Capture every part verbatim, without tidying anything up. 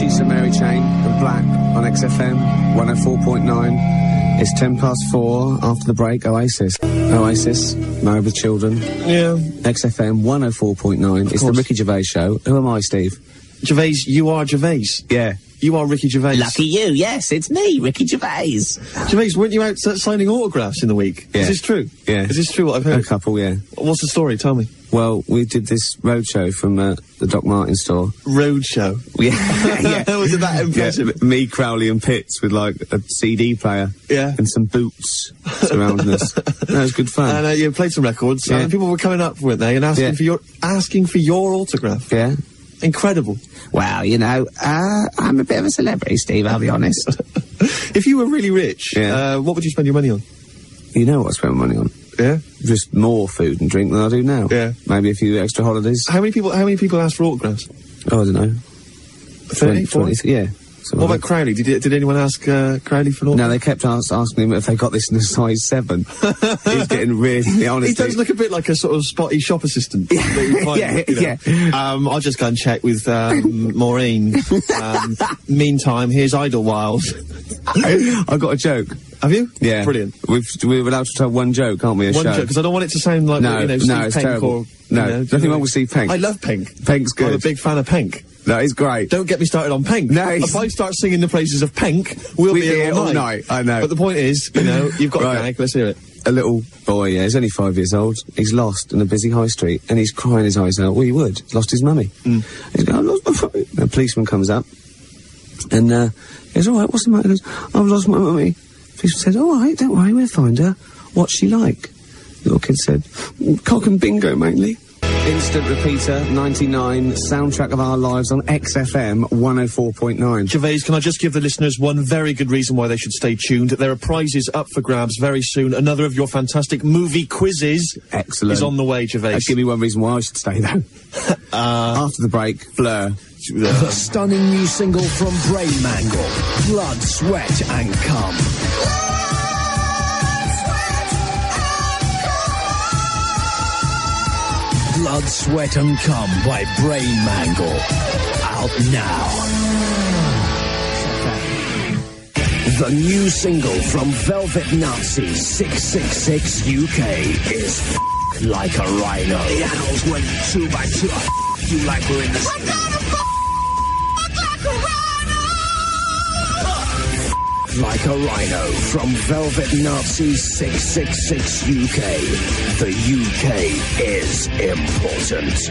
She's a Mary Chain and Black on X F M one oh four point nine. It's ten past four. After the break, Oasis. Oasis, Married with Children. Yeah. X F M one oh four point nine. It's the Ricky Gervais Show. Who am I, Steve? Gervais, you are Gervais. Yeah. You are Ricky Gervais. Lucky you, yes, it's me, Ricky Gervais. Gervais, weren't you out uh, signing autographs in the week? Yeah. Is this true? Yeah. Is this true what I've heard? A couple, yeah. What's the story? Tell me. Well, we did this roadshow from uh, the Doc Martin store. Roadshow? Yeah. yeah. Was it that impressive? Yeah, me, Crowley and Pitts with, like, a C D player. Yeah. And some boots surrounding us. That was good fun. And uh, you played some records, Yeah. and people were coming up, weren't they, and asking Yeah. for your asking for your autograph. Yeah. Incredible. Well, you know, uh, I'm a bit of a celebrity, Steve, I'll be honest. If you were really rich, Yeah. uh, what would you spend your money on? You know what I spend my money on? Yeah. Just more food and drink than I do now. Yeah. Maybe a few extra holidays. How many people? How many people asked for autographs? Oh, I don't know. Thirty, twenty, forty? yeah. What about Crowley? Did did anyone ask uh, Crowley for an autograph? No, they kept ask, asking him if they got this in a size seven. He's getting really honest. He does look a bit like a sort of spotty shop assistant. Yeah, you know. yeah. Um, I'll just go and check with um, Maureen. Um, meantime, here's Idlewild. I got a joke. Have you? Yeah. Brilliant. We've, we're allowed to tell one joke, aren't we, a One show? joke, because I don't want it to sound like, No, you know, no, Steve it's Penk terrible. or... No, you know, nothing wrong with Steve Penk. I love Penk. Penk's good. I'm a big fan of Penk. No, he's great. Don't get me started on Penk. No, he's- If I start singing the praises of Penk, we'll We'll be here all, all night, I know. But the point is, you know, you've got Right. a gag, let's hear it. A little boy, yeah, he's only five years old. He's lost in a busy high street, and he's crying his eyes out. Well, he would. He's lost his mummy. Mm. He's going, I lost my phone. A policeman comes up, and uh, he goes, all right, what's the matter? He goes, I've lost my mummy. The policeman said, all right, don't worry, we'll find her. What's she like? The little kid said, cock and bingo, mainly. Instant repeater, ninety-nine, soundtrack of our lives on X F M one oh four point nine. Gervais, can I just give the listeners one very good reason why they should stay tuned? There are prizes up for grabs very soon. Another of your fantastic movie quizzes Excellent. is on the way, Gervais. Uh, give me one reason why I should stay, though. uh, After the break, Blur. The stunning new single from Brain Mangle, Blood, Sweat and Cum. Blood, Sweat and Cum by Brain Mangle. Out now. The new single from Velvet Nazis six six six U K is F*** Like a Rhino. The animals went two by two. I f*** you like we're in the... I'm gonna f*** like a rhino! Like a Rhino from Velvet Nazis six six six U K. The U K is important.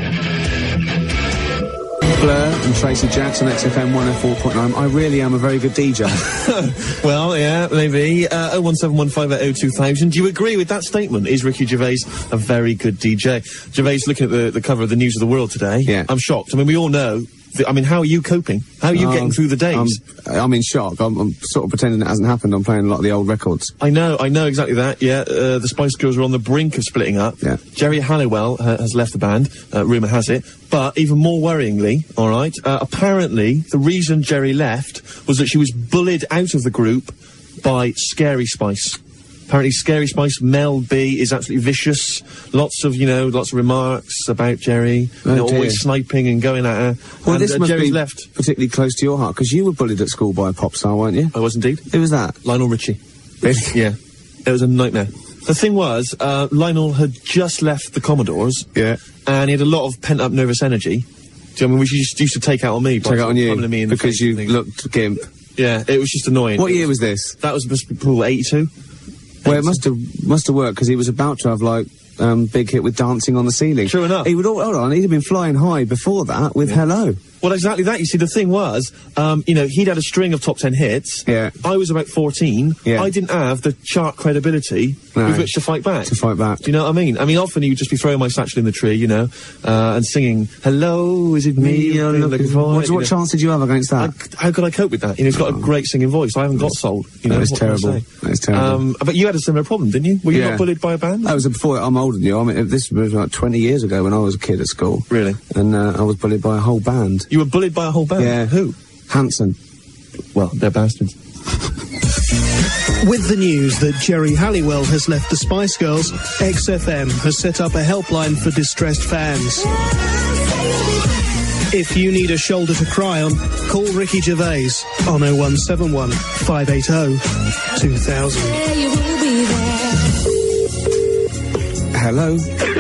Blur and Tracy Jackson, X F M one oh four point nine. I really am a very good D J. Well, yeah, maybe. Uh, oh one seven one five eight oh two thousand. Do you agree with that statement? Is Ricky Gervais a very good D J? Gervais, looking at the, the cover of the News of the World today. Yeah. I'm shocked. I mean, we all know. th- I mean, how are you coping? How are you Um, getting through the days? I'm, I'm in shock. I'm, I'm sort of pretending it hasn't happened. I'm playing a lot of the old records. I know, I know exactly that, yeah. Uh, the Spice Girls are on the brink of splitting up. Yeah. Jerry Halliwell uh, has left the band, uh, rumour has it. But even more worryingly, all right, uh, apparently the reason Jerry left was that she was bullied out of the group by Scary Spice. Apparently Scary Spice, Mel B, is absolutely vicious. Lots of, you know, lots of remarks about Jerry. Oh, you know, dear. always sniping and going at her. Well, and, this uh, must Jerry's be left. particularly close to your heart, because you were bullied at school by a pop star, weren't you? I was indeed. Who was that? Lionel Richie. Really? Yeah. It was a nightmare. The thing was, uh, Lionel had just left the Commodores. Yeah. And he had a lot of pent-up nervous energy. Do you know, I mean, which he just used to take out on me. by Take it sort on of you, pummeling me in the because face you and things. looked gimp. Yeah, it was just annoying. What year was this? That was must be probably eighty-two. Well, it must have must have worked, because he was about to have, like, um, big hit with Dancing on the Ceiling. True enough. He would, all, hold on, he'd have been flying high before that with Hello. Well, exactly that. You see, the thing was, um, you know, he'd had a string of top ten hits. Yeah. I was about fourteen. Yeah. I didn't have the chart credibility No. with which to fight back. To fight back. Do you know what I mean? I mean, often he would just be throwing my satchel in the tree, you know, uh, and singing, "Hello, is it me you're looking for?" What, You what know. chance did you have against that? I- how could I cope with that? You know, he's got a great singing voice. I haven't got soul. You know, That is what can I terrible. say? That is terrible. Um, but you had a similar problem, didn't you? Were you Yeah. not bullied by a band? That was before, I'm older than you. I mean, this was like twenty years ago when I was a kid at school. Really? And uh, I was bullied by a whole band. You were bullied by a whole band? Yeah. Who? Hanson. Well, they're bastards. With the news that Jerry Halliwell has left the Spice Girls, X F M has set up a helpline for distressed fans. If you need a shoulder to cry on, call Ricky Gervais on oh one seven one, five eight oh, two thousand. Hello?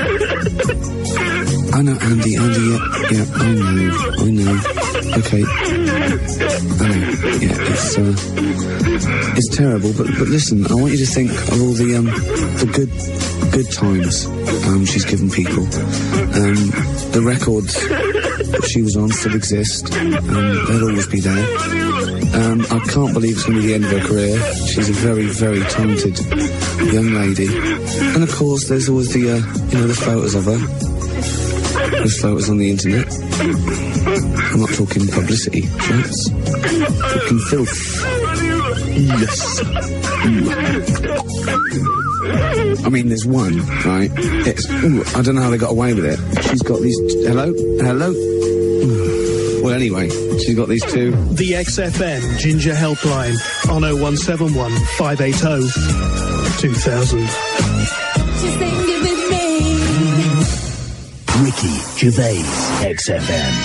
I know, Andy, Andy, yeah, yeah, I know, I know. Okay. I know, yeah, it's, uh, it's terrible, but, but listen, I want you to think of all the, um, the good, good times, um, she's given people. Um, the records she was on still exist, um, they'll always be there. Um, I can't believe it's going to be the end of her career. She's a very, very talented young lady. And of course, there's always the, uh, you know, the photos of her. There's photos on the internet. I'm not talking publicity, chaps. Talking filth. Yes. I mean, there's one, right? It's, ooh, I don't know how they got away with it. She's got these... Hello? Hello? Well, anyway, she's got these two. The X F M Ginger Helpline on oh one seven one, five eight oh, two thousand. Ricky Gervais, X F M.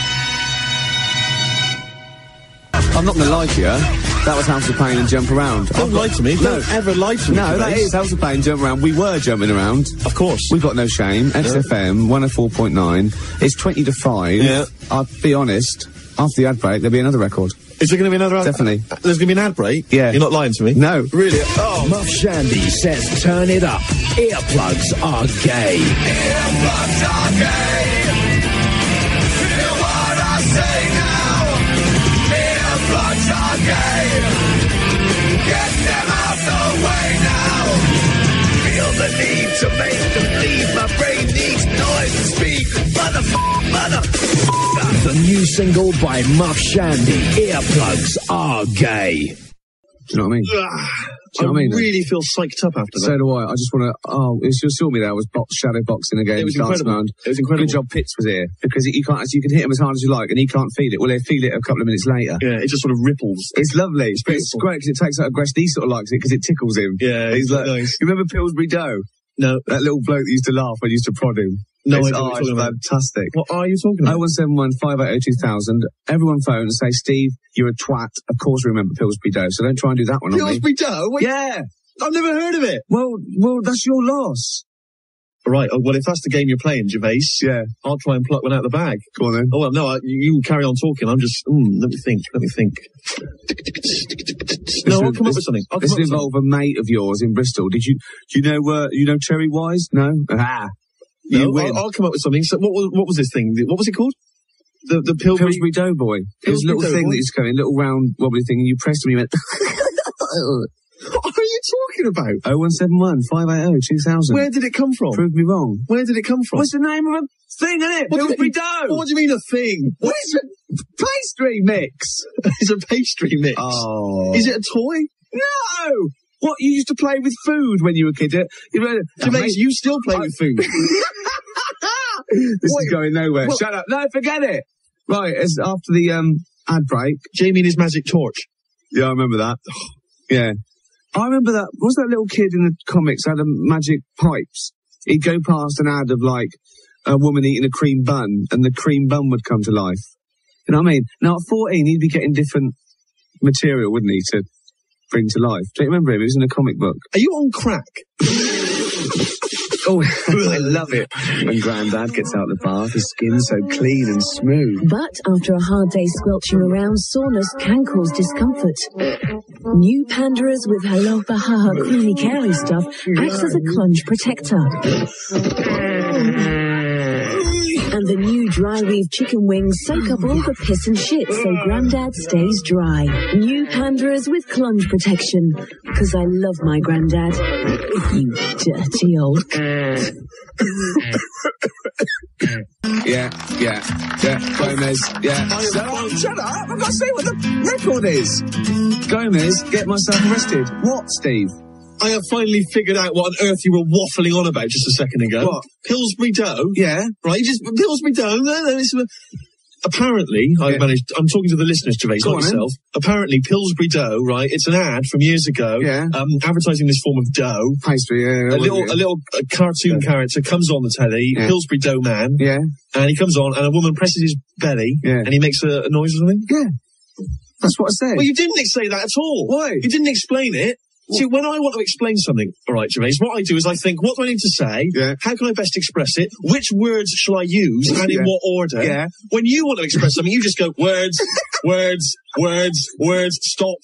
I'm not going to lie to you. That was House of Pain and Jump Around. Don't lie to me. No. Don't ever lie to me. No, that Gervais. is House of Pain, Jump Around. We were jumping around. Of course. We've got no shame. X F M, one oh four point nine. It's twenty to five. Yeah. I'll be honest, after the ad break, there'll be another record. Is there going to be another ad? Definitely. Uh, there's going to be an ad break? Yeah. You're not lying to me? No. Really? Oh. Muff Shandy says turn it up. Earplugs are gay. Earplugs are gay. Hear what I say now. Earplugs are gay. Get them out the way now. Feel the need to make them leave. My brain needs noise to speak. Motherfucker, motherfucker. The new single by Muff Shandy, Earplugs Are Gay. Do you know what I mean? Do you know I what I mean? really feel psyched up after So that. do I. I just want to. Oh, it's you saw me there. I was box shadow boxing again. It was dance incredible. around. It was incredible. Good job. Pitts was here because he, you can't. You can hit him as hard as you like, and he can't feel it. Well, he'll feel it a couple of minutes later. Yeah, it just sort of ripples. It's lovely. It's, it's beautiful. great because it takes out aggression. He sort of likes it because it tickles him. Yeah, he's it's like. nice. You remember Pillsbury Dough? No. That little bloke that used to laugh when you used to prod him. No it's, idea oh, what it's you're talking about. fantastic. What are you talking oh about? one seven one, five eight oh, two thousand. Everyone phone and say, Steve, you're a twat. Of course we remember Pillsbury Dough, so don't try and do that one on me. Pillsbury Dough? Wait, Yeah. I've never heard of it. Well, well, that's your loss. Right, oh, well, if that's the game you're playing, Gervais, Yeah. I'll try and pluck one out of the bag. Go on then. Oh, well, no, I, you, you carry on talking. I'm just, mm, let me think, let me think. No, I'll come up with something. I'll This come up with involve a mate of yours in Bristol. Did you, do you know, uh, you know Cherry Wise? No? Ah. You No, win. I'll, I'll come up with something. So what was, what was this thing? What was it called? The, the Pillsbury... Pillsbury Doughboy. It was a little Pillsbury thing Doughboy? that used to come in, little round wobbly thing, and you pressed and you went, What are you talking about? oh one seven one, five eight oh, two thousand. Where did it come from? Prove me wrong. Where did it come from? What's the name of a thing, innit? What do you Pillsbury mean- Dough. What do you mean a thing? What is it? Pastry mix. It's a pastry mix. Oh. Is it a toy? No! What, you used to play with food when you were a kid? uh, You know, Gervais, you still play I- with food. This Wait, is going nowhere. what- Shut up. No, forget it. Right, it's after the um ad break. Jamie and his magic torch. Yeah, I remember that. Yeah. I remember that. Was that little kid in the comics had a magic pipes? He'd go past an ad of like a woman eating a cream bun and the cream bun would come to life. You know what I mean? Now at fourteen, he'd be getting different material, wouldn't he, to bring to life. Don't you remember him? He was in a comic book. Are you on crack? Oh, I love it. When Grandad gets out of the bath, his skin's so clean and smooth. But after a hard day squelching around, soreness can cause discomfort. New Pandoras with Halopa Haha creamy caring stuff acts as a clunge protector. And the new dry weave chicken wings soak up all the piss and shit so Grandad stays dry. New Pandoras with clunge protection. Because I love my Grandad. You dirty old... Yeah, yeah, yeah. Gomez, yeah. Shut up, shut up. I've got to say what the record is. Gomez, get myself arrested. What, Steve? I have finally figured out what on earth you were waffling on about just a second ago. What? Pillsbury Dough? Yeah. Right, just Pillsbury Dough. No, no, it's, apparently, I Yeah. managed, I'm talking to the listeners, Gervais, Go not on, then. yourself. Apparently, Pillsbury dough, right, it's an ad from years ago, Yeah. um, advertising this form of dough. Pastry, yeah. A little, a little uh, cartoon character comes on the telly, Yeah. Pillsbury Dough Man, Yeah, and he comes on, and a woman presses his belly, Yeah. and he makes a, a noise or something. yeah. That's what I said. Well, you didn't say that at all. Why? You didn't explain it. See, when I want to explain something, all right, Gervais, what I do is I think, what do I need to say? Yeah. How can I best express it? Which words shall I use, and in Yeah. what order? Yeah. When you want to express something, you just go, words, words, words, words, stop.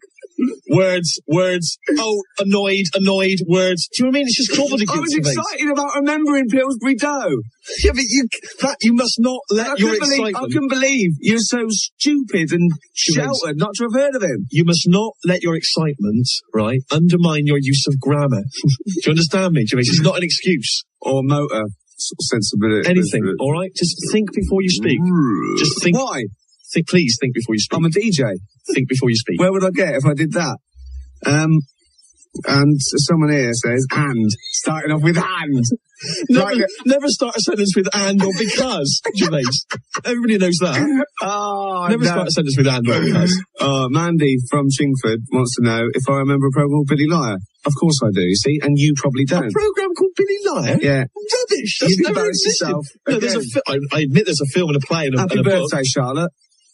Words, words, oh, annoyed, annoyed, words. Do you know what I mean? It's just gobbledygook. I was Gervais. excited about remembering Pillsbury dough. Yeah, but you, that, you must not let I your couldn't believe, I excitement... couldn't believe you're so stupid and sheltered not to have heard of him. You must not let your excitement, right, undermine your use of grammar. Do you understand me, Gervais? It's not an excuse. Or motor s- sensibility. Anything, all right? Just think before you speak. Just think. Why? Think, please think before you speak. I'm a D J. Think before you speak. Where would I get if I did that? Um, and someone here says, and, starting off with and. never, like- never start a sentence with and or because, Gervais. Everybody knows that. Oh, Never no. start a sentence with and or because. Uh, Mandy from Chingford wants to know if I remember a program called Billy Liar. Of course I do, you see, and you probably A don't. program called Billy Liar? Yeah. Rubbish. That's You've never embarrassed existed. yourself No, there's a again. fi- I, I admit there's a film and a play and a, Happy and a book. birthday, Charlotte.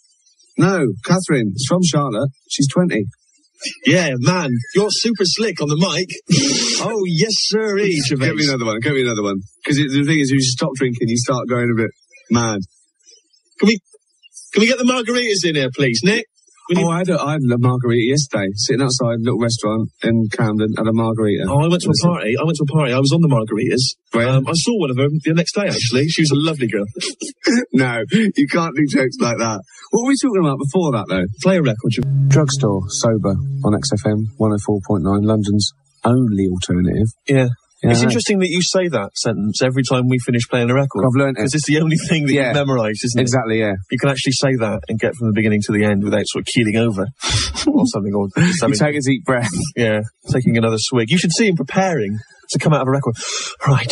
No, Catherine. It's from Charlotte. She's twenty. Yeah, man, you're super slick on the mic. Oh, yes, sir, Gervais. Get me another one. Get me another one. Because the thing is, if you stop drinking, you start going a bit mad. Can we, can we get the margaritas in here, please, Nick? We need- Oh, I had, a, I had a margarita yesterday, sitting outside a little restaurant in Camden, had a margarita. Oh, I went to a party. I went to a party. I was on the margaritas. Where? Um, I saw one of them the next day, actually. She was a lovely girl. No, you can't do jokes like that. What were we talking about before that, though? Play a record. Gervais. Drugstore, sober, on X F M, one oh four point nine, London's only alternative. Yeah. Yeah, It's I know. interesting that you say that sentence every time we finish playing a record. I've learnt it. Because it's the only thing that Yeah. you've memorised, isn't it? Exactly, yeah. You can actually say that and get from the beginning to the end without sort of keeling over or something. Or just You having, take a deep breath. yeah, taking another swig. You should see him preparing to come out of a record. Right,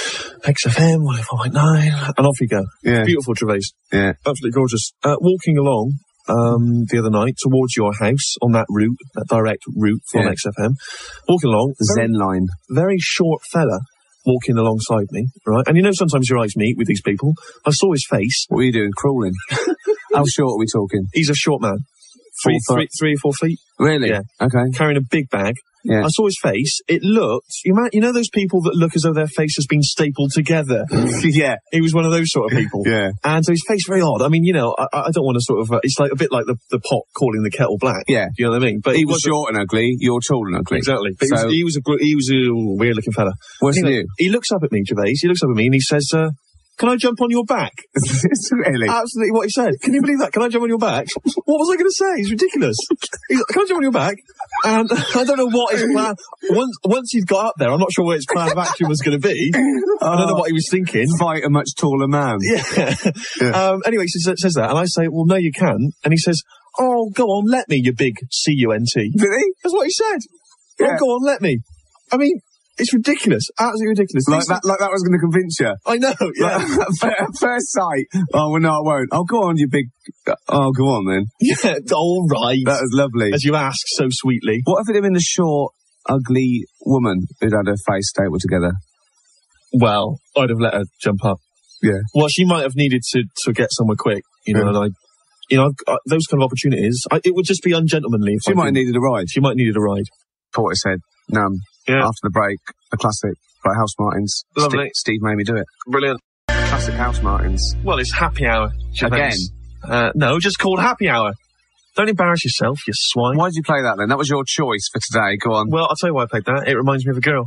X F M, one oh four point nine, and off you go. Yeah. Beautiful, Gervais. Yeah. Absolutely gorgeous. Uh, walking along um, the other night towards your house on that route, that direct route from Yeah. X F M. Walking along, very, Zen line. very short fella walking alongside me, right? And you know sometimes your eyes meet with these people. I saw his face. What were you doing? Crawling? How short are we talking? He's a short man. Three, Four three, foot. three or four feet, Really? Yeah. Okay. carrying a big bag. Yeah. I saw his face. It looked, you might, you know those people that look as though their face has been stapled together? yeah. He was one of those sort of people. Yeah. And so his face very odd. I mean, you know, I, I don't want to sort of, uh, it's like a bit like the, the pot calling the kettle black. Yeah. You know what I mean? But He he was was short and ugly. You're tall and ugly. Exactly. But So, he was, he was a, gr- he was a weird looking fella. what's Anyway, new? He looks up at me, Gervais. He looks up at me and he says, uh, can I jump on your back? really? Absolutely what he said. Can you believe that? Can I jump on your back? What was I going to say? It's ridiculous. He's like, can I jump on your back? And I don't know what his plan, once, once he'd got up there, I'm not sure what his plan of action was going to be. I don't know what he was thinking. Fight a much taller man. Yeah. Yeah. Um, anyway, he says, says that, and I say, well, no, you can't. And he says, oh, go on, let me, you big C U N T. Did he? That's what he said. Yeah. Oh, go on, let me. I mean, it's ridiculous. Absolutely ridiculous. Like These- that, like that was going to convince you. I know, yeah. Like, at first sight. Oh, well, no, I won't. Oh, go on, you big... Oh, go on, then. Yeah, all right. That was lovely. As you ask so sweetly. What if it had been a short, ugly woman who'd had her face stapled together? Well, I'd have let her jump up. Yeah. Well, she might have needed to, to get somewhere quick, you know, Yeah. and I, you know, I've, I, those kind of opportunities, I, it would just be ungentlemanly. If She I might have didn't. needed a ride. She might have needed a ride. Portishead, Num. Yeah. After the break, a classic by House Martins. Lovely. Steve, Steve made me do it. Brilliant. Classic House Martins. Well, it's happy hour. Gervais. Again? Uh, no, just called happy hour. Don't embarrass yourself, you swine. Why did you play that then? That was your choice for today. Go on. Well, I'll tell you why I played that. It reminds me of a girl.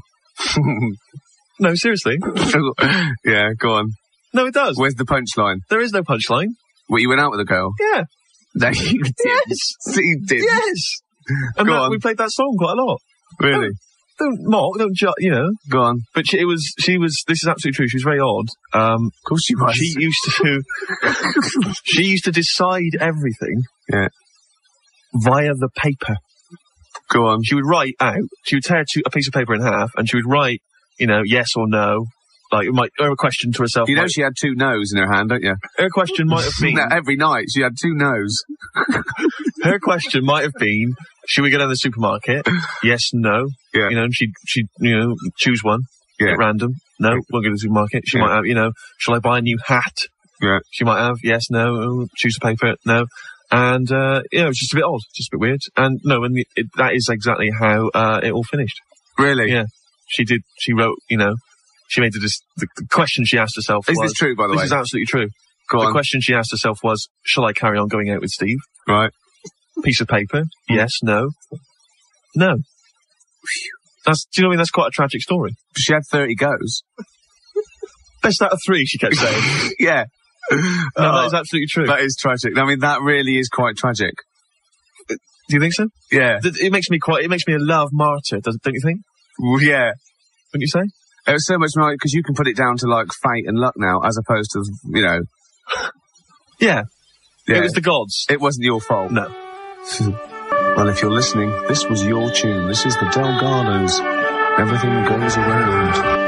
No, seriously. yeah, go on. No, it does. Where's the punchline? There is no punchline. Well, you went out with a girl? Yeah. No, you did. Yes. You did. Yes. And Go that, on. we played that song quite a lot. Really? Don't mock, don't ju- you know. Go on. But she, it was, she was, this is absolutely true, she was very odd. Um, Of course she was. she used to, she used to decide everything Yeah. via the paper. Go on. She would write out, she would tear two, a piece of paper in half, and she would write, you know, yes or no, Like, it might, her question to herself. You know might, she had two no's in her hand, don't you? her question might have been. No, every night she had two no's. Her question might have been, should we go down to the supermarket? Yes, no. Yeah. You know, she'd, she'd, you know, choose one. Yeah. At random. No, won't go to the supermarket. She Yeah. might have, you know, shall I buy a new hat? Yeah. She might have, yes, no, oh, choose the paper, no. And, uh, you know, it's just a bit odd, just a bit weird. And no, and the, it, that is exactly how, uh, it all finished. Really? Yeah. She did, she wrote, you know, she made the, dis- the, the question she asked herself Is was. this true, by the this way? This is absolutely true. Go the on. question she asked herself was, shall I carry on going out with Steve? Right. Piece of paper. Yes, no. No. That's, do you know what I mean? That's quite a tragic story. She had thirty goes. Best out of three, she kept saying. Yeah. No, Oh, that is absolutely true. that is tragic. I mean, that really is quite tragic. Do you think so? Yeah. Th- It makes me quite, it makes me a love martyr, does, don't you think? Well, yeah. Wouldn't you say? It was so much more, because you can put it down to, like, fate and luck now, as opposed to, you know. Yeah. Yeah. It was the gods. It wasn't your fault. No. Well, if you're listening, this was your tune. This is the Delgados. Everything goes around.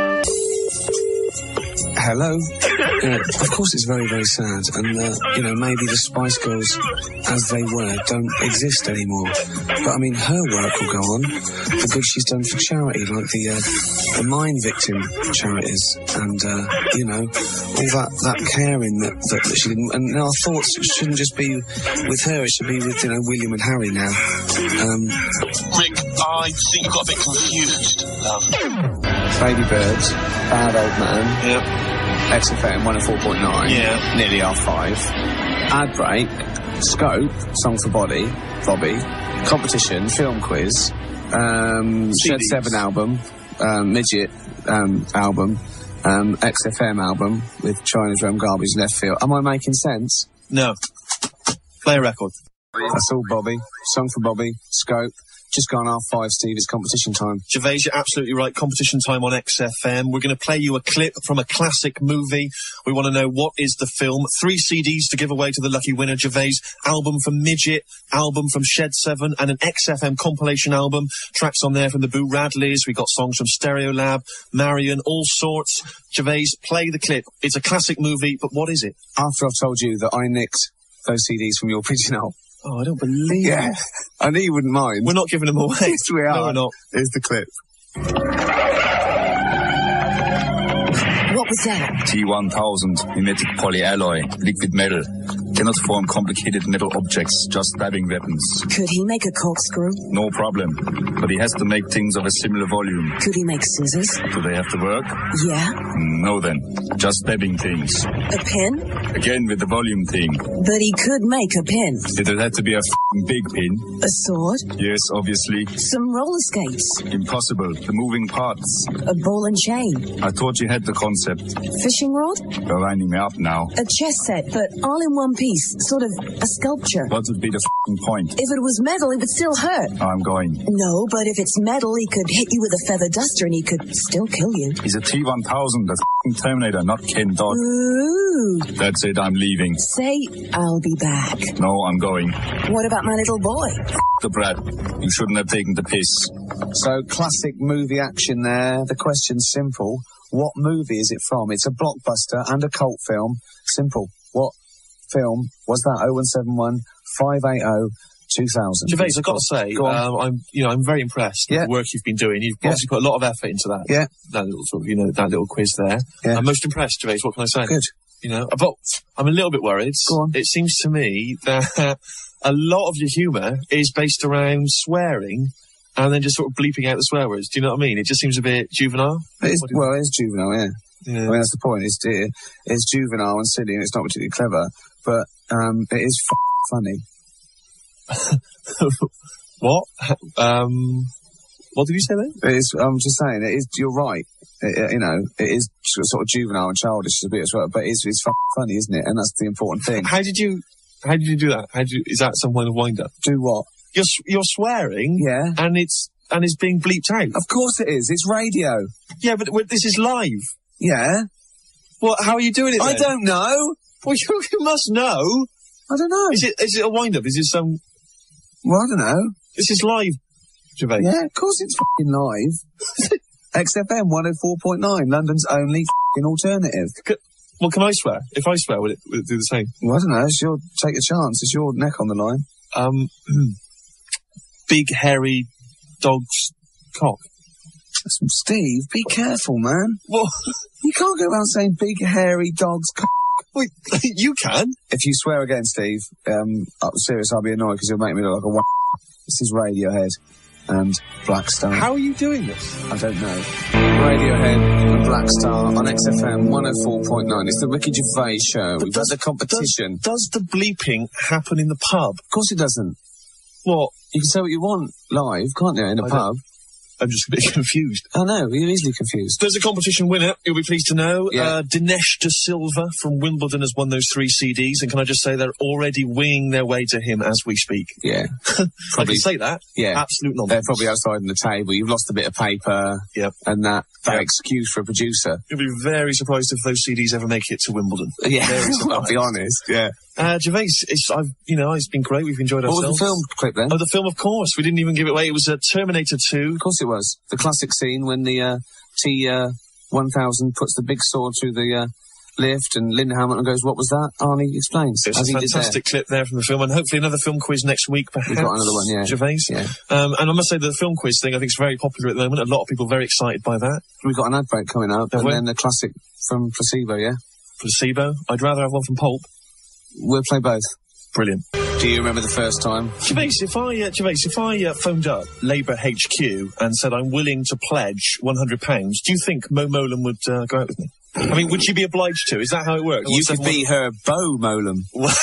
Hello. Uh, of course it's very, very sad, and, uh, you know, maybe the Spice Girls, as they were, don't exist anymore. But, I mean, her work will go on, the good she's done for charity, like the, uh, the mine victim charities, and, uh, you know, all that, that caring that, that, that she didn't, and our thoughts shouldn't just be with her, it should be with, you know, William and Harry now. Um, Rick, I think you got a bit confused, love. Baby Birds, Bad Old Man, Yeah. X F M one oh four point nine, Yeah. nearly half five, Ad Break, Scope, Song for Body, Bobby, Competition, Film Quiz, um, Shed seven album, um, Midget um, album, um, X F M album with China's Realm Garbage Left Field. Am I making sense? No. Play a record. That's all, Bobby. Song for Bobby, Scope. Just gone half five, Steve. It's competition time. Gervais, you're absolutely right. Competition time on X F M. We're going to play you a clip from a classic movie. We want to know what is the film. Three C Ds to give away to the lucky winner, Gervais. Album from Midget, album from Shed seven, and an X F M compilation album. Tracks on there from the Boo Radleys. We got songs from Stereolab, Marion, all sorts. Gervais, play the clip. It's a classic movie, but what is it? After I've told you that I nicked those C Ds from your pigeonhole. Oh, I don't believe Yeah. it. I knew you wouldn't mind. We're not giving them away. Yes, we are. No, we're not. Here's the clip. What was that? T one thousand, mimetic polyalloy, liquid metal. Cannot form complicated metal objects, just stabbing weapons. Could he make a corkscrew? No problem. But he has to make things of a similar volume. Could he make scissors? Do they have to work? Yeah. No then. Just stabbing things. A pin? Again with the volume thing. But he could make a pin. Did it have to be a f***ing big pin? A sword? Yes, obviously. Some roller skates? Impossible. The moving parts. A ball and chain? I thought you had the concept. Fishing rod? You're winding me up now. A chess set, but all in one piece. Sort of a sculpture. What would be the f***ing point? If it was metal, it would still hurt. I'm going. No, but if it's metal, he could hit you with a feather duster and he could still kill you. He's a T one thousand, the f***ing Terminator, not Ken Dodd. Ooh. That's it, I'm leaving. Say, I'll be back. No, I'm going. What about my little boy? The brat. You shouldn't have taken the piss. So, classic movie action there. The question's simple. What movie is it from? It's a blockbuster and a cult film. Simple. What film was that? oh one seven one, five eight oh, two thousand. Gervais, I've got to say, Go on. um, I'm, you know, I'm very impressed with Yeah. the work you've been doing. You've Yeah. obviously put a lot of effort into that. Yeah. That little sort of, you know, that little quiz there. Yeah. I'm most impressed, Gervais. What can I say? Good. You know, but I'm a little bit worried. Go on. It seems to me that a lot of your humour is based around swearing and then just sort of bleeping out the swear words. Do you know what I mean? It just seems a bit juvenile. It is, What do you well, it is juvenile, yeah. Yeah. I mean, that's the point. It's, it, it's juvenile and silly and it's not particularly clever, but um, it is f- funny. What? Um, what did you say then? It is, I'm just saying, it is, you're right. It, it- you know, it is sort of juvenile and childish a bit as well, but it's, it's f- funny, isn't it? And that's the important thing. How did you, how did you do that? How did you, is that some kind of wind up? Do what? You're, s- you're swearing. Yeah. And it's, and it's being bleeped out. Of course it is. It's radio. Yeah, but w- this is live. Yeah. Well, how are you doing it I then? don't know. Well, you, you must know. I don't know. Is it, is it a wind up? Is it some, Well, I don't know. this is live, Gervais. Yeah, of course it's f***ing live. X F M one oh four point nine, London's only f***ing alternative. C well, can I swear? If I swear, will it, will it do the same? Well, I don't know. It's your, take a chance. It's your neck on the line. Um, big, hairy dog's cock. Steve, be careful, man. Well, you can't go around saying big, hairy dog's cock. Wait, you can. If you swear again, Steve, um, I'm serious, I'll be annoyed because you'll make me look like a w***. This is Radiohead and Black Star. How are you doing this? I don't know. Radiohead and Black Star on X F M one oh four point nine. It's the Ricky Gervais show. We've does, had the competition. Does, does the bleeping happen in the pub? Of course it doesn't. What? You can say what you want live, can't you, in a I pub? Don't. I'm just a bit confused. I know, you're easily confused. There's a competition winner, you'll be pleased to know. Yeah. Uh, Dinesh De Silva from Wimbledon has won those three C Ds, and can I just say they're already winging their way to him as we speak. Yeah. I can say that. Yeah. Absolute nonsense. They're probably outside on the table. You've lost a bit of paper. Yep. And that, that Yep. excuse for a producer. You'll be very surprised if those C Ds ever make it to Wimbledon. Yeah. Very surprised. I'll be honest. Yeah. Uh, Gervais, it's, I've, you know, it's been great. We've enjoyed What ourselves. was the film clip then? Oh, the film, of course. We didn't even give it away. It was uh, Terminator two. Of course it was. The classic scene when the uh, T one thousand puts the big sword through the uh, lift and Linda Hamilton goes, what was that? Arnie explains. It's as a he did fantastic there. clip there from the film, and hopefully another film quiz next week, perhaps. We've got another one, yeah. Gervais. Yeah. Um, and I must say the film quiz thing, I think, is very popular at the moment. A lot of people very excited by that. We've got an ad break coming up, Have and we? then the classic from Placebo, yeah? Placebo. I'd rather have one from Pulp. We'll play both. Brilliant. Do you remember the first time? Gervais, if I, uh, Gervais, if I uh, phoned up Labour H Q and said I'm willing to pledge one hundred pounds, do you think Mo Molam would uh, go out with me? I mean, would she be obliged to? Is that how it works? You could be her Bo Molam.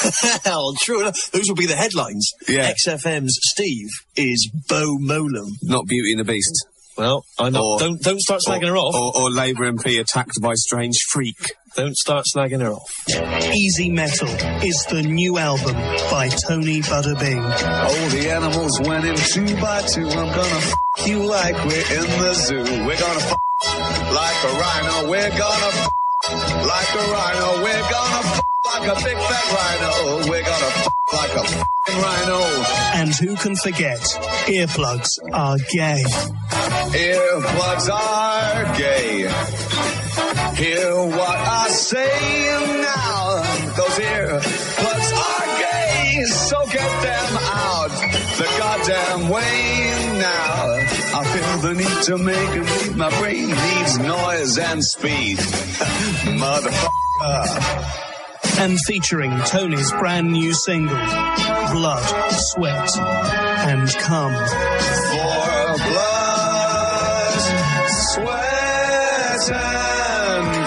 Well, true enough. Those will be the headlines. Yeah. X F M's Steve is Bo Molam. Not Beauty and the Beast. Well, I know. Or- Don't don't start slagging her off. Or, or Labour M P attacked by strange freak. Don't start slagging her off. Easy Metal is the new album by Tony Butterbing. All the animals went in two by two. I'm gonna f you like we're in the zoo. We're gonna f like a rhino. We're gonna f like a rhino. We're gonna f like a big fat rhino. We're gonna f like a f***ing rhino. And who can forget, earplugs are gay. Earplugs are gay. Hear what I say now. Those earplugs are gay. So get them out the goddamn way now. I feel the need to make a beat. My brain needs noise and speed. Motherfucker. And featuring Tony's brand new single, Blood, Sweat and Cum. For blood, sweat, and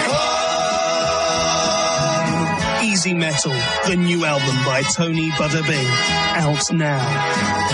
cum. Easy Metal, the new album by Tony Butterbing, out now.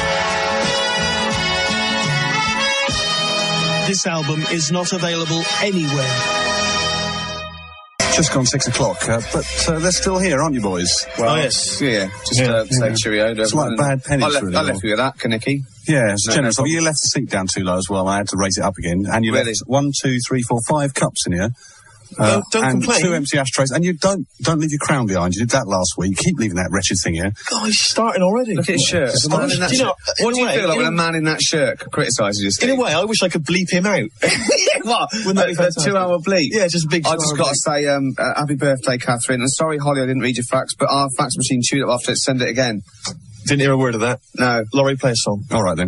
This album is not available anywhere. Just gone six o'clock, uh, but uh, they're still here, aren't you, boys? Well, Oh, yes. Yeah, just Yeah, uh, say yeah. cheerio. to It's like everyone. bad pennies, I left, really, I left or- you with that, Kaniki. Yeah, it's No, generous. no Well, you left the seat down too low as well. I had to raise it up again. And you Really? left one, two, three, four, five cups in here. Don't- don't and complain. two empty ashtrays. And you don't don't leave your crown behind. You did that last week. Keep leaving that wretched thing here. God, he's starting already. Look at his shirt. It's A man astonishing. in that Do you know, shirt. in What a do you way- feel like when in a a- man in that shirt criticises you? In a way, I wish I could bleep him out. What? Wouldn't that be a, a fantastic? two-hour bleep? Yeah, just a big I just two-hour got to bleep. say, um, uh, happy birthday, Catherine. And sorry, Holly, I didn't read your fax, but our fax machine chewed up after it. Send it again. Didn't hear a word of that. No. Laurie, play a song. All right, then.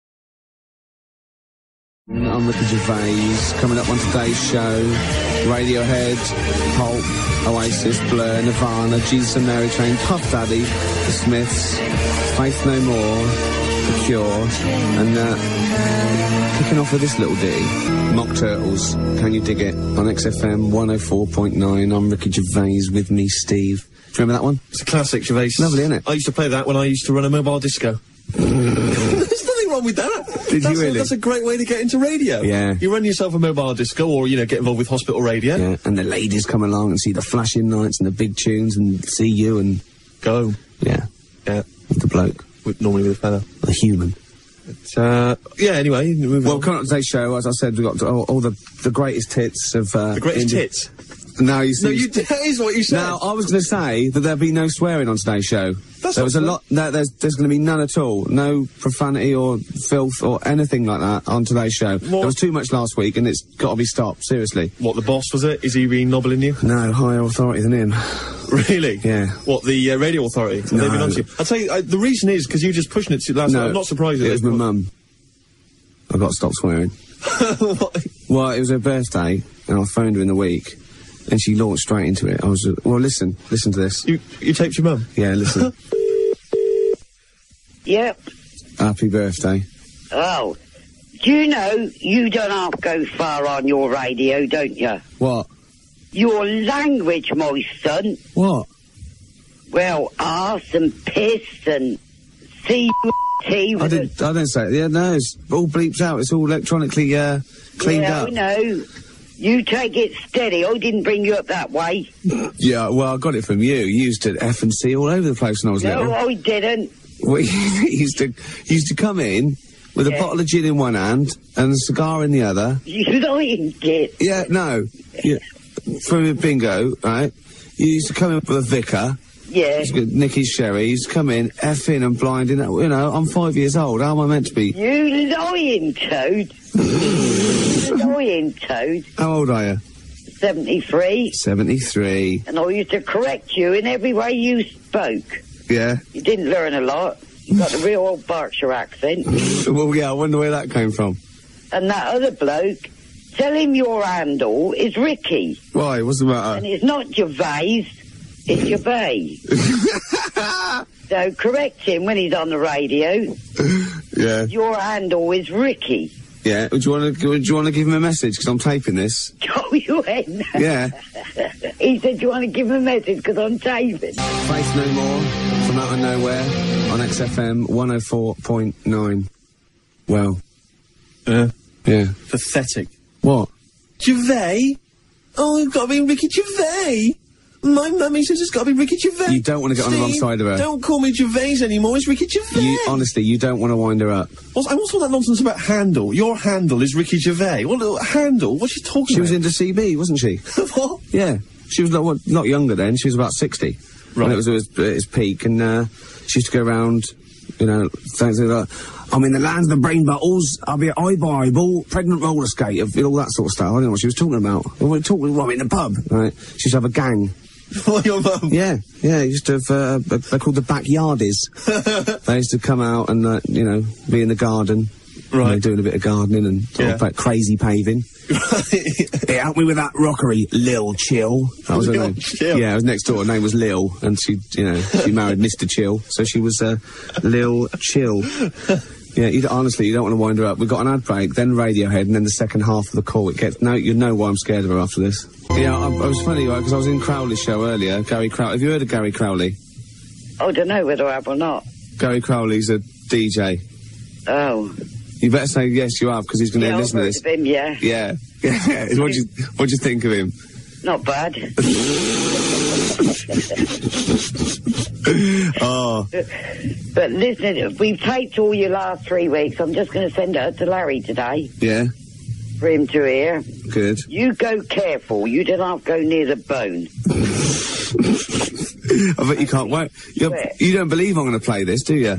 I'm Ricky Gervais. Coming up on today's show, Radiohead, Pulp, Oasis, Blur, Nirvana, Jesus and Mary Chain, Puff Daddy, The Smiths, Faith No More, The Cure, and uh, kicking off with this little ditty, Mock Turtles, Can You Dig It? On X F M one oh four point nine. I'm Ricky Gervais, with me, Steve. Do you remember that one? It's a classic, Gervais. Lovely, isn't it? I used to play that when I used to run a mobile disco. There's nothing wrong with that. Did that's you really? A, that's a great way to get into radio. Yeah. You run yourself a mobile disco, or, you know, get involved with hospital radio. Yeah, and the ladies come along and see the flashing lights and the big tunes and see you and... Go. Yeah, Yeah. with the bloke, With, normally with a fella. the human. But, uh, yeah, anyway. moving Well, on. coming up to today's show, as I said, we've got all, all the, the greatest hits of... Uh, The greatest Indi- hits. No, you see... No, you, that is what you said. Now, I was going to say that there'll be no swearing on today's show. That's there not was a true. lot. No, there's there's going to be none at all. No profanity or filth or anything like that on today's show. There was too much last week, and it's got to be stopped. Seriously. What, the boss, was it? Is he really nobbling you? No, higher authority than him. Really? Yeah. What, the uh, radio authority? Have they No. been on to you? I'll tell you, uh, the reason is because you were just pushing it to last No, night. I'm not surprised. It at was my mum. I got to stop swearing. Well, it was her birthday, and I phoned her in the week, and she launched straight into it. I was, uh, well, listen, listen to this. You, you taped your mum? Yeah, listen. Yep. Happy birthday. Oh. Do you know you don't have to go far on your radio, don't you? What? Your language, my son. What? Well, arse and piss and C T. I didn't, I didn't say it. Yeah, no, it's all bleeps out. It's all electronically, uh, cleaned yeah, up. I know. You take it steady. I didn't bring you up that way. Yeah, well, I got it from you. You used to F and C all over the place when I was No, little. I didn't. We used to, used to come in with Yeah. a bottle of gin in one hand and a cigar in the other. You lying kid. Yeah, no. Yeah. From a bingo, right? You used to come in with a vicar. Yeah. Used to get Nicky's sherry. You used to come in, effing and blinding. You know, I'm five years old. How am I meant to be? You lying toad. You lying toad. How old are you? seventy-three. seventy-three. And I used to correct you in every way you spoke. Yeah. You didn't learn a lot. You got a real old Berkshire accent. Well, yeah, I wonder where that came from. And that other bloke, tell him your handle is Ricky. Why? What's the matter? And it's not Gervais, it's Gervais. So correct him when he's on the radio. Yeah. Your handle is Ricky. Yeah. Would you want to? Would you want to give him a message? Because I'm taping this. Oh, you ain't. Yeah. He said, do you want to give him a message because I'm taping? Faith No More from out of nowhere on X F M one oh four point nine. Well. Yeah. Yeah. Pathetic. What? Gervais? Oh, you've got to be Ricky Gervais. My mummy says it's got to be Ricky Gervais. You don't want to get on the wrong Steve, side of her. Don't call me Gervais anymore. It's Ricky Gervais. You, honestly, you don't want to wind her up. What's, and what's all that nonsense about handle? Your handle is Ricky Gervais. What uh, handle? What's she talking She about? was into C B, wasn't she? What? Yeah. She was not, what, not younger then. She was about sixty. Right. When it was at its, at its peak, and uh, she used to go around, you know, things like, I'm in the land of the brain bottles, I'll be at eye Bible, pregnant roller skate, of all that sort of stuff. I don't know what she was talking about. We were talking, well, in the pub, right? She used to have a gang. Oh, your mum? Yeah, yeah, he used to have, uh, they're called the backyardies. They used to come out and, uh, you know, be in the garden. Right. You know, doing a bit of gardening and sort Yeah. of like crazy paving. Hey, help me with that rockery, Lil Chill. That was her Lil name. Chill. Yeah, it was next door. Her name was Lil, and she, you know, she married Mister Chill, so she was, uh, Lil Chill. Yeah, you, honestly, you don't want to wind her up. We've got an ad break, then Radiohead, and then the second half of the call. It gets, no, you know why I'm scared of her after this. Yeah, I, I was funny, right, because I was in Crowley's show earlier, Gary Crowley. Have you heard of Gary Crowley? I don't know whether I have or not. Gary Crowley's a D J. Oh. You better say yes, you have, because he's going to Yeah, I've listen to heard this. of him, yeah. Yeah. Yeah. What do you, what do you think of him? Not bad. Oh. But listen, we've taped all your last three weeks. I'm just going to send it to Larry today Yeah. for him to hear. Good. You go careful. You don't have to go near the bone. I bet you can't wait. You're, Swear. you don't believe I'm going to play this, do you?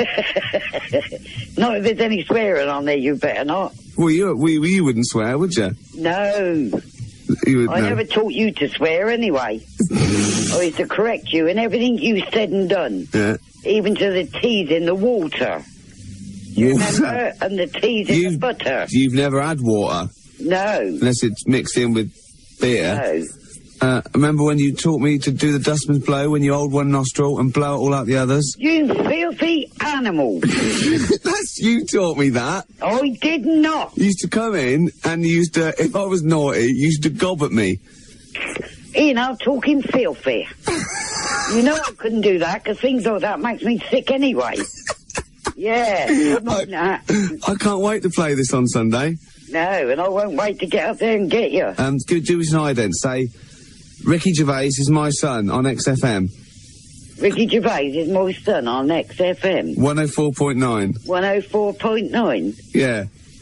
Not if there's any swearing on there, you better not. Well, you, we, you wouldn't swear, would you? No. You would, I no. never taught you to swear anyway. I used to correct you in everything you said and done. Yeah. Even to the teas in the water. You remember? And the teas in the butter. You've never had water, No. unless it's mixed in with beer. No. Uh, remember when you taught me to do the dustman's blow when you hold one nostril and blow it all out the others? You filthy animal. That's, you taught me that. I did not. You used to come in and you used to, if I was naughty, you used to gob at me. Ian, I'm talking filthy. You know I couldn't do that, because things like that makes me sick anyway. Yeah, not that. I can't wait to play this on Sunday. No, and I won't wait to get up there and get you. Um, do, do us an ident. Say, Ricky Gervais is my son on X F M. Ricky Gervais is my son on X F M. one oh four point nine. one oh four point nine. Yeah.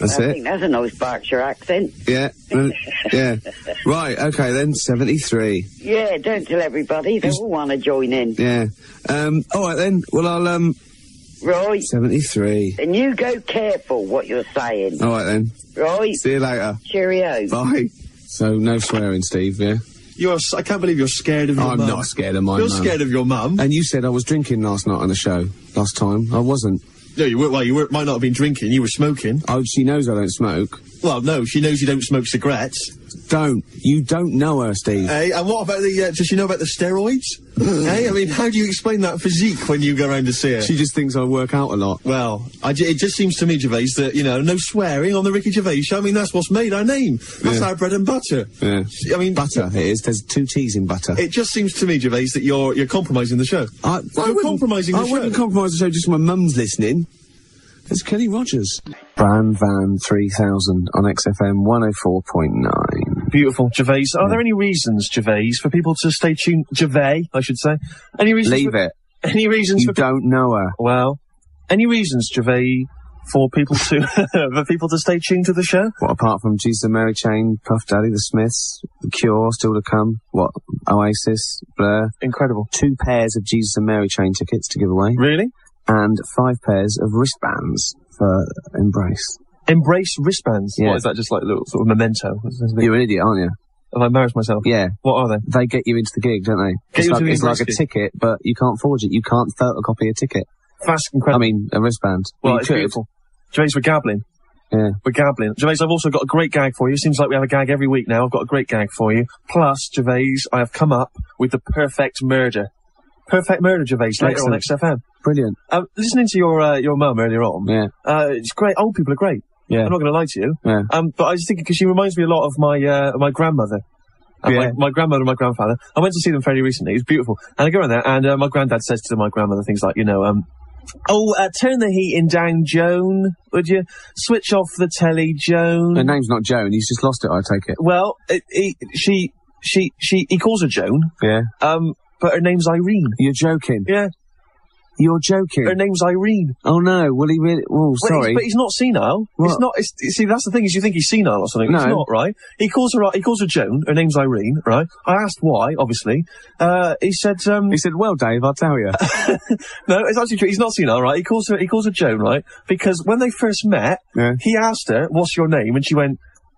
That's I it. think that's a nice Berkshire accent. Yeah. uh, yeah. Right, okay then, seventy-three. Yeah, don't tell everybody. They all want to join in. Yeah. Um, alright then, well I'll, um... Right. seventy-three. And you go careful what you're saying. Alright then. Right. See you later. Cheerio. Bye. So, no swearing, Steve, yeah? You're, s- I can't believe you're scared of your I'm mum. not scared of my You're mum. scared of your mum. And you said I was drinking last night on the show. Last time. I wasn't. No, you were, well, you were, might not have been drinking, you were smoking. Oh, she knows I don't smoke. Well, no, she knows you don't smoke cigarettes. Don't. You don't know her, Steve. Hey, and what about the, uh, does she know about the steroids? Hey, I mean, how do you explain that physique when you go around to see her? She just thinks I work out a lot. Well, I j- it just seems to me, Gervais, that, you know, no swearing on the Ricky Gervais show. I mean, that's what's made our name. That's Yeah. our bread and butter. Yeah. I mean... Butter, it is. There's two T's in butter. It just seems to me, Gervais, that you're, you're compromising the show. I, I You're wouldn't- compromising the I show. wouldn't compromise the show just when my mum's listening. It's Kenny Rogers. Bran Van three thousand on X F M one oh four point nine. Beautiful, Gervais. Are there any reasons, Gervais, for people to stay tuned? Gervais, I should say. Any reasons? Leave for, it. Any reasons? You for don't know her. Well, any reasons, Gervais, for people to for people to stay tuned to the show? What, apart from Jesus and Mary Chain, Puff Daddy, The Smiths, The Cure, Still to Come, what, Oasis, Blur. Incredible. Two pairs of Jesus and Mary Chain tickets to give away. Really? And five pairs of wristbands for Embrace. Embrace wristbands? Yeah. What, is that just like a little sort of memento? You're an idiot, aren't you? Have I embarrassed myself? Yeah. What are they? They get you into the gig, don't they? Get it's you like, into the it's like a Embrace gig. ticket, but you can't forge it. You can't photocopy a ticket. That's I incredible. mean, a wristband. well, you it's could. beautiful. Gervais, we're gabbling. Yeah. We're gabbling. Gervais, I've also got a great gag for you. Seems like we have a gag every week now. I've got a great gag for you. Plus, Gervais, I have come up with the perfect murder. Perfect murder, Gervais, later Excellent. on X F M. Brilliant. Um, listening to your uh, your mum earlier on, Yeah. uh, it's great. Old people are great. Yeah. I'm not going to lie to you. Yeah. Um, but I was thinking because she reminds me a lot of my uh, my grandmother. And Yeah. my, my grandmother and my grandfather. I went to see them fairly recently. It was beautiful. And I go in there, and uh, my granddad says to my grandmother things like, you know, um, oh, uh, turn the heating down, Joan, would you? Switch off the telly, Joan. Her name's not Joan. He's just lost it, I take it. Well, it, he, she, she, she, he calls her Joan. Yeah. Um, but her name's Irene. You're joking. Yeah. You're joking. Her name's Irene. Oh no, will he really? Oh, Well, sorry. he's, but he's not senile. What? It's not. It's, see, that's the thing is, you think he's senile or something. It's No. not, right? He calls her. He calls her Joan. Her name's Irene, right? I asked why. Obviously, uh, he said. Um, He said, well, Dave, I'll tell you. no, it's actually true. He's not senile, right? He calls her. He calls her Joan, right? Because when they first met, Yeah. he asked her, "What's your name?" And she went,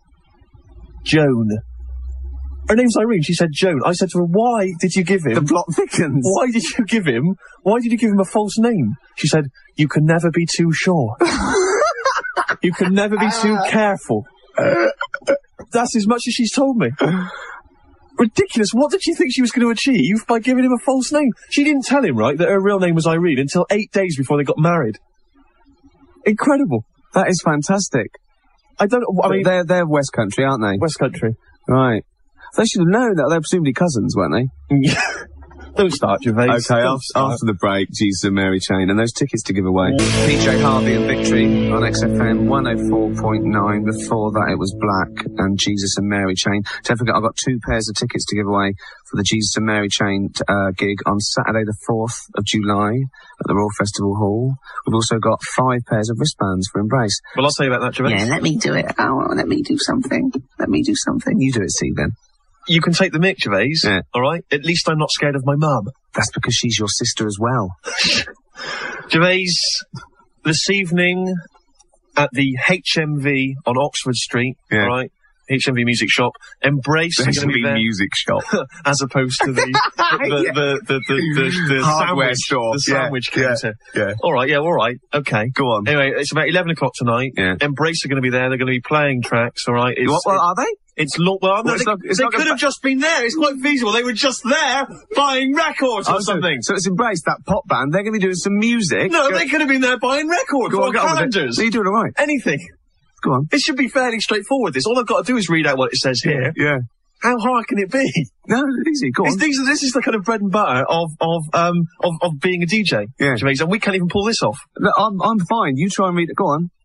"Joan." Her name's Irene. She said Joan. I said to her, "Why did you give him?" The plot thickens. Why did you give him? Why did you give him a false name? She said, "You can never be too sure. You can never be too careful." That's as much as she's told me. Ridiculous. What did she think she was going to achieve by giving him a false name? She didn't tell him, right, that her real name was Irene until eight days before they got married. Incredible. That is fantastic. I don't know. I mean, they're, they're West Country, aren't they? West Country. Right. They should have known that. They're presumably cousins, weren't they? Don't start, Gervais. Okay, Don't after, start. after the break, Jesus and Mary Chain, and those tickets to give away. P J Harvey and Victory on X F M one oh four point nine. Before that, it was Black and Jesus and Mary Chain. Don't forget, I've got two pairs of tickets to give away for the Jesus and Mary Chain uh, gig on Saturday the fourth of July at the Royal Festival Hall. We've also got five pairs of wristbands for Embrace. Well, I'll tell you about that, Gervais. Yeah, let me do it. Oh, let me do something. Let me do something. You do it, Steve, then. You can take the mick, Gervais. Yeah. All right? At least I'm not scared of my mum. That's because she's your sister as well. Gervais, this evening at the H M V on Oxford Street, Yeah. all right? H M V Music Shop. Embrace are H going M to be V there. Music Shop. As opposed to the the, Yeah. the, the, the, the, the Hardware sandwich, store. the Yeah, sandwich yeah, counter. yeah. All right, yeah, all right, okay. Go on. Anyway, it's about eleven o'clock tonight. Yeah. Embrace are going to be there. They're going to be playing tracks. All right. It's, What, what are they? It's lo- well, no, Well, it's they, not- it's they not could gonna have just been there. It's quite feasible. They were just there buying records or Oh, so- something. So it's Embrace, that pop band. They're going to be doing some music. No, Go- they could have been there buying records Go or on, get on with it. calendars. Are you doing all right? Anything. Go on. It should be fairly straightforward. This. All I've got to do is read out what it says here. Yeah. How hard can it be? No, it's easy. Go It's, on. these are, this is the kind of bread and butter of of um of, of being a D J. Yeah. Gervais, and we can't even pull this off. No, I'm, I'm fine. You try and read it. Go on.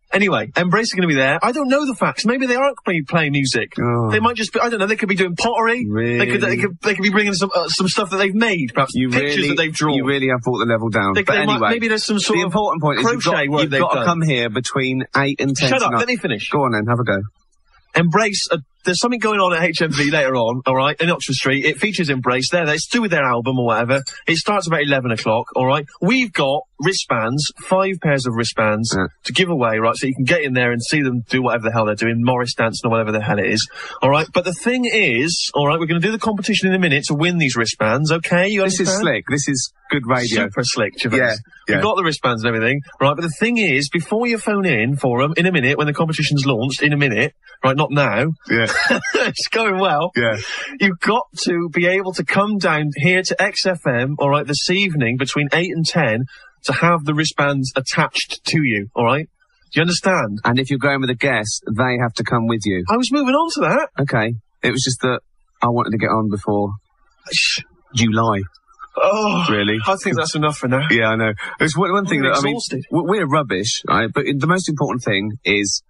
Anyway, Embrace are going to be there. I don't know the facts. Maybe they aren't play, playing music. Oh. They might just be, I don't know, they could be doing pottery. Really? They could, they could, they could be bringing some, uh, some stuff that they've made, perhaps You pictures really, that they've drawn. You really have brought the level down. They- but they might- anyway, maybe there's some sort the of important point is you've crochet got, work you've they've got to done. come here between eight and ten Shut up, tonight. let me finish. Go on then, have a go. Embrace, uh, there's something going on at H M V later on, alright, in Oxford Street. It features Embrace. There, it's to do with their album or whatever. It starts about eleven o'clock, alright? We've got wristbands, five pairs of wristbands Yeah. to give away, right? So you can get in there and see them do whatever the hell they're doing, Morris dancing or whatever the hell it is, alright? But the thing is, alright, we're going to do the competition in a minute to win these wristbands, okay? You This is understand? slick. This is good radio. Super slick, Gervais. Yeah, yeah. We've got the wristbands and everything, right? But the thing is, before you phone in for them, in a minute, when the competition's launched, in a minute, right, not now, Yeah. it's going well, Yeah. you've got to be able to come down here to X F M, alright, this evening, between eight and ten, to have the wristbands attached to you, alright? Do you understand? And if you're going with a guest, they have to come with you. I was moving on to that. Okay. It was just that I wanted to get on before Shh. July. Oh, Really? I think that's enough for now. Yeah, I know. There's one, one thing I'm that, I mean, exhausted. w- we're rubbish, right? But the most important thing is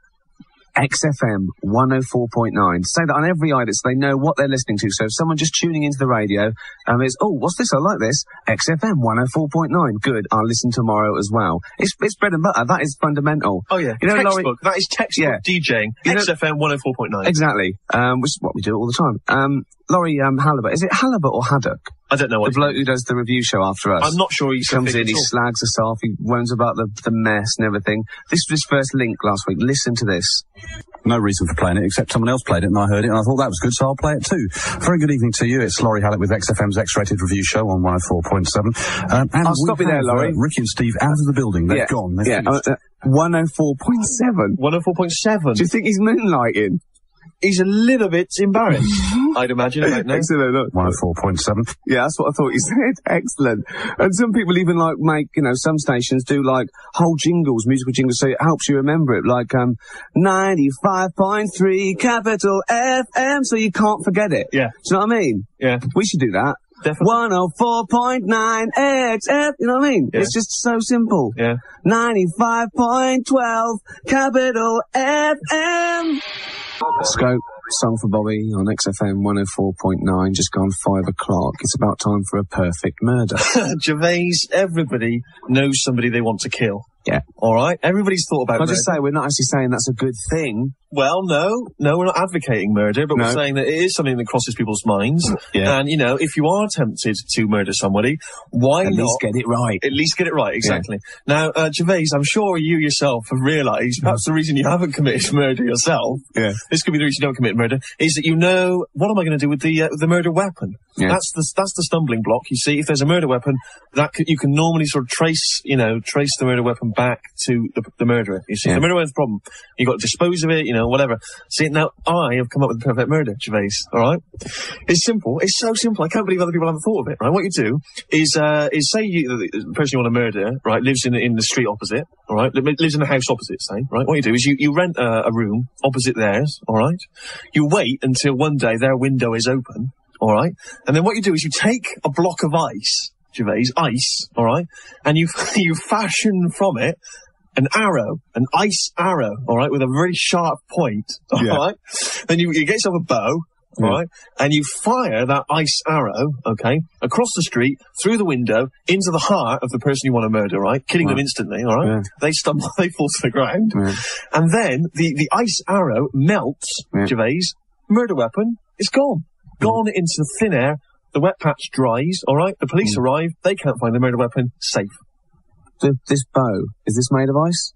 X F M one oh four point nine. Say that on every item so they know what they're listening to. So if someone just tuning into the radio, um, is, oh, what's this? I like this. X F M one oh four point nine. Good. I'll listen tomorrow as well. It's, it's bread and butter. That is fundamental. Oh yeah, You know, textbook. Laurie- That is textbook Yeah. DJing. You know- X F M one oh four point nine. Exactly. Um, which is what we do all the time. Um, Laurie, um, Halibut. Is it Halibut or Haddock? I don't know The what. bloke who does the review show after us. I'm not sure he's comes in, he slags us off, he moans about the, the mess and everything. This was his first link last week. Listen to this. No reason for playing it, except someone else played it and I heard it and I thought that was good, so I'll play it too. Very good evening to you. It's Laurie Hallett with X F M's X-Rated Review Show on one oh four point seven. Um, and I'll stop we you there, have, Laurie. Uh, Ricky and Steve out of the building. They've yeah, gone. They've yeah, finished. uh, uh, one oh four point seven. one oh four point seven. Do you think he's moonlighting? He's a little bit embarrassed, I'd imagine, right now. Excellent. Look. one oh four point seven. Yeah, that's what I thought you said. Excellent. And some people even like make, you know, some stations do like whole jingles, musical jingles, so it helps you remember it. Like, um, ninety-five point three capital F M, so you can't forget it. Yeah. Do you know what I mean? Yeah. We should do that. Definitely. one oh four point nine X F, you know what I mean? Yeah. It's just so simple. Yeah. ninety-five point one two capital F M. Scope, song for Bobby on X F M one oh four point nine, just gone five o'clock. It's about time for a perfect murder. Gervais, everybody knows somebody they want to kill. Yeah. Alright? Everybody's thought about I'll murder. just say, we're not actually saying that's a good thing. Well, no, no, we're not advocating murder, but No. we're saying that it is something that crosses people's minds. Yeah. And, you know, if you are tempted to murder somebody, why At not least get it right. at least get it right? Exactly. Now, uh, Gervais, I'm sure you yourself have realised, perhaps the reason you haven't committed murder yourself, Yeah. this could be the reason you don't commit murder, is that you know, what am I going to do with the uh, the murder weapon? Yeah. That's the that's the stumbling block. You see, if there's a murder weapon, that c- you can normally sort of trace, you know, trace the murder weapon back to the, the murderer. You see, Yeah. the murderer weapon's the problem. You got to dispose of it, you know, whatever. See, now I have come up with the perfect murder, Gervais. All right, it's simple. It's so simple. I can't believe other people haven't thought of it. Right, what you do is uh, is say you, the person you want to murder, right, lives in in the street opposite. All right, li- lives in the house opposite. Say, right, what you do is you you rent a, a room opposite theirs. All right, you wait until one day their window is open. All right, and then what you do is you take a block of ice, Gervais, ice. All right, and you you fashion from it an arrow, an ice arrow, all right, with a very sharp point, all Yeah. right? Then you, you get yourself a bow, Yeah. all right, and you fire that ice arrow, okay, across the street, through the window, into the heart of the person you want to murder, right? Killing them Right. instantly, all right? Yeah. They stumble, they fall to the ground. Yeah. And then the, the ice arrow melts, Yeah. Gervais, murder weapon, it's gone. Gone into thin air, the wet patch dries, all right? The police Mm. arrive, they can't find the murder weapon, safe. The, this bow, is this made of ice?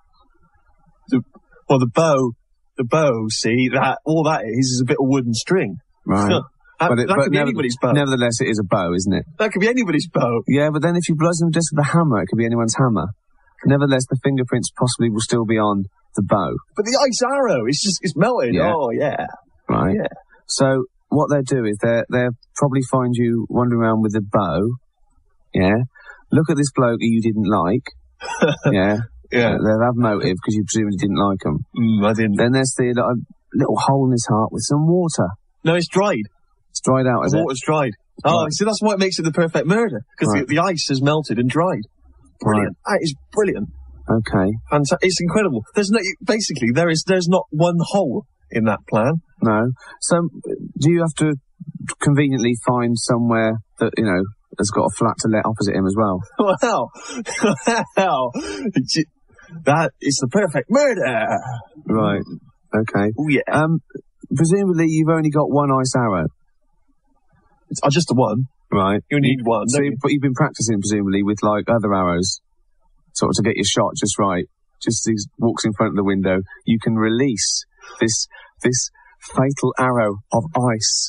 Well, the bow, the bow, see, that, all that is, is a bit of wooden string. Right. Huh. That, But it- that but could be never- anybody's bow. Nevertheless, it is a bow, isn't it? That could be anybody's bow. Yeah, but then if you blow them just with a hammer, it could be anyone's hammer. Nevertheless, the fingerprints possibly will still be on the bow, But the ice arrow, it's just, it's melted. Yeah. Oh, yeah. right? Yeah. So what they'll do is they they'll probably find you wandering around with a bow. Yeah. Look at this bloke who you didn't like. Yeah. Yeah. Uh, they'll have motive because you presumably didn't like him. Mm, I didn't. Then there's the little, little hole in his heart with some water. No, it's dried. It's dried out, is The it? water's dried. Oh, Right. see, that's why it makes it the perfect murder. Because Right. the, the ice has melted and dried. Brilliant. That is brilliant. Okay. Fanta- it's incredible. There's no, basically, there is, there's not one hole in that plan. No. So, do you have to conveniently find somewhere that, you know, has got a flat to let opposite him as well? Wow. Wow. That is the perfect murder. Right. Okay. Oh, yeah. Um, presumably you've only got one ice arrow. It's uh, just the one. Right. You need one. So, don't you, you? but you've been practicing presumably with like other arrows, sort of to get your shot just right. Just as he walks in front of the window, you can release this this fatal arrow of ice.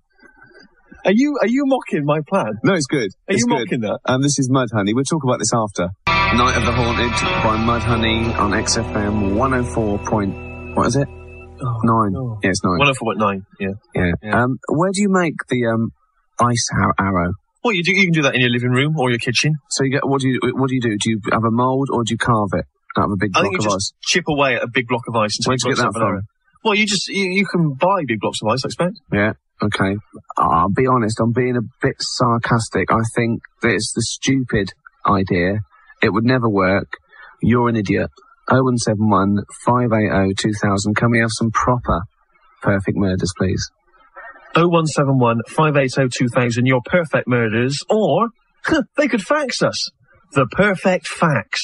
Are you are you mocking my plan? No, it's good. Are it's you good. mocking that? Um, this is Mudhoney. We'll talk about this after. Night of the Haunted by Mudhoney on X F M one oh four point. What is it? Oh, nine. no. Yeah, it's nine. one oh four point nine. Yeah. Yeah. Yeah. Um, where do you make the um ice ar- arrow? Well, you do. You can do that in your living room or your kitchen. So you get what do you what do you do? Do you have a mould or do you carve it out of a big I block think you of just ice? chip away at a big block of ice. Until Where'd you you've get got that yourself an from? arrow. Well, you just you, you can buy big blocks of ice, I expect. Yeah. Okay. I'll be honest. I'm being a bit sarcastic. I think that it's the stupid idea. It would never work. You're an idiot. oh one seven one, five eight oh, two thousand. Can we have some proper perfect murders, please? oh one seven one, five eight oh, two thousand, your perfect murders, or they could fax us. The perfect fax.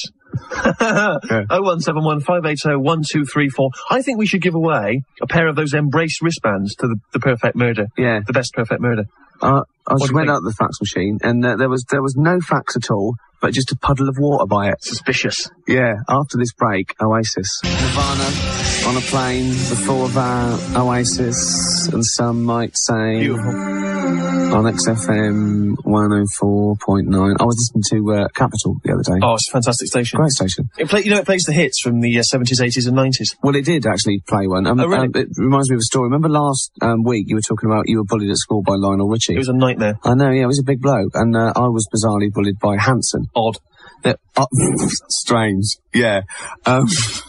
Yeah. oh one seven one, five eight oh, one two three four. I think we should give away a pair of those Embrace wristbands to the, the perfect murder. Yeah. The best perfect murder. Uh, I What just do you went think? out the fax machine and uh, there was there was no fax at all, but just a puddle of water by it. Suspicious. Yeah, after this break, Oasis. Nirvana on a plane, the full of our Oasis, and some might say... Beautiful. On X F M one oh four point nine. I was listening to uh, Capital the other day. Oh, it's a fantastic station. Great station. It play, you know, it plays the hits from the uh, seventies, eighties and nineties. Well, it did actually play one. Um, Oh, really? um, it reminds me of a story. Remember last um, week you were talking about you were bullied at school by Lionel Richie? It was a nightmare. I know, yeah, he was a big bloke. And uh, I was bizarrely bullied by Hanson. Odd. That, uh, strange, yeah. Um,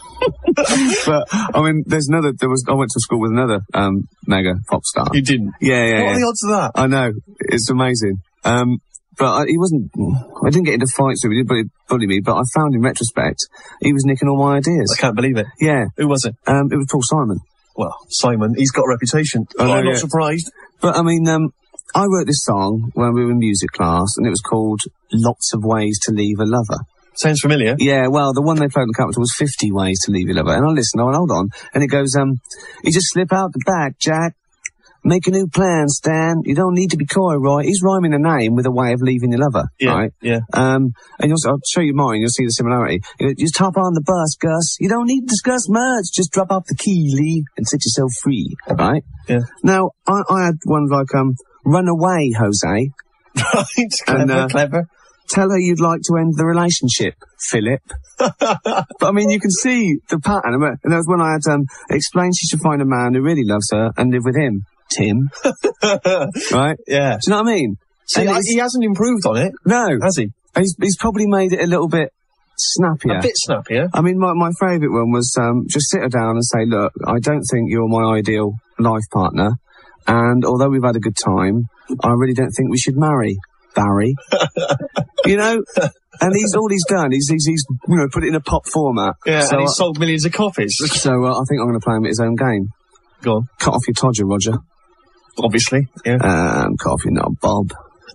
but I mean, there's another. There was. I went to school with another um, mega pop star. You didn't? Yeah, yeah. What yeah. are the odds of that? I know, it's amazing. Um, but I, he wasn't. I didn't get into fights with him. He didn't bully, bully me. But I found in retrospect, he was nicking all my ideas. I can't believe it. Yeah. Who was it? Um, it was Paul Simon. Well, Simon, he's got a reputation. I know, I'm not yeah. surprised. But I mean, um, I wrote this song when we were in music class, and it was called "Lots of Ways to Leave a Lover." Sounds familiar. Yeah, well, the one they played in the Capital was fifty Ways to Leave Your Lover. And I listened, I went, hold on. And it goes, um, you just slip out the back, Jack. Make a new plan, Stan. You don't need to be coy, right? He's rhyming a name with a way of leaving your lover, Yeah, right? yeah. Um, and you'll, I'll show you mine, you'll see the similarity. You know, just hop on the bus, Gus. You don't need to discuss much. Just drop off the key, Lee, and set yourself free, right? Yeah. Now, I, I had one like, um, run away, Jose. Right, clever, And, uh, clever. Tell her you'd like to end the relationship, Philip. But I mean, you can see the pattern. And there was when I had um, explained she should find a man who really loves her and live with him, Tim. Right? Yeah. Do you know what I mean? See, And I, it's- he hasn't improved on it, no, has he? he's, he's probably made it a little bit snappier. A bit snappier. I mean, my, my favourite one was um, just sit her down and say, look, I don't think you're my ideal life partner, and although we've had a good time, I really don't think we should marry, Barry. You know? And he's all he's done, he's, he's, he's you know, put it in a pop format. Yeah, so and he I, sold millions of copies. So uh, I think I'm going to play him at his own game. Go on. Cut off your todger, Roger. Obviously, yeah. Um, cut off your nut, Bob.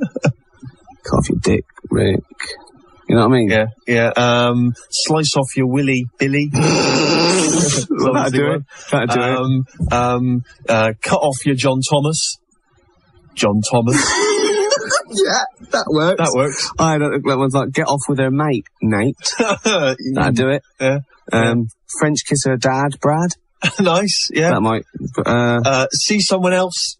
Cut off your dick, Rick. You know what I mean? Yeah, yeah. Um, slice off your willy, Billy. Well, that'd do it. That'd do it. um, um, uh, cut off your John Thomas. John Thomas. Yeah, that works. That works. I had a, that was like, get off with her mate, Nate. That'd do it. Yeah. Um, French kiss her dad, Brad. Nice, yeah. That might, uh, Uh, see someone else.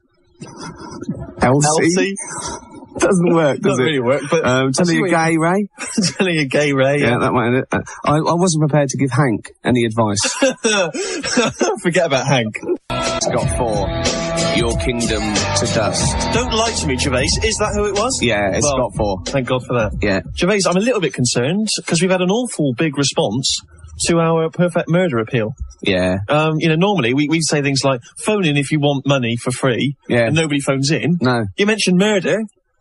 Elsie. Elsie. Doesn't work, does Doesn't it? really work, but Um, I tell see you what gay, Ray. telling a gay Ray. Yeah, Yeah. that might end it. Uh, I, I wasn't prepared to give Hank any advice. Forget about Hank. It's got four. Your kingdom to dust. Don't lie to me, Gervais. Is that who it was? Yeah, it's Well, got four. Thank God for that. Yeah. Gervais, I'm a little bit concerned because we've had an awful big response to our perfect murder appeal. Yeah. Um, you know, normally we, we say things like, phone in if you want money for free. Yeah. And nobody phones in. No. You mentioned murder,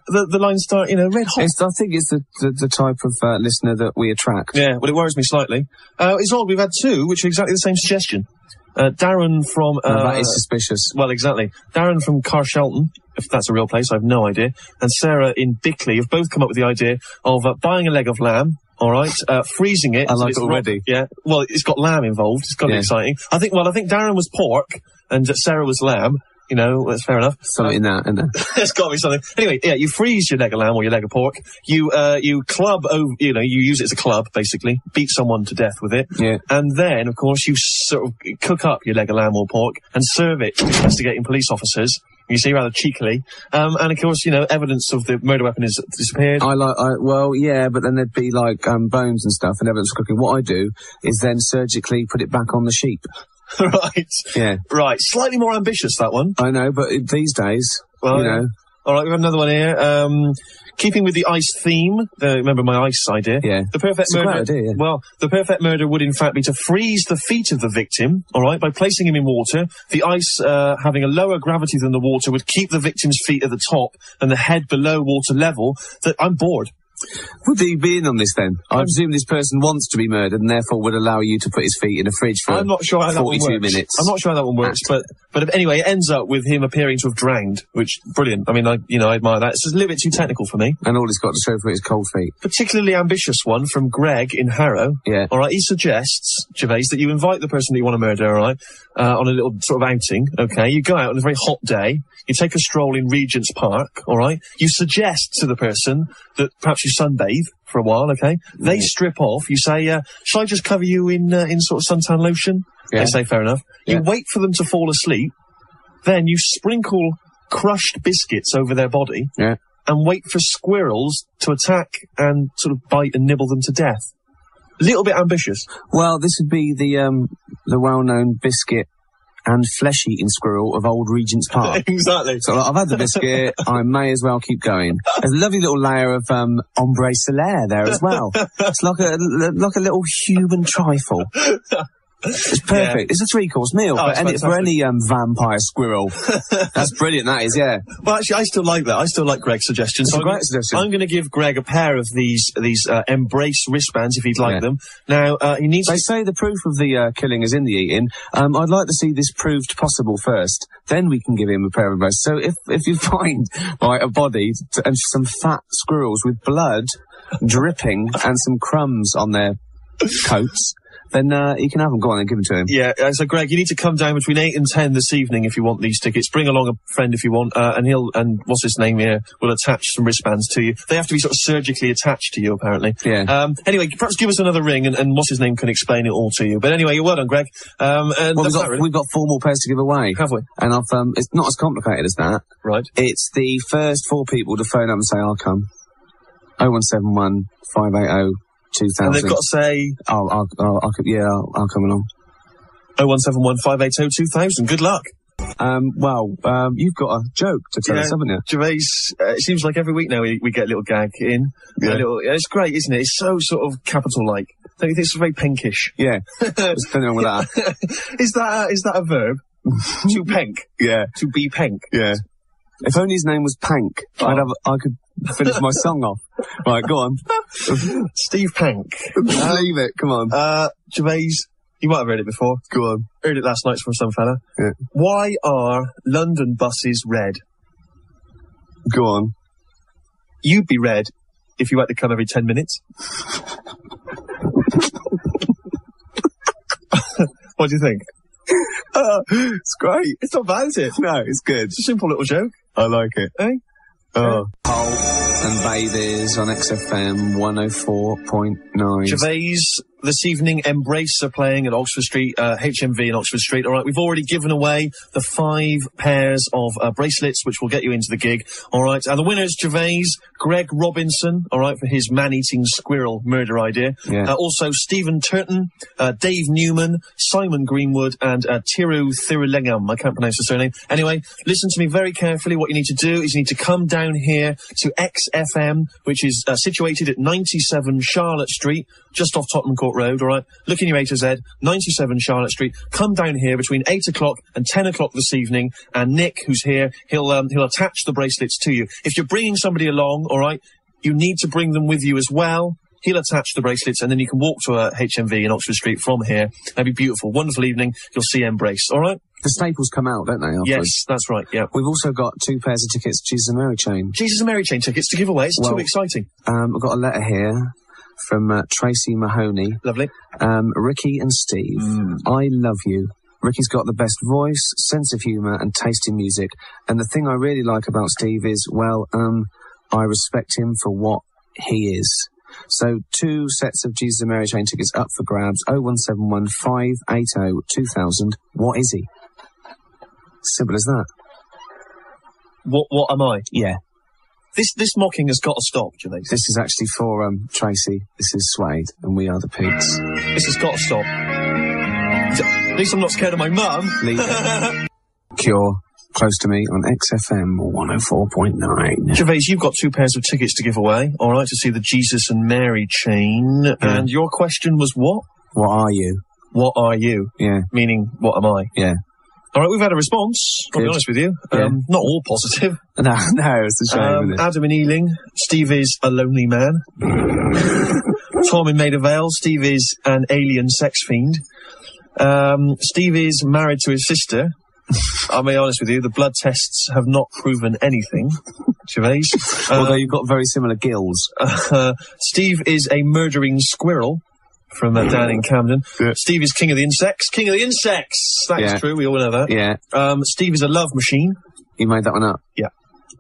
the, the lines start, you know, red hot. It's, I think it's the, the, the type of uh, listener that we attract. Yeah, well, it worries me slightly. Uh, it's odd, we've had two, which are exactly the same suggestion. Uh, Darren from... Uh, no, that is suspicious. Well, exactly. Darren from Carshalton, if that's a real place, I have no idea, and Sarah in Bickley have both come up with the idea of uh, buying a leg of lamb, all right, uh, freezing it. I like so it already. Rock, yeah, well, it's got lamb involved. It's got to yeah. be exciting. I think, well, I think Darren was pork, and uh, Sarah was lamb. You know, that's fair enough. Something in that, isn't there? There's got to be something. Anyway, yeah, you freeze your leg of lamb or your leg of pork. You, uh, you club over, you know, you use it as a club, basically. Beat someone to death with it. Yeah. And then, of course, you sort of cook up your leg of lamb or pork and serve it to investigating police officers. You see, rather cheekily. Um, and of course, you know, evidence of the murder weapon has disappeared. I like, I, well, yeah, but then there'd be like, um, bones and stuff and evidence of cooking. What I do is then surgically put it back on the sheep. Right. Yeah. Right. Slightly more ambitious, that one. I know, but it, these days, well, you know. All right, we have another one here. Um, keeping with the ice theme, uh, remember my ice idea? Yeah. The perfect it's murder. A great idea, yeah. Well, the perfect murder would in fact be to freeze the feet of the victim, all right, by placing him in water. The ice, uh, having a lower gravity than the water would keep the victim's feet at the top and the head below water level. That I'm bored. Would he be in on this then? I presume this person wants to be murdered and therefore would allow you to put his feet in a fridge for I'm not sure how that one forty-two works. minutes. I'm not sure how that one works, but but anyway, it ends up with him appearing to have drowned, which brilliant. I mean, I you know I admire that. It's just a little bit too technical for me. And all he's got to show for it is cold feet. Particularly ambitious one from Greg in Harrow. Yeah. All right. He suggests, Gervais, that you invite the person that you want to murder, all right, uh, on a little sort of outing. Okay. You go out on a very hot day. You take a stroll in Regent's Park. All right. You suggest to the person that perhaps you sunbathe for a while. Okay. They strip off. You say, uh, "Shall I just cover you in uh, in sort of suntan lotion?" Yeah. They say, "Fair enough." Yeah. You wait for them to fall asleep. Then you sprinkle crushed biscuits over their body. Yeah. And wait for squirrels to attack and sort of bite and nibble them to death. A little bit ambitious. Well, this would be the um the well-known biscuit and flesh-eating squirrel of old Regent's Park. Exactly. So like, I've had the biscuit, I may as well keep going. There's a lovely little layer of um ombre solaire there as well. It's like a like a little human trifle. It's perfect. Yeah. It's a three-course meal Oh, for, any, for any um, vampire squirrel. That's brilliant, that is, yeah. Well, actually, I still like that. I still like Greg's suggestion. It's so a great I'm, suggestion. I'm going to give Greg a pair of these these uh, Embrace wristbands if he'd like Yeah. them. Now, uh, he needs They to... say the proof of the uh, killing is in the eating. Um, I'd like to see this proved possible first. Then we can give him a pair of breasts. So if if you find right a body t- and some fat squirrels with blood dripping and some crumbs on their coats, then uh, you can have them. Go on and give them to him. Yeah, uh, so Greg, you need to come down between eight and ten this evening if you want these tickets. Bring along a friend if you want, uh, and he'll, and what's his name here, will attach some wristbands to you. They have to be sort of surgically attached to you, apparently. Yeah. Um, anyway, perhaps give us another ring and, and what's his name can explain it all to you. But anyway, you're well done, Greg. Um, and Well, we've that's got, that, really. we've got four more pairs to give away. Have we? And I've, um, it's not as complicated as that. Right. It's the first four people to phone up and say, I'll come. oh one seven one, five eight oh, two thousand. And they've got to say... Oh, I'll, I'll, I'll, yeah, I'll, I'll come along. oh one seven one, five eight oh, two thousand. Good luck. Um, well, um, you've got a joke to tell Yeah, us, haven't you? Gervais, uh, it seems like every week now we, we get a little gag in. Yeah. A little, yeah, it's great, isn't it? It's so sort of capital-like. Don't you think it's very penkish? Yeah. There's nothing wrong with that. Is that, a, is that a verb? To penk? Yeah. To be penk? Yeah. If only his name was Pank, Oh. I'd have, I could finish my song off. Right, go on. Steve Pank. Leave it, come on. Uh, Gervais, you might have heard it before. Go on. Heard it last night from some fella. Yeah. Why are London buses red? Go on. You'd be red if you had to come every ten minutes. What do you think? Uh, it's great. It's not bad, is it? No, it's good. It's a simple little joke. I like it. Eh? Oh. Holt and Bathers on X F M one oh four point nine. Gervais, this evening, Embrace are playing at Oxford Street, uh, H M V in Oxford Street. All right, we've already given away the five pairs of uh, bracelets, which will get you into the gig. All right, and the winners, Gervais, Greg Robinson, all right, for his man-eating squirrel murder idea. Yeah. Uh, also, Stephen Turton, uh, Dave Newman, Simon Greenwood, and uh, Tiru Thirulengam. I can't pronounce the surname. Anyway, listen to me very carefully. What you need to do is you need to come down here to X F M, which is uh, situated at ninety-seven Charlotte Street, just off Tottenham Court Road, all right? Look in your A to Z, ninety-seven Charlotte Street. Come down here between eight o'clock and ten o'clock this evening, and Nick, who's here, he'll, um, he'll attach the bracelets to you. If you're bringing somebody along, all right, you need to bring them with you as well. He'll attach the bracelets, and then you can walk to a H M V in Oxford Street from here. That'd be beautiful. Wonderful evening. You'll see Embrace, all right? The staples come out, don't they? Afterwards? Yes, that's right, yeah. We've also got two pairs of tickets to Jesus and Mary Chain. Jesus and Mary Chain tickets to give away. It's well, too exciting. Um, I've got a letter here from uh, Tracy Mahoney. Lovely. Um, Ricky and Steve, mm. I love you. Ricky's got the best voice, sense of humour and taste in music. And the thing I really like about Steve is, well, um, I respect him for what he is. So, two sets of Jesus and Mary Chain tickets up for grabs. oh one seven one, five eight oh, two thousand. What is he? Simple as that. What, what am I? Yeah. This, this mocking has got to stop, Gervais. This is actually for, um, Tracy. This is Suede, and we are the Pigs. This has got to stop. At least I'm not scared of my mum. Leave it. Cure. Close to me on X F M one oh four point nine. Gervais, you've got two pairs of tickets to give away, all right, to see the Jesus and Mary Chain. Yeah. And your question was what? What are you? What are you? Yeah. Meaning, what am I? Yeah. All right, we've had a response, I'll be honest with you. Yeah. Um, not all positive. No, no, it's a shame, um, isn't it? Adam in Ealing, Steve is a lonely man. Tom in Maida Vale, Steve is an alien sex fiend. Um, Steve is married to his sister. I'll be honest with you, the blood tests have not proven anything, Gervais. Uh, Although you've got very similar gills. Uh, Steve is a murdering squirrel from uh, down in Camden. Yeah. Steve is king of the insects. King of the insects! That yeah. is true, we all know that. Yeah. Um, Steve is a love machine. You made that one up? Yeah.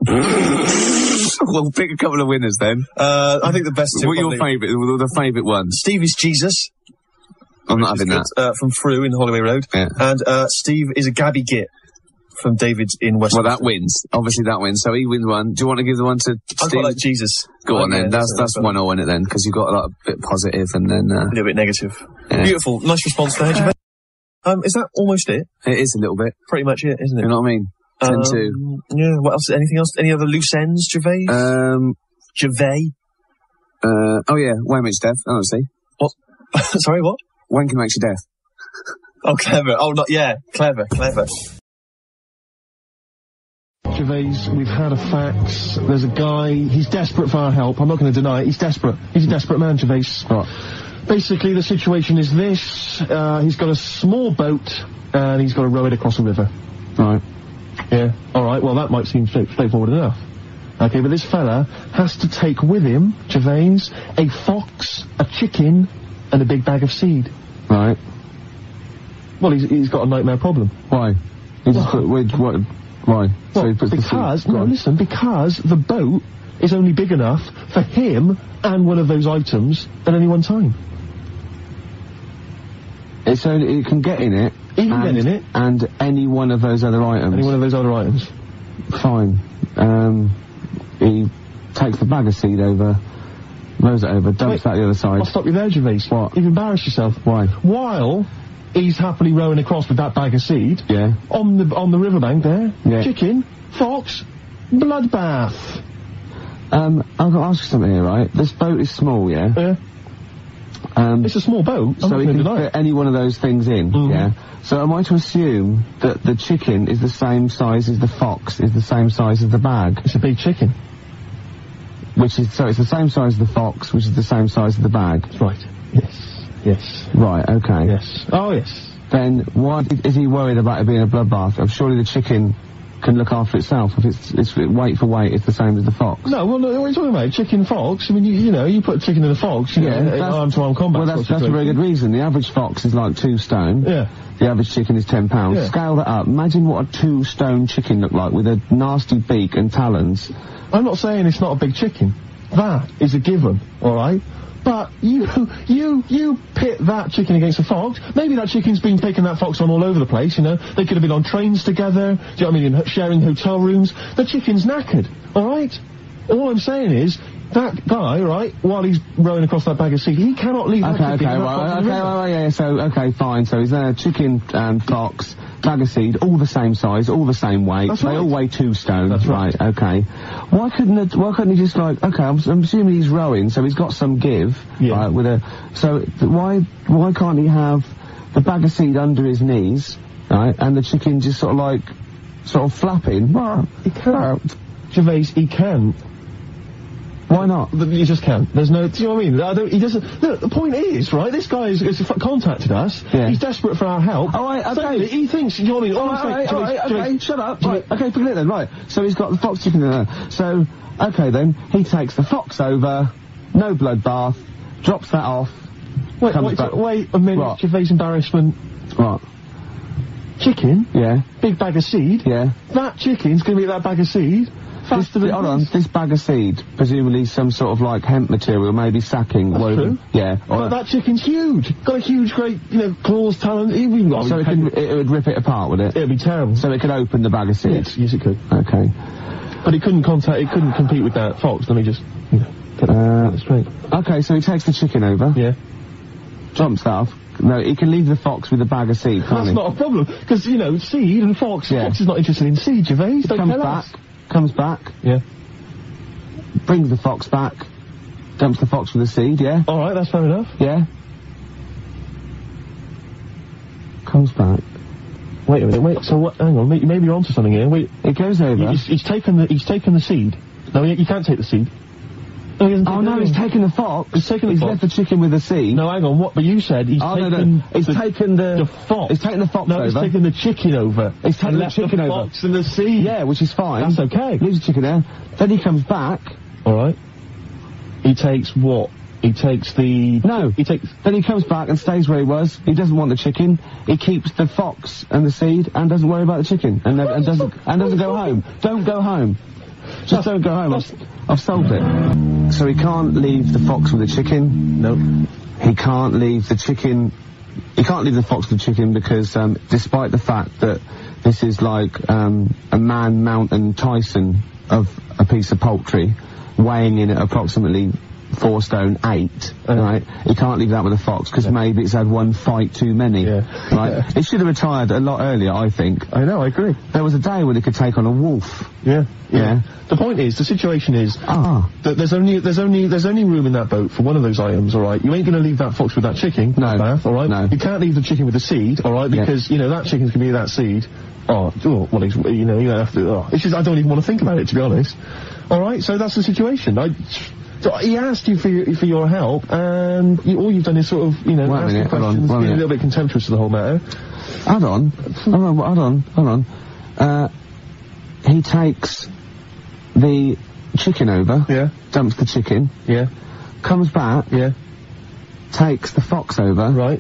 Well, pick a couple of winners then. Uh, I think the best two. What are your favourite, the favourite ones? Steve is Jesus. I'm not having that. Uh, from Frew in Holloway Road. Yeah. And, uh, Steve is a Gabby Git from David in West. Well, that wins. Obviously that wins. So he wins one. Do you want to give the one to Steve? I've got like Jesus. Go on yeah, then. That's, that's, that's one all in it then, because you've got a lot of bit positive and then, uh. A little bit negative. Yeah. Beautiful. Nice response there, Gervais. Um, is that almost it? It is a little bit. Pretty much it, isn't it? You know what I mean? Ten um, two. Yeah, what else? Anything else? Any other loose ends, Gervais? Um. Gervais? Uh, oh yeah, when makes death, honestly. What? Sorry, what? When can make you death? Oh, clever. Oh, not, yeah, clever, clever. Gervais, we've had a fax. There's a guy, he's desperate for our help. I'm not going to deny it. He's desperate. He's a desperate man, Gervais. Right. Basically, the situation is this. Uh, he's got a small boat, and he's got to row it across a river. Right. Yeah. All right, well, that might seem straight, straightforward enough. Okay, but this fella has to take with him, Gervais, a fox, a chicken, and a big bag of seed. Right. Well, he's, he's got a nightmare problem. Why? He just put, wait, what, why? Well, so he puts because, the no, listen, because the boat is only big enough for him and one of those items at any one time. It's only, it can get in it. He can and, get in it. And any one of those other items. Any one of those other items. Fine. Um, he takes the bag of seed over, rows it over, dumps Wait, that the other side. I'll stop you there, Gervais. What? You've embarrassed yourself. Why? While he's happily rowing across with that bag of seed. Yeah. On the on the riverbank there. Yeah. Chicken, fox, bloodbath. Um, I've got to ask you something here, right? This boat is small, yeah? Yeah. Um, it's a small boat. I'm so he can fit any one of those things in, mm. yeah? So am I to assume that the chicken is the same size as the fox, is the same size as the bag? It's a big chicken. Which is, so it's the same size as the fox, which is the same size as the bag? That's right. Yes. Yes. Right, okay. Yes. Oh, yes. Then why is he worried about it being a bloodbath? I'm surely the chicken can look after itself. If it's, it's weight for weight, it's the same as the fox. No, well, no, what are you talking about? Chicken, fox? I mean, you, you know, you put a chicken in a fox, you yeah, know, arm-to-arm combat. Well, that's, that's a very good reason. The average fox is like two stone. Yeah. The average chicken is ten pounds. Yeah. Scale that up. Imagine what a two-stone chicken looked like with a nasty beak and talons. I'm not saying it's not a big chicken. That is a given, alright? But you, you, you pit that chicken against a fox. Maybe that chicken's been taking that fox on all over the place, you know. They could have been on trains together, do you know what I mean, sharing hotel rooms. The chicken's knackered, alright? All I'm saying is, that guy, right, while he's rowing across that bag of seed, he cannot leave Okay, that okay, chicken in that well, box okay, in the river. well, yeah, so, okay, fine. So he's there, chicken and fox, bag of seed, all the same size, all the same weight. That's they right. all weigh two stone. That's right. okay. Why couldn't it, why couldn't he just like, okay, I'm, I'm assuming he's rowing, so he's got some give, Yeah. right, with a, so th- why, why can't he have the bag of seed under his knees, right, and the chicken just sort of like, sort of flapping? He can't. Gervais, he can. Why not? He just can't. There's no, do you know what I mean? I don't, he doesn't, look, the point is, right, this guy has, has contacted us, Yeah. he's desperate for our help. All right, okay. Secondly, he thinks, you know what I mean? All All right, I'm all right, saying, all right, Gervais- okay, Gervais- shut up. Gervais- Right, okay, forget it then, right. So he's got the fox chicken in there. So, okay then, he takes the fox over, no bloodbath, drops that off, Wait, comes wait, back. wait a minute, What? Gervais' embarrassment. What? Chicken, Yeah, big bag of seed, yeah. that chicken's gonna be that bag of seed, This, faster than hold on, this. this bag of seed, presumably some sort of like hemp material, maybe sacking, That's woven. true. Yeah. But or- that chicken's huge. Got a huge, great, you know, claws, talent. Even got so it, could, it would rip it apart, would it? It'd be terrible. So it could open the bag of seed? Yes, yes, it could. Okay. But it couldn't contact. It couldn't compete with that fox. Let me just, you know, get Uh, that straight. Okay, so he takes the chicken over, Yeah. jumps that off. No, he can leave the fox with the bag of seed, can't That's he? not a problem because you know seed and fox. Yeah. Fox is not interested in seed. Gervais, don't Comes tell back, us. comes back, Yeah. brings the fox back, dumps the fox with the seed, yeah? All right, that's fair enough. Yeah? Comes back. Wait a minute. Wait. So what? Hang on. Maybe, maybe you're onto something here. Wait. It goes over. He's, he's taken the. He's taken the seed. No, you, you can't take the seed. No, he hasn't Oh taken no, he's anything. taken the fox. He's taken the He's fox. left the chicken with the seed. No, hang on. What? But you said he's Oh, no, taken. no. He's the, taken the... the fox. He's taken the fox no, over. he's taken the chicken over. He's taken and the left chicken the over. fox and the seed. Yeah, which is fine. That's okay. Leaves the chicken there. Then he comes back. All right. He takes what? He takes the. No. He takes. Then he comes back and stays where he was. He doesn't want the chicken. He keeps the fox and the seed and doesn't worry about the chicken. And, never, and doesn't and doesn't go home. Don't go home. Just don't go home. I've, I've solved it. So he can't leave the fox with the chicken. No. He can't leave the chicken. He can't leave the fox with the chicken because, um, despite the fact that this is like um, a man mountain Tyson of a piece of poultry, weighing in at approximately four stone eight, Uh, right? He can't leave that with a fox because maybe it's had one fight too many, Yeah. right? Yeah. He should have retired a lot earlier, I think. I know. I agree. There was a day when he could take on a wolf. Yeah. Yeah. The point is, the situation is Ah. that there's only there's only there's only room in that boat for one of those items. All right. You ain't going to leave that fox with that chicken. No. Bath, all right. No. You can't leave the chicken with the seed. All right. Yeah. Because you know that chicken's going to be that seed. Oh, oh well, he's, you know, you have to. Oh, it's just I don't even want to think about it, to be honest. All right. So that's the situation. I. So he asked you for your, for your help, and you, all you've done is sort of, you know, Wait a ask minute, the hold on, questions, one being a minute. little bit contemptuous of the whole matter. Hold on. Hold on, hold on, hold on. Uh, he takes the chicken over. Yeah. Dumps the chicken. Yeah. Comes back. Yeah. Takes the fox over. Right.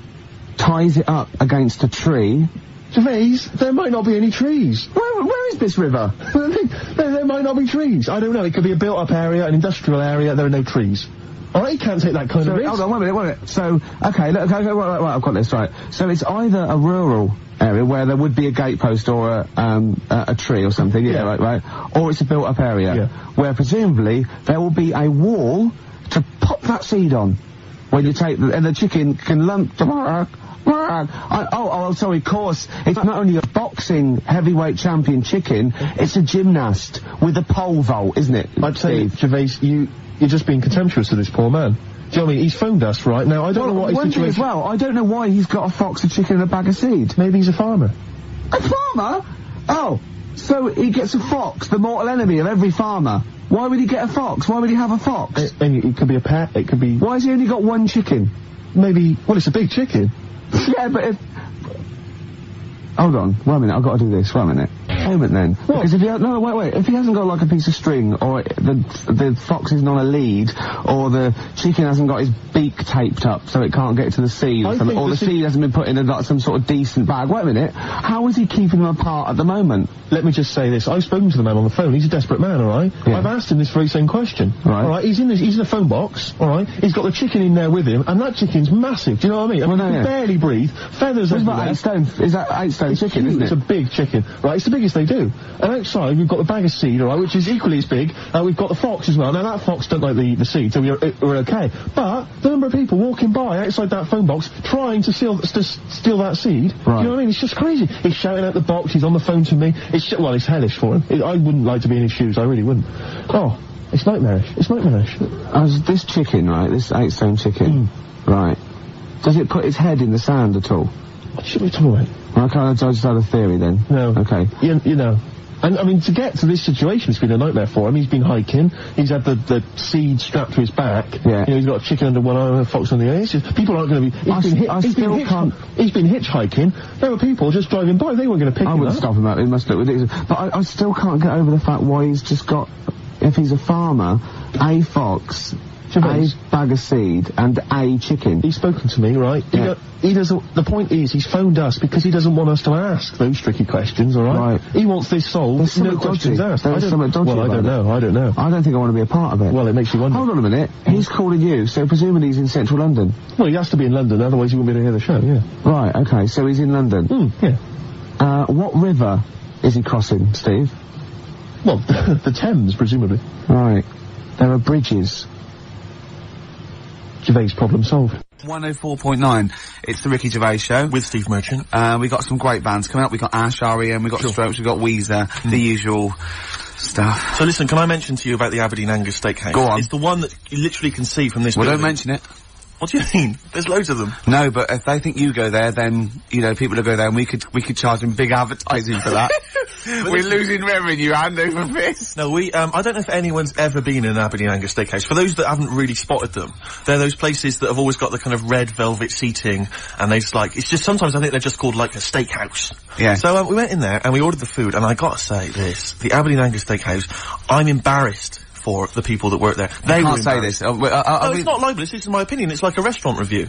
Ties it up against a tree. Gervais, there might not be any trees. Where, where is this river? there, there might not be trees. I don't know. It could be a built-up area, an industrial area. There are no trees. All right, you can't take that kind So, of risk. hold on, wait a minute, wait a minute. So, okay, look, okay, okay, right, right, right, I've got this, right. So it's either a rural area where there would be a gatepost or a, um, a, a tree or something, yeah, Yeah. right, right, or it's a built-up area Yeah. where presumably there will be a wall to pop that seed on when you take the, and the chicken can lump. I, oh, oh, sorry, of course, it's not only a boxing heavyweight champion chicken, it's a gymnast with a pole vault, isn't it, I'd say, Steve? Gervais, you, you're just being contemptuous of this poor man. Do you know what I mean? He's phoned us, right? Now, I don't know what his One thing situation... as well, I don't know why he's got a fox, a chicken, and a bag of seed. Maybe he's a farmer. A farmer? Oh, so he gets a fox, the mortal enemy of every farmer. Why would he get a fox? Why would he have a fox? It, and it could be a pet, it could be... Why has he only got one chicken? Maybe... Well, it's a big chicken. Yeah, but if... Hold on, wait a minute, I've got to do this, wait a minute. Wait a minute then. What? Because if he ha- no, wait, wait, if he hasn't got like a piece of string, or the the fox isn't on a lead, or the chicken hasn't got his beak taped up so it can't get to the seed, I or, something, think or the the se- seed hasn't been put in a, like, some sort of decent bag, wait a minute, how is he keeping them apart at the moment? let me just say this. I've spoken to the man on the phone. He's a desperate man, all right? Yeah. I've asked him this very same question. Right. All right? He's in this, he's in a phone box, all right? He's got the chicken in there with him, and that chicken's massive. Do you know what I mean? I mean, Well, no, he can yeah. barely breathe. Feathers It's about everywhere. eight stone. Is that eight stone It's chicken, huge. isn't it? It's a big chicken. Right, it's the biggest they do. And outside, we've got the bag of seed, all right, which is equally as big. Uh, we've got the fox as well. Now, that fox don't like the, the seed, so we're, we're okay. But the number of people walking by outside that phone box trying to steal, to steal that seed, Right. do you know what I mean? It's just crazy. He's shouting out the box, he's on the phone to me. It's, sh- well, it's hellish for him. It, I wouldn't like to be in his shoes, I really wouldn't. Oh, it's nightmarish. It's nightmarish. As this chicken, right, this eight stone chicken, right, does it put its head in the sand at all? What should we talk about? Okay, I just had a theory then. No. Okay. You, you know. And, I mean, to get to this situation, it's been a nightmare for him. He's been hiking. He's had the, the seed strapped to his back. Yeah. You know, he's got a chicken under one eye and a fox on the other. It's just, people aren't going to be... He's I been, s- hit, I he's, been still hitch, can't- he's been hitchhiking. There were people just driving by. They weren't going to pick I him wouldn't up. stop him up. It must look ridiculous. But I, I still can't get over the fact why he's just got, if he's a farmer, a fox, Gervais. a bag of seed, and a chicken. He's spoken to me, right? He, Yeah. do- he doesn't... The point is, he's phoned us because he doesn't want us to ask those tricky questions, all right? Right. He wants this solved. There's no something questions dodgy. asked. There's I don't- something dodgy Well, I about don't it. know. I don't know. I don't think I want to be a part of it. Well, it makes you wonder. Hold on a minute. He's calling you, so presumably he's in central London. Well, he has to be in London, otherwise he wouldn't be able to hear the show, yeah. Right, okay, so he's in London. Hmm, yeah. Uh, what river is he crossing, Steve? Well, the Thames, presumably. Right. There are bridges. Gervais problem solved. one oh four point nine. It's the Ricky Gervais Show. With Steve Merchant. Uh, we got some great bands coming up. We got Ash, R E M, we got Sure. Strokes, we got Weezer, Mm. the usual stuff. So listen, can I mention to you about the Aberdeen Angus Steakhouse? Go on. It's the one that you literally can see from this Well, don't building. mention it. What do you mean? There's loads of them. No, but if they think you go there, then, you know, people will go there and we could, we could charge them big advertising for that. We're losing revenue hand over fist. No, we, um, I don't know if anyone's ever been in an Aberdeen Angus Steakhouse. For those that haven't really spotted them, they're those places that have always got the kind of red velvet seating, and they just like, it's just, sometimes I think they're just called like a steakhouse. Yeah. So, um, we went in there and we ordered the food, and I gotta say this, the Aberdeen Angus Steakhouse, I'm embarrassed for the people that work there. They I were can't say embarrassed. this. Uh, well, uh, uh, No, I it's mean- not libelous, this is my opinion, it's like a restaurant review.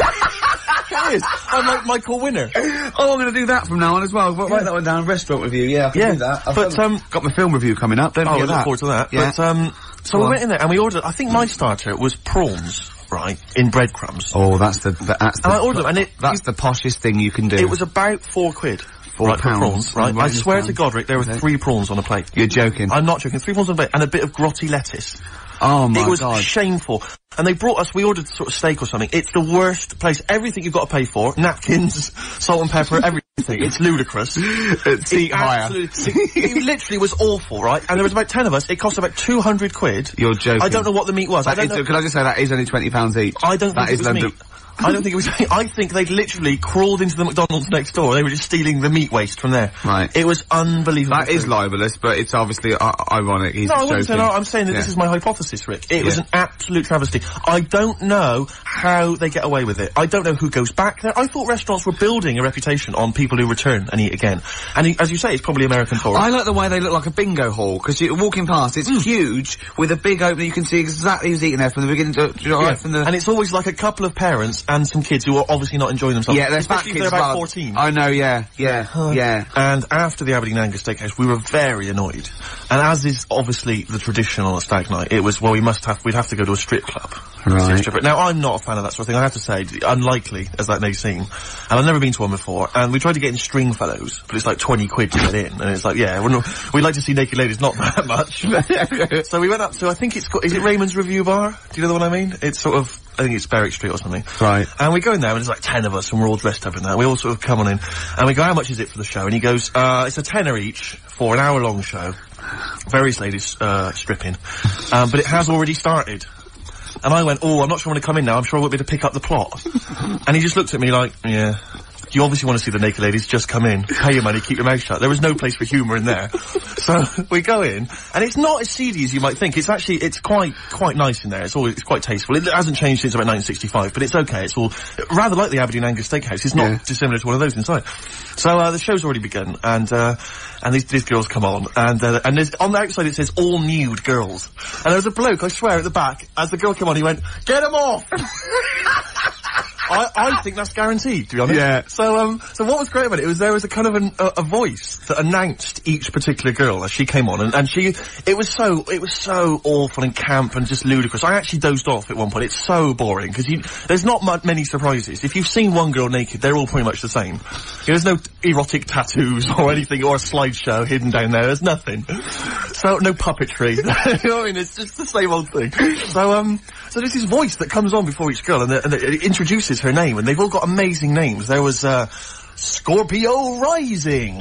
It is. I'm like Michael Winner. Oh, I'm going to do that from now on as well. Write that one down. Restaurant review. Yeah, I can Yeah, do that. I've but, got, um, got my film review coming up. Don't Oh, I forget look that. forward to that. Yeah. But, um, so Go we on. went in there and we ordered, I think my starter was prawns, right, in breadcrumbs. Oh, that's the, the that's the, And I ordered them, and it- that's the poshest thing you can do. It was about four quid. Four right, for pounds. prawns, right? Right, I this swear pound. to God, Rick, there were Okay. three prawns on a plate. You're joking. I'm not joking. Three prawns on a plate and a bit of grotty lettuce. Oh my It was God. shameful. And they brought us, we ordered sort of steak or something. It's the worst place. Everything you've got to pay for. Napkins, salt and pepper, everything. It's ludicrous. Seat higher. Absolutely. It literally was awful, right? And there was about ten of us. It cost about two hundred quid. You're joking. I don't know what the meat was. I That don't is, know. can I just say that is only twenty pounds each? I don't That think is it was London. meat. I don't think it was. I think they'd literally crawled into the McDonald's next door. They were just stealing the meat waste from there. Right. It was unbelievable. That is libelous, but it's obviously uh, ironic. He's No, I joking. wouldn't say no. I'm saying that Yeah. this is my hypothesis, Rick. It was Yeah. an absolute travesty. I don't know how they get away with it. I don't know who goes back there. I thought restaurants were building a reputation on people who return and eat again. And he, as you say, it's probably American tourists. I like the way they look like a bingo hall, because you're walking past, it's huge, with a big opening, you can see exactly who's eating there from the beginning to, to Yeah. right from the... And it's always like a couple of parents and some kids who are obviously not enjoying themselves. yeah, they're fat Especially if kids they're about as well. fourteen. I know, yeah, yeah, yeah. And after the Aberdeen Angus Steakhouse, we were very annoyed. And as is obviously the tradition on a stag night, it was, well, we must have, we'd have to go to a strip club. Right. See a stripper. Now, I'm not a fan of that sort of thing, I have to say, unlikely as that may seem. And I've never been to one before, and we tried to get in Stringfellows, but it's like twenty quid to get in, and it's like, yeah, we're not, we'd like to see naked ladies, not that much. So we went up to, I think it's called, is it Raymond's Review Bar? Do you know the one I mean? It's sort of, I think it's Berwick Street or something. Right. And we go in there, and there's like ten of us, and we're all dressed up in that. We all sort of come on in, and we go, how much is it for the show? And he goes, uh, it's a tenner each for an hour-long show. Various ladies, uh, stripping. Um, but it has already started. And I went, oh, I'm not sure I'm going to come in now, I'm sure I won't be able to pick up the plot. And he just looked at me like, yeah. You obviously want to see the naked ladies, just come in, pay your money, keep your mouth shut. There was no place for humour in there. So, we go in, and it's not as seedy as you might think. It's actually, it's quite, quite nice in there. It's always, it's quite tasteful. It hasn't changed since about nineteen sixty-five, but it's okay. It's all, rather like the Aberdeen Angus Steakhouse. It's not Yeah. dissimilar to one of those inside. So, uh, the show's already begun, and, uh, and these, these girls come on, and, uh, and there's, on the outside it says, all nude girls. And there was a bloke, I swear, at the back, as the girl came on, he went, get them off! I, I think that's guaranteed, to be honest. Yeah. So, um, so what was great about it was there was a kind of an, a, a voice that announced each particular girl as she came on, and, and she, it was so, it was so awful and camp and just ludicrous. I actually dozed off at one point. It's so boring, because you, there's not mu many surprises. If you've seen one girl naked, they're all pretty much the same. There's no erotic tattoos or anything, or a slideshow hidden down there. There's nothing. So, no puppetry. You know what I mean? It's just the same old thing. So, um, so there's this voice that comes on before each girl, and, the, and the, it introduces her name, and they've all got amazing names. There was, uh, Scorpio Rising,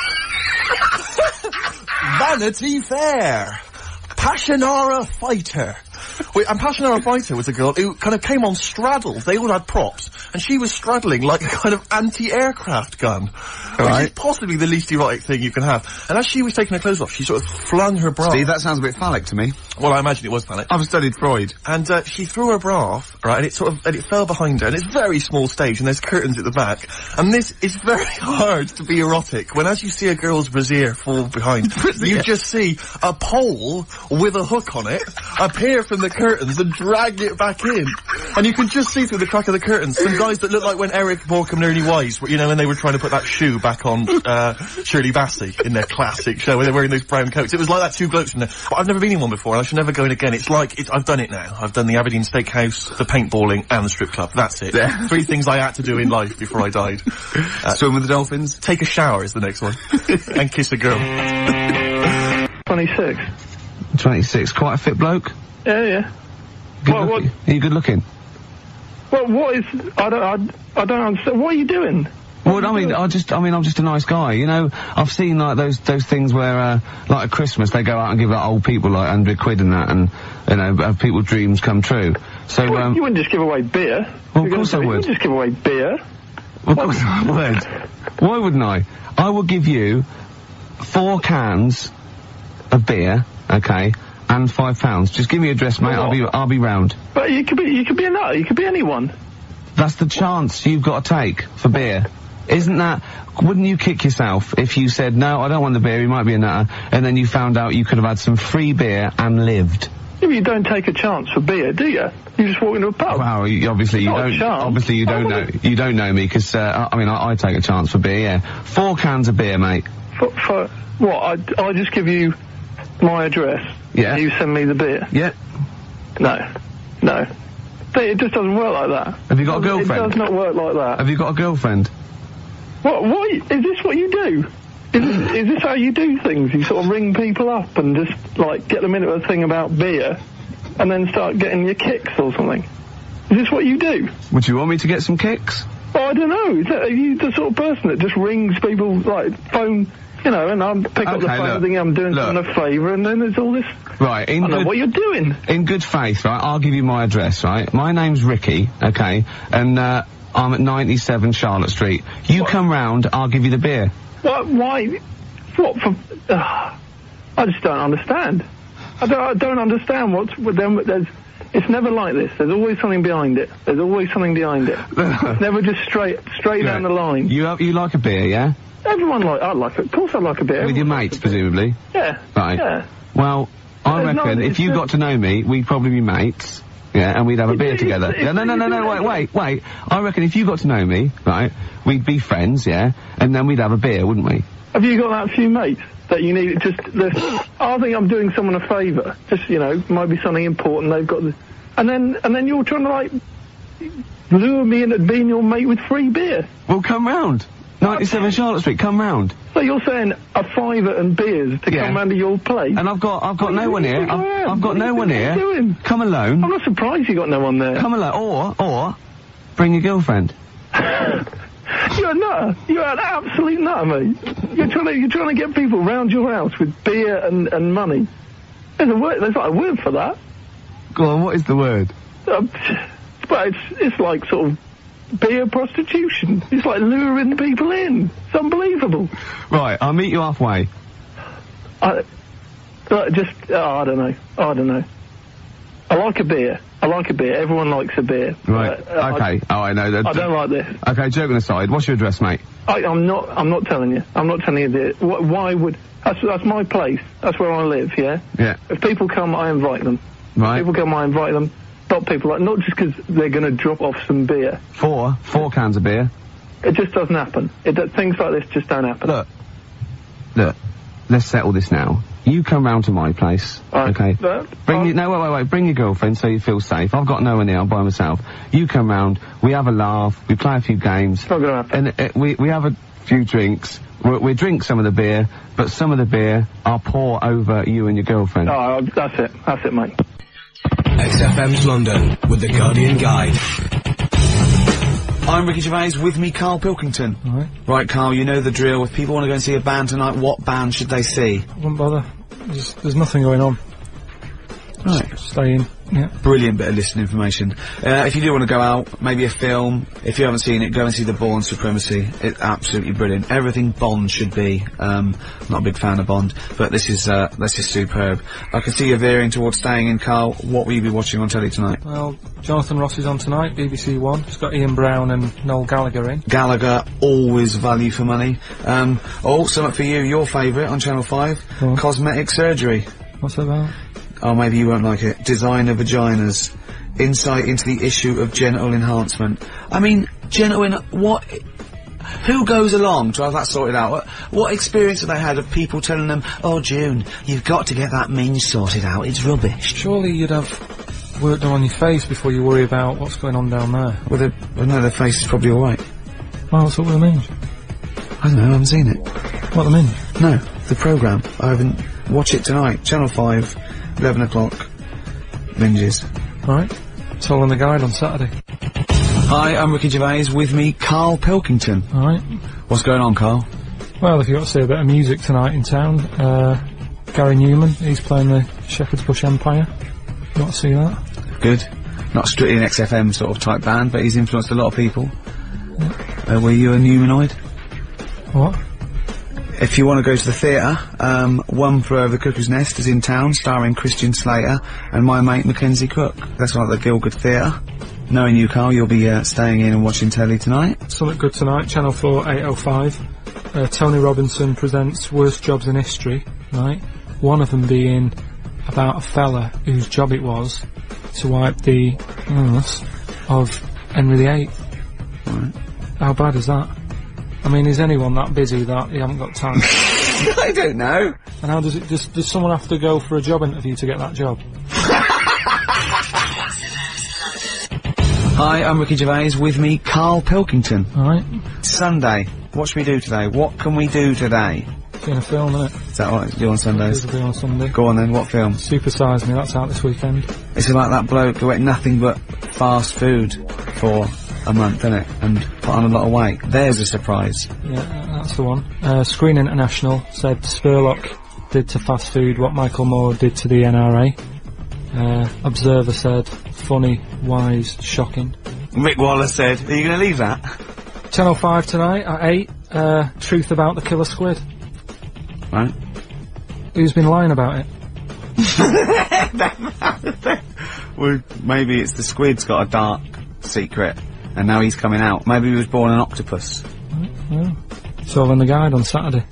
Vanity Fair, Passionara Fighter. Wait, and Passionara Fighter was a girl who kind of came on straddled. They all had props, and she was straddling like a kind of anti-aircraft gun, which Right. is possibly the least erotic thing you can have. And as she was taking her clothes off, she sort of flung her bra. Steve, that sounds a bit phallic to me. Well, I imagine it was phallic. I've studied Freud. And uh, she threw her bra off, right, and it sort of, and it fell behind her, and it's a very small stage, and there's curtains at the back, and this is very hard to be erotic, when as you see a girl's brassiere fall behind, you just see a pole with a hook on it appear from the curtains and drag it back in, and you can just see through the crack of the curtains some guys that look like when Eric Morecambe and Ernie Wise, you know, when they were trying to put that shoe back on uh, Shirley Bassey in their classic show, where they're wearing those brown coats. It was like that, two blokes in there. But I've never been in one before, and I should never go in again. It's like, it's, I've done it now. I've done the Aberdeen Steakhouse, the paintballing, and the strip club. That's it. Yeah. Three things I had to do in life before I died. Uh, Swim with the dolphins? Take a shower is the next one. And kiss a girl. twenty-six. twenty-six, quite a fit bloke? Yeah, yeah. Good Well, looking. Are you good looking? Well, what is... I don't... I, I don't understand. What are you doing? Well, I mean, I just, I mean, I'm just a nice guy, you know. I've seen like those those things where, uh, like at Christmas, they go out and give out old people like hundred quid and that, and you know, have people's dreams come true. So, Well, um, you wouldn't just give away beer. Well, of You're course gonna I say, would. You wouldn't just give away beer. of course I would. Why wouldn't I? I will give you four cans of beer, okay, and five pounds. Just give me a address, mate. I'll be, I'll be round. But you could be... You could be a nut. You could be anyone. That's the chance you've got to take for beer. Isn't that, wouldn't you kick yourself if you said, no, I don't want the beer, he might be a nutter, and then you found out you could have had some free beer and lived? Yeah, but you don't take a chance for beer, do you? You just walk into a pub. Wow, you, obviously you Not a don't, chance. obviously you don't know, you don't know me, because, uh, I, I mean, I, I take a chance for beer, yeah. Four cans of beer, mate. For, for what? I, I just give you my address. Yeah. You send me the beer. Yeah. No. No. It just doesn't work like that. Have you got a girlfriend? It does not work like that. Have you got a girlfriend? What, what, is this what you do? Is this, is this how you do things? You sort of ring people up and just, like, get them into a thing about beer, and then start getting your kicks or something? Is this what you do? Would you want me to get some kicks? Oh, I don't know. Is that, are you the sort of person that just rings people, like, phone, you know, and I'm pick up the Okay, phone look, and think I'm doing look. someone a favour, and then there's all this... Right, in I don't know good, what you're doing. In good faith, right, I'll give you my address, right? My name's Ricky, okay, and, uh, I'm at ninety-seven Charlotte Street. You What? come round, I'll give you the beer. What, why, what for, uh, I just don't understand. I don't, I don't understand what's with them, there's, it's never like this. There's always something behind it. There's always something behind it. It's never just straight, straight Yeah. down the line. You have, you like a beer, yeah? Everyone like, I like it. Of course I like a beer. With your Everyone mates, likes a beer. presumably? Yeah. Right. Yeah. Well, I There's reckon no- if it's you just- got to know me, we'd probably be mates. Yeah, and we'd have a beer it's- together. it's- Yeah, no, no, no, no, wait, wait, wait. I reckon if you got to know me, right, we'd be friends, yeah, and then we'd have a beer, wouldn't we? Have you got that few mates that you need? Just, the, I think I'm doing someone a favour. Just, you know, might be something important. They've got the, and then, and then you're trying to like lure me into being your mate with free beer. Well, come round. ninety-seven Charlotte Street, come round. So you're saying a fiver and beers to Yeah. come round to your place? And I've got, I've got What no do you one think here. I am? I've, I've got What do no you one think I'm here. doing? Come alone. I'm not surprised you got no one there. Come alone. Or, or, bring your girlfriend. You're a nutter. You're an absolute nutter, mate. You're trying to, you're trying to get people round your house with beer and, and money. There's a word, there's like a word for that. Go on, what is the word? Uh, but it's, it's like sort of beer prostitution. It's like luring people in. It's unbelievable. Right, I'll meet you halfway. I, uh, just, oh, I don't know. I don't know. I like a beer. I like a beer. Everyone likes a beer. Right, Uh, uh, okay. oh, I know that. I, I don't like this. Okay, joking aside, what's your address, mate? I, I'm not. I'm not telling you. I'm not telling you this. Wh- Why would? That's that's my place. That's where I live. Yeah. Yeah. If people come, I invite them. Right. If people come, I invite them. stop people, like, not just because they're going to drop off some beer. Four. Four cans of beer. It just doesn't happen. It, do- things like this just don't happen. Look. Look. Let's settle this now. You come round to my place, Right. okay? Uh, Bring your, no, wait, wait, wait. Bring your girlfriend so you feel safe. I've got no one there. I'm by myself. You come round. We have a laugh. We play a few games. It's not going to happen. And uh, we we have a few drinks. We, we drink some of the beer, but some of the beer I'll pour over you and your girlfriend. Oh, that's it. That's it, mate. X F M's London with the Guardian Guide. I'm Ricky Gervais, with me Carl Pilkington. Right. Right, Carl, you know the drill. If people want to go and see a band tonight, what band should they see? I wouldn't bother. There's, there's nothing going on. Right. Stay in. Yeah. Brilliant bit of listening information. Uh, if you do want to go out, maybe a film, if you haven't seen it, go and see The Bourne Supremacy. It's absolutely brilliant. Everything Bond should be. Um, not a big fan of Bond, but this is, uh, this is superb. I can see you veering towards staying in, Carl. What will you be watching on telly tonight? Well, Jonathan Ross is on tonight, B B C One. It's got Ian Brown and Noel Gallagher in. Gallagher, always value for money. Um, oh, something for you, your favourite on Channel five, Go on. Cosmetic Surgery. What's that about? Oh, maybe you won't like it. Designer Vaginas. Insight into the issue of genital enhancement. I mean, genital en- what... Who goes along to have that sorted out? What, what experience have they had of people telling them, oh, June, you've got to get that minge sorted out, it's rubbish? Surely you'd have work done on your face before you worry about what's going on down there. Well, the, well no, their face is probably alright. Well, what's up with the minge? I don't know, I haven't seen it. What, the minge? No, the programme. I haven't... Watch it tonight. Channel five, eleven o'clock. Minges. Right. It's all in the guide on Saturday. Hi, I'm Ricky Gervais, with me Carl Pilkington. Alright. What's going on, Carl? Well, if you've got to see a bit of music tonight in town, uh, Gary Newman, he's playing the Shepherd's Bush Empire. You want to see that? Good. Not strictly an X F M sort of type band, but he's influenced a lot of people. Yeah. Uh, were you a Newmanite? What? If you want to go to the theatre, um, One Flew Over the Cuckoo's Nest is in town, starring Christian Slater and my mate Mackenzie Cook. That's like the Guildford Theatre. Knowing you, Carl, you'll be uh, staying in and watching telly tonight. Something good tonight, Channel four, eight oh five. Uh, Tony Robinson presents Worst Jobs in History, right? One of them being about a fella whose job it was to wipe the ass of Henry the Eighth. Right. How bad is that? I mean, is anyone that busy that you haven't got time? I don't know. And how does it, does, does someone have to go for a job interview to get that job? Hi, I'm Ricky Gervais, with me Carl Pilkington. Alright. Sunday. What should we do today? What can we do today? Seeing a film, innit? Is that what you do on Sundays? It'll be on Sunday. Go on then, what film? Super Size Me, that's out this weekend. It's about that bloke who ate nothing but fast food for a month, innit? And put on a lot of weight. There's a surprise. Yeah, that's the one. Uh, Screen International said Spurlock did to fast food what Michael Moore did to the N R A. Uh, Observer said, funny, wise, shocking. Rick Wallace said, are you going to leave that? Channel five tonight at eight, uh, Truth About the Killer Squid. Right. Who's been lying about it? Well, maybe it's the squid's got a dark secret, and now he's coming out. Maybe he was born an octopus. Right, yeah. It's all in the guide on Saturday.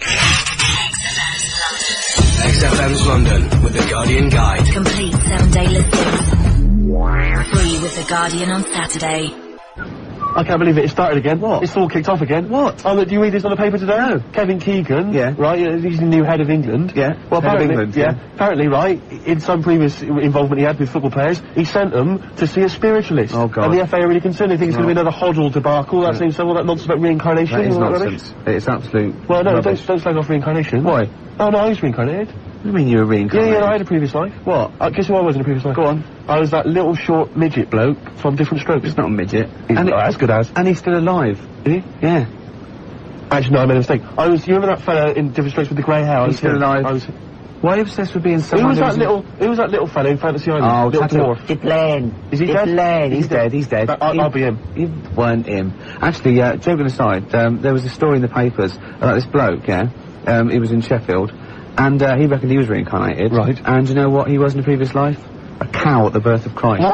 X F M's London with the Guardian Guide. Complete seven-day listings. Free with the Guardian on Saturday. I can't believe it. It started again. What? It's all kicked off again. What? Oh, look, do you read this on the paper today? No. Kevin Keegan. Yeah. Right, uh, he's the new head of England. Yeah. Well, Head of apparently, England, yeah, yeah. Apparently, right, in some previous involvement he had with football players, he sent them to see a spiritualist. Oh, God. And the F A are really concerned. They think it's No. going to be another Hoddle debacle, that Yeah. seems so, all that nonsense about reincarnation. That is all that nonsense. rubbish. It's absolute Well, no, rubbish. don't, don't slag off reincarnation. Why? Oh, no, I was reincarnated. What do you mean you were reincarnated? Yeah, yeah, I had a previous life. What? Uh, guess who I was in a previous life? Go on. I was that little short midget bloke from Different Strokes. He's not a midget. He's And not it- as good as. And he's still alive. Is he? Yeah. Actually, no, I made a mistake. I was, you remember that fella in Different Strokes with the grey hair? I He's was still him. alive. I was... Why are you obsessed with being Who someone was that who's- little, who was that little fella in Fantasy Island? Oh, little Tattoo. dwarf. Diplan. Is he dead? Diplan. He's Is he dead, he's dead. That- I'll, He- I'll be him. You weren't him. Actually, uh, joking aside, um, there was a story in the papers about this bloke, yeah? Um, he was in Sheffield, and uh, he reckoned he was reincarnated. Right. And you know what he was in a previous life? A cow at the birth of Christ. What?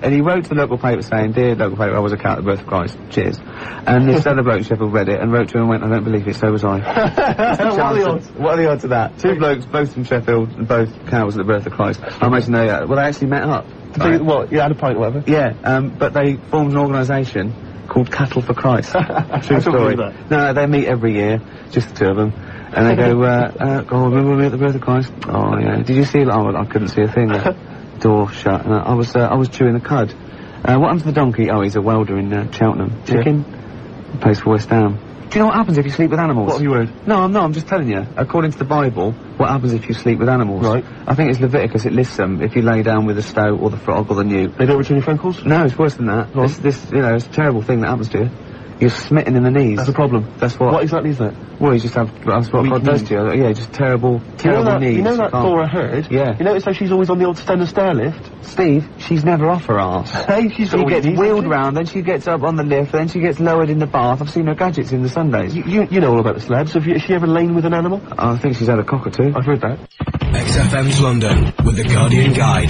and he wrote to the local paper saying, "Dear local paper, I was a cat at the birth of Christ. Cheers." And this other bloke in Sheffield read it and wrote to him and went, "I don't believe it, so was I." What are the odds? What are the odds of that? Two blokes, both from Sheffield, and both cows at the birth of Christ. I imagine they, uh, well, they actually met up. Right. What? You had a pint, whatever? Yeah, um, but they formed an organisation called Cattle for Christ. True story. No, no, they meet every year, just the two of them. And they go, uh, uh, oh, remember me at the birth of Christ? Oh, yeah. Did you see it? Oh, well, I couldn't see a thing. Door shut. And I was, uh, I was chewing the cud. Uh, what happened to the donkey? Oh, he's a welder in, uh, Cheltenham. Chicken? Yeah. Plays for West Ham. Do you know what happens if you sleep with animals? What have you heard? No, I'm not, I'm just telling you. According to the Bible, what happens if you sleep with animals? Right. I think it's Leviticus, it lists them. If you lay down with the stoat or the frog or the newt. They don't return your phone calls? No, it's worse than that. This, this, you know, it's a terrible thing that happens to you. You're smitten in the knees. That's a problem. That's what... What exactly is that? Well, you just have... That's what Weak God does knees. to you. Yeah, just terrible, terrible you know that, knees. You know that can't- Cora Heard? Yeah. You notice how she's always on the old stand and stair lift? Steve, she's never off her arse. Hey, she's She always gets wheeled round, then she gets up on the lift, then she gets lowered in the bath. I've seen her gadgets in the Sundays. You, you, you know all about the slabs. Have, you, has she ever lain with an animal? I think she's had a cock or two. I've heard that. X F M's London with the Guardian Guide.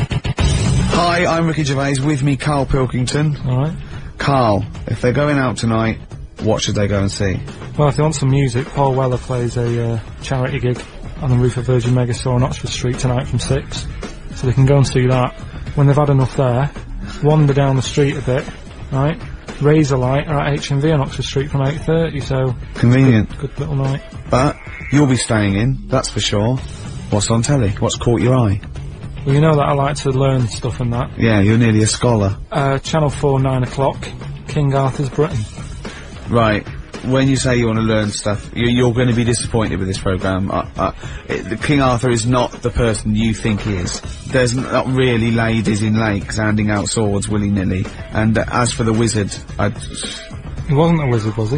Hi, I'm Ricky Gervais. With me, Carl Pilkington. Alright. Carl, if they're going out tonight, what should they go and see? Well, if they want some music, Paul Weller plays a uh, charity gig on the roof of Virgin Megastore on Oxford Street tonight from six. So they can go and see that. When they've had enough there, wander down the street a bit, right? Razorlight are at H and V on Oxford Street from eight thirty, so... Convenient. Good, good little night. But you'll be staying in, that's for sure. What's on telly? What's caught your eye? Well, you know that I like to learn stuff and that. Yeah, you're nearly a scholar. Uh, Channel four, nine o'clock, King Arthur's Britain. Right. When you say you want to learn stuff, you, you're going to be disappointed with this programme. Uh, uh, it, the King Arthur is not the person you think he is. There's not really ladies in lakes handing out swords willy-nilly. And uh, as for the wizard, I... He wasn't a wizard, was he?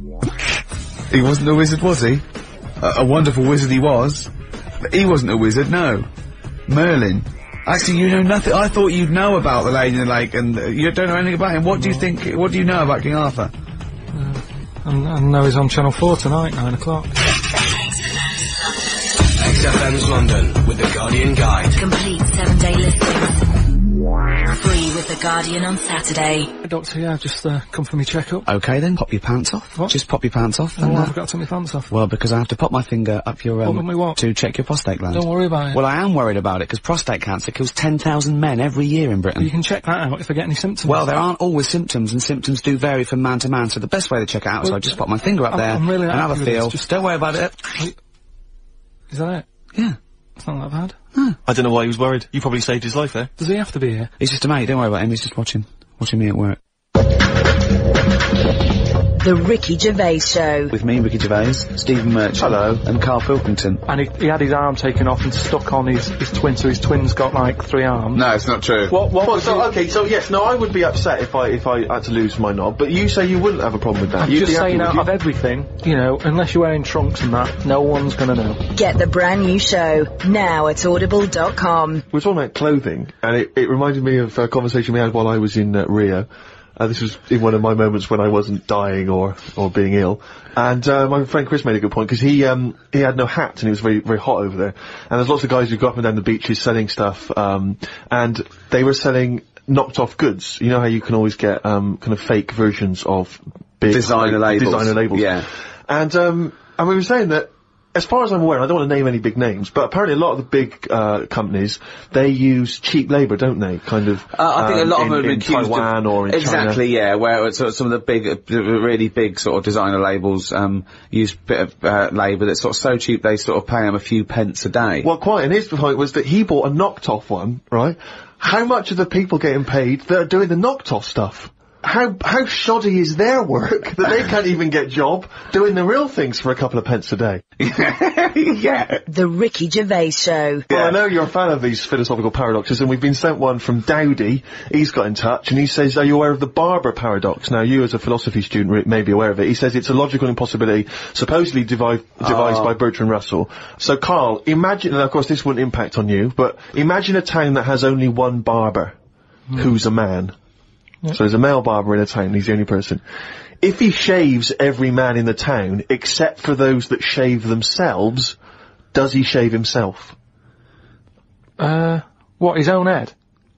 He wasn't a wizard, was he? A, a wonderful wizard he was. But he wasn't a wizard, no. Merlin. Actually, you know nothing. I thought you'd know about the Lady in the Lake, and uh, you don't know anything about him. What no. do you think, what do you know about King Arthur? Uh, I, I know he's on Channel four tonight, nine o'clock. X F M's London with the Guardian Guide. Complete seven-day listings. Free with the Guardian on Saturday. Hey, Doctor, yeah, I've just uh, come for my checkup. Okay then, pop your pants off. What? Just pop your pants off. Oh, and, why uh, have I got to take my pants off? Well, because I have to pop my finger up your, um, What, me what? to check your prostate gland. Don't worry about it. Well, I am worried about it, because prostate cancer kills ten thousand men every year in Britain. You can check that out if I get any symptoms. Well, there aren't always symptoms, and symptoms do vary from man to man, so the best way to check it out is Well, I just pop my finger up I'm, there I'm really and have a happy with feel. this, just- Don't worry about it. Is that it? Yeah. It's not that bad. I don't know why he was worried. You probably saved his life there. Does he have to be here? He's just a mate, don't worry about him, he's just watching, watching me at work. The Ricky Gervais Show. With me, Ricky Gervais, Stephen Merchant. Hello. And Carl Pilkington. And he, he had his arm taken off and stuck on his, his twin, so his twin's got like three arms. No, it's not true. What, what, What so, would you- okay, so yes, no, I would be upset if I, if I had to lose my knob, but you say you wouldn't have a problem with that. I'm You'd just be happy, saying would out you? of everything, you know, unless you're wearing trunks and that, no one's gonna know. Get the brand new show now at audible dot com. We're talking about clothing, and it, it reminded me of a conversation we had while I was in uh, Rio. Uh, this was in one of my moments when I wasn't dying or, or being ill. And, uh, my friend Chris made a good point, because he, um, he had no hat and it was very, very hot over there. And there's lots of guys who go up and down the beaches selling stuff, um, and they were selling knocked off goods. You know how you can always get, um, kind of fake versions of big Designer labels. Designer labels. Yeah. And, um, and we were saying that, as far as I'm aware, I don't want to name any big names, but apparently a lot of the big, uh, companies, they use cheap labour, don't they? Kind of, Uh, I think a um, lot in, of them are in accused Taiwan of, or in exactly, China. yeah. Where sort of some of the big, uh, really big sort of designer labels um, use a bit of uh, labour that's sort of so cheap they sort of pay them a few pence a day. Well, quite, and his point was that he bought a knocked off one, right? How much are the people getting paid that are doing the knocked off stuff? How, how shoddy is their work that they can't even get job doing the real things for a couple of pence a day? Yeah. The Ricky Gervais Show. Well, I know you're a fan of these philosophical paradoxes, and we've been sent one from Dowdy. He's got in touch, and he says, are you aware of the Barber paradox? Now, you as a philosophy student re- may be aware of it. He says it's a logical impossibility, supposedly devi- devised Oh. by Bertrand Russell. So, Carl, imagine, and of course this wouldn't impact on you, but imagine a town that has only one barber, who's a man. Yeah. So there's a male barber in a town, he's the only person. If he shaves every man in the town, except for those that shave themselves, does he shave himself? Uh, what, his own head?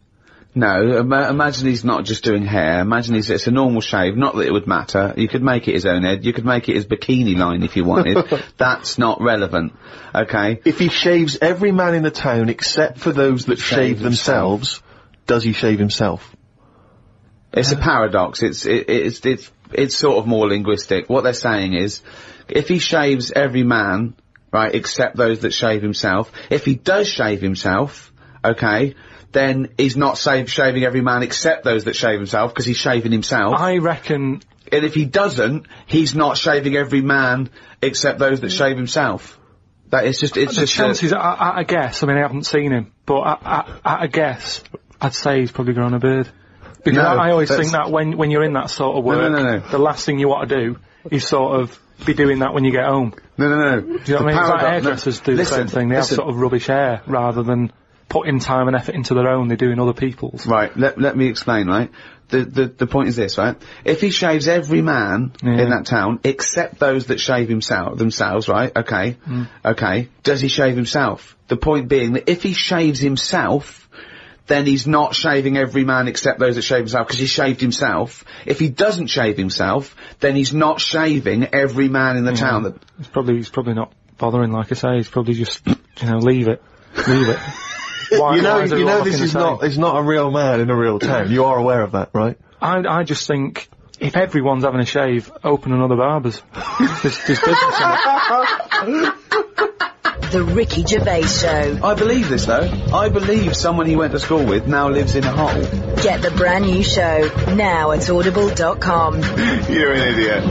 No, ima- imagine he's not just doing hair. Imagine he's, it's a normal shave. Not that it would matter. You could make it his own head. You could make it his bikini line if you wanted. That's not relevant. Okay? If he shaves every man in the town except for those that shave, Shave themselves, does he shave himself? It's a paradox. It's, it, it's, it's, it's sort of more linguistic. What they're saying is, if he shaves every man, right, except those that shave himself, if he does shave himself, okay, then he's not save, shaving every man except those that shave himself, because he's shaving himself. I reckon... And if he doesn't, he's not shaving every man except those that shave himself. That is just, it's the just... chances, I, I, I guess, I mean, I haven't seen him, but I, I, I, I guess, I'd say he's probably grown a beard. Because No, I, I always that's- think that when, when you're in that sort of work, No, no, no, no. the last thing you want to do is sort of be doing that when you get home. No, no, no. Do you know The what I mean? It's like paradox- hairdressers do listen, the same thing. They listen. have sort of rubbish hair rather than putting time and effort into their own. They do in other people's. Right, let, let me explain, right? The, the, the point is this, right? If he shaves every man Yeah. in that town, except those that shave himself, themselves, right? Okay. Mm. Okay. Does he shave himself? The point being that if he shaves himself, then he's not shaving every man except those that shave himself, because he shaved himself. If he doesn't shave himself, then he's not shaving every man in the Yeah. town that... He's probably, he's probably not bothering, like I say. He's probably just, you know, leave it. Leave it. Why, you know, why is you everyone know looking this the is same? not, it's not a real man in a real town. You are aware of that, right? I, I just think if everyone's having a shave, open another barber's. there's, there's business in it. The Ricky Gervais Show. I believe this, though. I believe someone he went to school with now lives in a hole. Get the brand new show now at audible dot com. You're an idiot.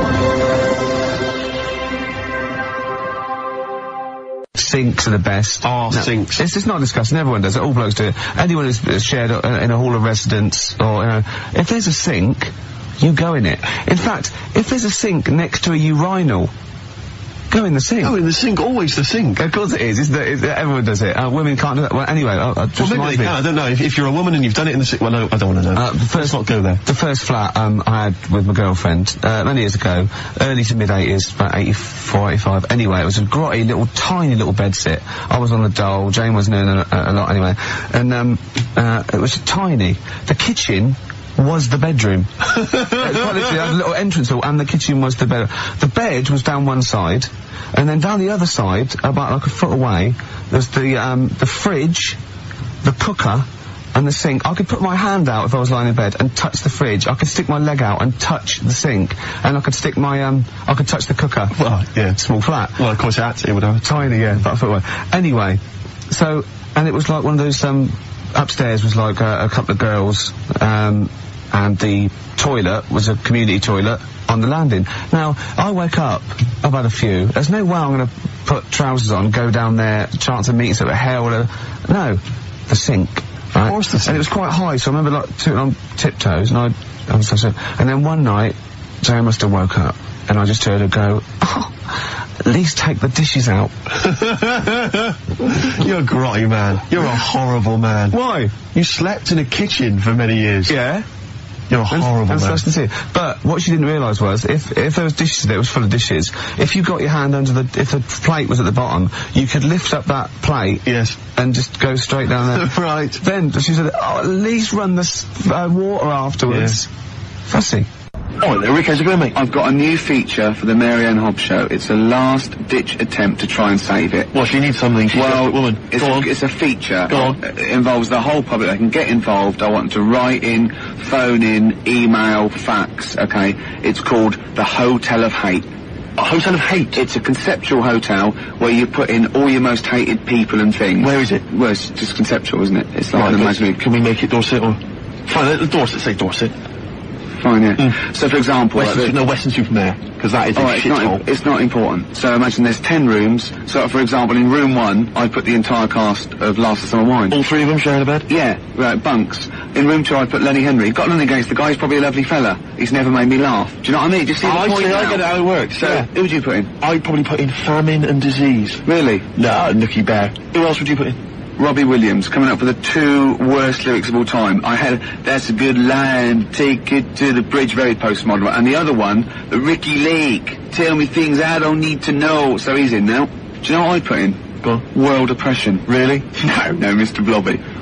Sinks are the best. Oh, No, sinks. It's just not discussing. Everyone does it. All blokes do it. Anyone who's uh, shared uh, in a hall of residence, or, you know, if there's a sink, you go in it. In fact, if there's a sink next to a urinal, go in the sink. Go in the sink, always the sink. Of course it is. It's the, it's, everyone does it. Uh, women can't do that. Well, anyway, uh, uh, just Well, maybe reminds they me. can. I don't know. If, if you're a woman and you've done it in the sink, well, no, I don't want to know. Uh, the first, Let's not go there. The first flat um, I had with my girlfriend uh, many years ago, early to mid eighties, about eighty-four, eighty-five. Anyway, it was a grotty little, tiny little bed sit. I was on the dole. Jane wasn't in a, a, a lot anyway, and um, uh, it was tiny. The kitchen was the bedroom. It was quite literally, it had a little entrance hall, and the kitchen was the bed. The bed was down one side, and then down the other side, about like a foot away, there's the um, the fridge, the cooker, and the sink. I could put my hand out if I was lying in bed and touch the fridge. I could stick my leg out and touch the sink, and I could stick my um, I could touch the cooker. Well, yeah. Small flat. Well, of course, it had to, whatever. Tiny, yeah, about a foot away. Anyway, so, and it was like one of those, um, upstairs was like a, a couple of girls, um, and the toilet was a community toilet on the landing. Now, I wake up, I've had a few, there's no way I'm gonna put trousers on, go down there, chance of meeting some hair, whatever. No, the sink. Right? Of course the sink. And it was quite high, so I remember like sitting on tiptoes, and I, I was so, and then one night, Jane must have woke up, and I just heard her go, oh, at least take the dishes out. You're a grotty man. You're a horrible man. Why? You slept in a kitchen for many years. Yeah. You're a horrible and man. That's it. But what she didn't realise was, if if there was dishes there, it was full of dishes. If you got your hand under the, if the plate was at the bottom, you could lift up that plate. Yes. And just go straight down there. Right. Then she said, oh, at least run the s uh, water afterwards. Yeah. Fussy. Oh, there, Rick, how's it going, mate? I've got a new feature for the Mary Ann Hobbs show. It's a last-ditch attempt to try and save it. Well, she needs something. She's well, a woman. It's, Go a, on. it's a feature. Go on. It involves the whole public. They can get involved. I want to write in, phone in, email, fax, okay? It's called the Hotel of Hate. A hotel of hate? It's a conceptual hotel where you put in all your most hated people and things. Where is it? Well, it's just conceptual, isn't it? It's like Right, an okay. imaginary... Can we make it Dorset or... Fine, let the Dorset say Dorset. Fine, yeah. Mm. So, for example... Western, like the- no, Western Supermare, because that is a All right, it's not, shithole. im- it's not important. So imagine there's ten rooms. So, for example, in room one, I put the entire cast of Last of Summer Wine. All three of them sharing a bed? Yeah, right, bunks. In room two, I put Lenny Henry. Got nothing against the guy. He's probably a lovely fella. He's never made me laugh. Do you know what I mean? Do you see the I point see, I now? get it how it works. So, Yeah. who would you put in? I'd probably put in famine and disease. Really? No, Nookie Bear. Who else would you put in? Robbie Williams, coming up with the two worst lyrics of all time. I had, that's a good line, take it to the bridge, very postmodern. And the other one, the Ricky Lake, tell me things I don't need to know. So he's in now. Do you know what I put in? Go on. World oppression. Really? No, no, Mister Blobby.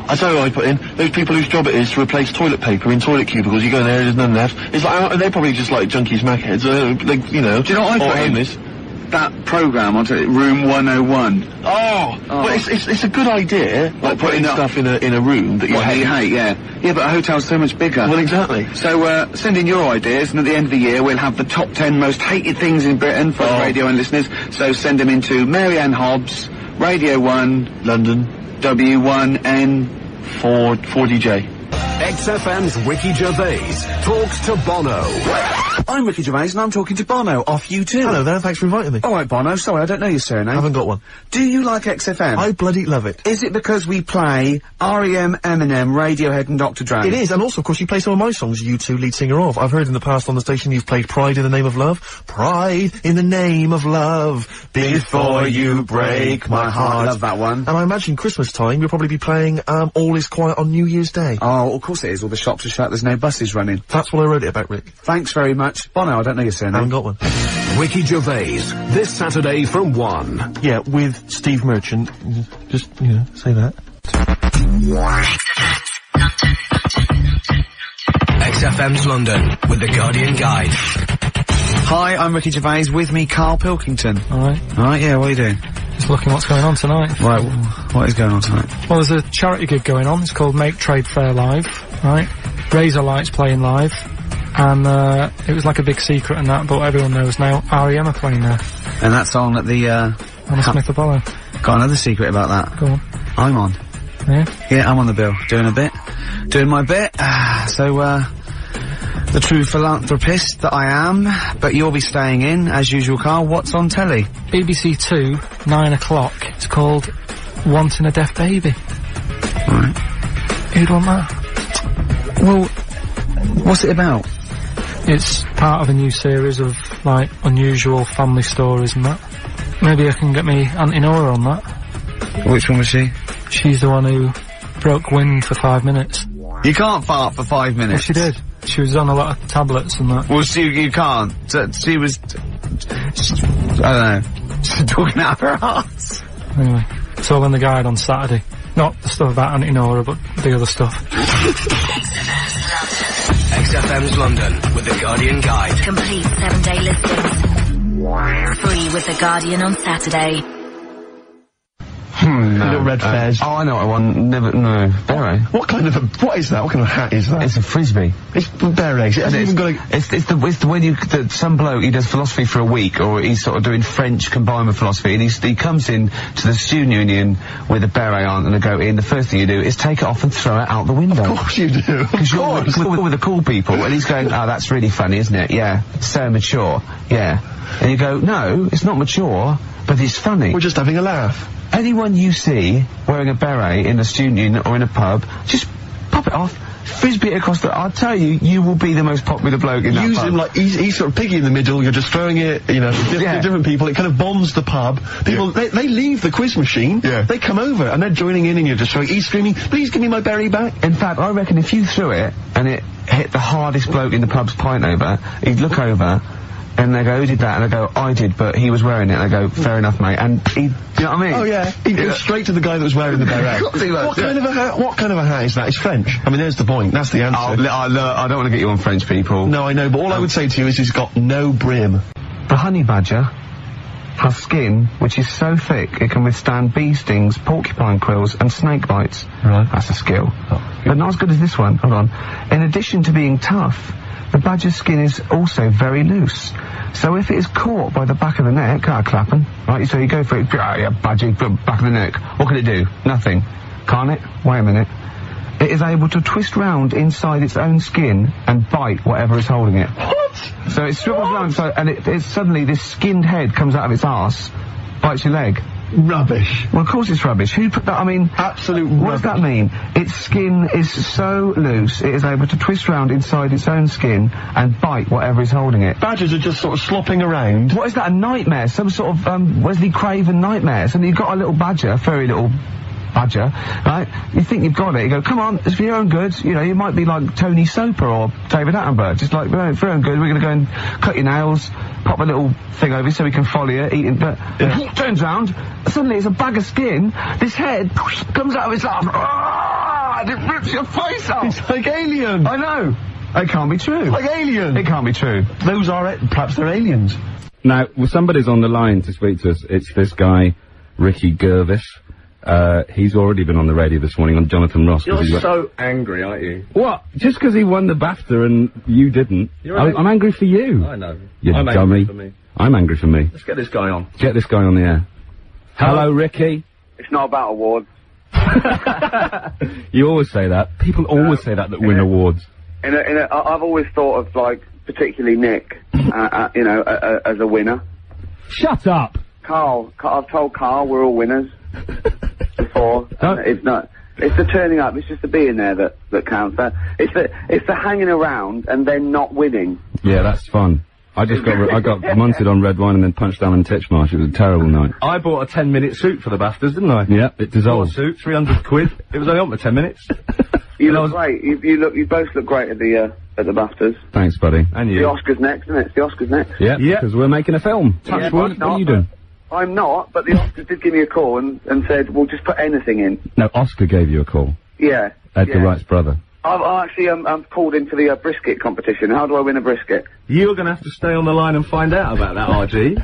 I tell you what I put in. Those people whose job it is to replace toilet paper in toilet cubicles. You go in there, there's none left. It's like, uh, they're probably just like junkies, mackheads, uh, like, you know. Do you know what I or put in? homeless. That programme onto it, Room one oh one. Oh! Oh. But it's, it's, it's a good idea, like putting putting stuff in a, in a room that you What, hate. you hate, yeah. Yeah, but a hotel's so much bigger. Well, exactly. So, uh, send in your ideas, and at the end of the year, we'll have the top ten most hated things in Britain for Oh. radio and listeners. So send them into Mary Ann Hobbs, Radio one, London, W one N, four, four D J. X F M's Ricky Gervais talks to Bono. I'm Ricky Gervais and I'm talking to Bono off U two. Hello there, thanks for inviting me. All right, Bono, sorry, I don't know your surname. I haven't got one. Do you like X F M? I bloody love it. Is it because we play R E M, Eminem, Radiohead and Doctor Dre? It is, and also, of course, you play some of my songs, you two lead singer of. I've heard in the past on the station you've played Pride in the Name of Love. Pride in the Name of Love, before you break my heart. I love that one. And I imagine Christmas time you'll probably be playing um, All Is Quiet on New Year's Day. Oh, of course it is. All the shops are shut, there's no buses running. That's what I wrote it about, Rick. Thanks very much. Bono, I don't know your I surname. haven't got one. Ricky Gervais, this Saturday from one. Yeah, with Steve Merchant. Just, you know, say that. X F M's London with the Guardian Guide. Hi, I'm Ricky Gervais. With me, Carl Pilkington. Alright. Alright, yeah, what are you doing? Just looking what's going on tonight. Right, what is going on tonight? Well, there's a charity gig going on. It's called Make Trade Fair Live, right? Razor Light's playing live. And, uh, it was like a big secret and that, but everyone knows now R E M are playing there. And that's on at the, uh... On the Smith Apollo. Got another secret about that. Go on. I'm on. Yeah? Yeah, I'm on the bill. Doing a bit. Doing my bit. Ah, so, uh... the true philanthropist that I am, but you'll be staying in, as usual, Carl. What's on telly? B B C Two, nine o'clock. It's called Wanting a Deaf Baby. Right. Who'd want that? Well, what's it about? It's part of a new series of, like, unusual family stories and that. Maybe I can get me Auntie Nora on that. Which one was she? She's the one who broke wind for five minutes. You can't fart for five minutes. Well, she did. She was on a lot of tablets and that. Well, she, you can't. So, she was... I don't know. She's talking out her ass. Anyway, it's all in the guide on Saturday. Not the stuff about Auntie Nora, but the other stuff. X F M's London with the Guardian Guide. Complete seven-day listings. Free with the Guardian on Saturday. Hmm, no. Little red uh, fez. Oh, I know what I want. Never, no. Beret. What kind of a, what is that? What kind of hat is that? It's a frisbee. It's berets. It hasn't it's, even got a... It's, it's the, it's the when you, the, some bloke, he does philosophy for a week, or he's sort of doing French combined with philosophy, and he's, he comes in to the student union with a beret on and a goatee, and the first thing you do is take it off and throw it out the window. Of course you do. Because you're with, with, with the cool people, and he's going, oh, that's really funny, isn't it? Yeah. So mature. Yeah. And you go, no, it's not mature, but it's funny. We're just having a laugh. Anyone you see wearing a beret in a student union or in a pub, just pop it off, frisbee it across the... I'll tell you, you will be the most popular bloke in that Use pub. him like, he's, he's sort of piggy in the middle, you're just throwing it, you know, to diff Yeah. different people, it kind of bombs the pub. People, they, they leave the quiz machine, Yeah. they come over, and they're joining in and you're just throwing, he's screaming, please give me my berry back. In fact, I reckon if you threw it and it hit the hardest bloke in the pub's pint over, he'd look over and they go, who did that? And I go, I did, but he was wearing it. And I go, fair enough, mate. And he, you know what I mean? Oh yeah, he Yeah. goes straight to the guy that was wearing the beret. Got to, like, what yeah. kind of a hat, what kind of a hat is that? It's French. I mean, there's the point, that's the answer. Oh, li- I, lo- I don't want to get you on French people. No, I know, but all I would say to you is he's got no brim. The honey badger has skin which is so thick it can withstand bee stings, porcupine quills and snake bites. Right. That's a skill. Oh. But not as good as this one. Hold on. In addition to being tough, the badger's skin is also very loose. So if it is caught by the back of the neck, ah, clapping, right, so you go for it, ah, yeah, badger, back of the neck. What can it do? Nothing. Can't it? Wait a minute. It is able to twist round inside its own skin and bite whatever is holding it. What? So it swivels round, so, and it, it's suddenly this skinned head comes out of its arse, bites your leg. Rubbish. Well, of course it's rubbish. Who put that? I mean, absolute What rubbish. does that mean? Its skin is so loose, it is able to twist round inside its own skin and bite whatever is holding it. Badgers are just sort of slopping around. What is that, a nightmare? Some sort of, um, Wesley Craven nightmare. So you've got a little badger, a furry little badger, right? You think you've got it, you go, come on, it's for your own good. You know, you might be like Tony Soper or David Attenborough, just like, well, for your own good, we're gonna go and cut your nails, pop a little thing over so we can follow you, eat it, but Yeah. he turns round, suddenly it's a bag of skin, this head comes out of its arm, God, it rips your face off. It's like Alien. I know. It can't be true. Like Alien. It can't be true. Those are it. Perhaps they're aliens. Now, well, somebody's on the line to speak to us. It's this guy, Ricky Gervais. Uh, he's already been on the radio this morning on Jonathan Ross. You're he's so angry, aren't you? What? Just because he won the BAFTA and you didn't? You're I, angry. I'm angry for you. I know. You I'm dummy. angry for me. I'm angry for me. Let's get this guy on. Get this guy on the air. Hello, Ricky. It's not about awards. You always say that. People always say that that win awards. In a, in a, I- I've always thought of, like, particularly Nick, uh, uh, you know, uh, uh, as a winner. Shut up! Carl, Carl, I've told Carl we're all winners before. and It's not. It's the turning up. It's just the being there that that counts. Uh, it's the it's the hanging around and then not winning. Yeah, that's fun. I just got re- I got munted on red wine and then punched down in Titchmarsh. It was a terrible night. I bought a ten minute suit for the BAFTAs, didn't I? Yeah, it Bought a dissolved. suit, three hundred quid. It was only on for ten minutes. You look great. You, you look. You both look great at the uh, at the BAFTAs. Thanks, buddy. And The you. Oscars next, isn't it? It's the Oscars next. Yeah, Yeah. because we're making a film. Touch Yeah, wood. I'm What are not, you doing? but- I'm not, but the Oscars did give me a call and, and said, "Well, just put anything in." No, Oscar gave you a call. Yeah. Edgar yeah. Wright's brother. I've I actually um, I'm called into the uh, brisket competition. How do I win a brisket? You're going to have to stay on the line and find out about that, R G. I-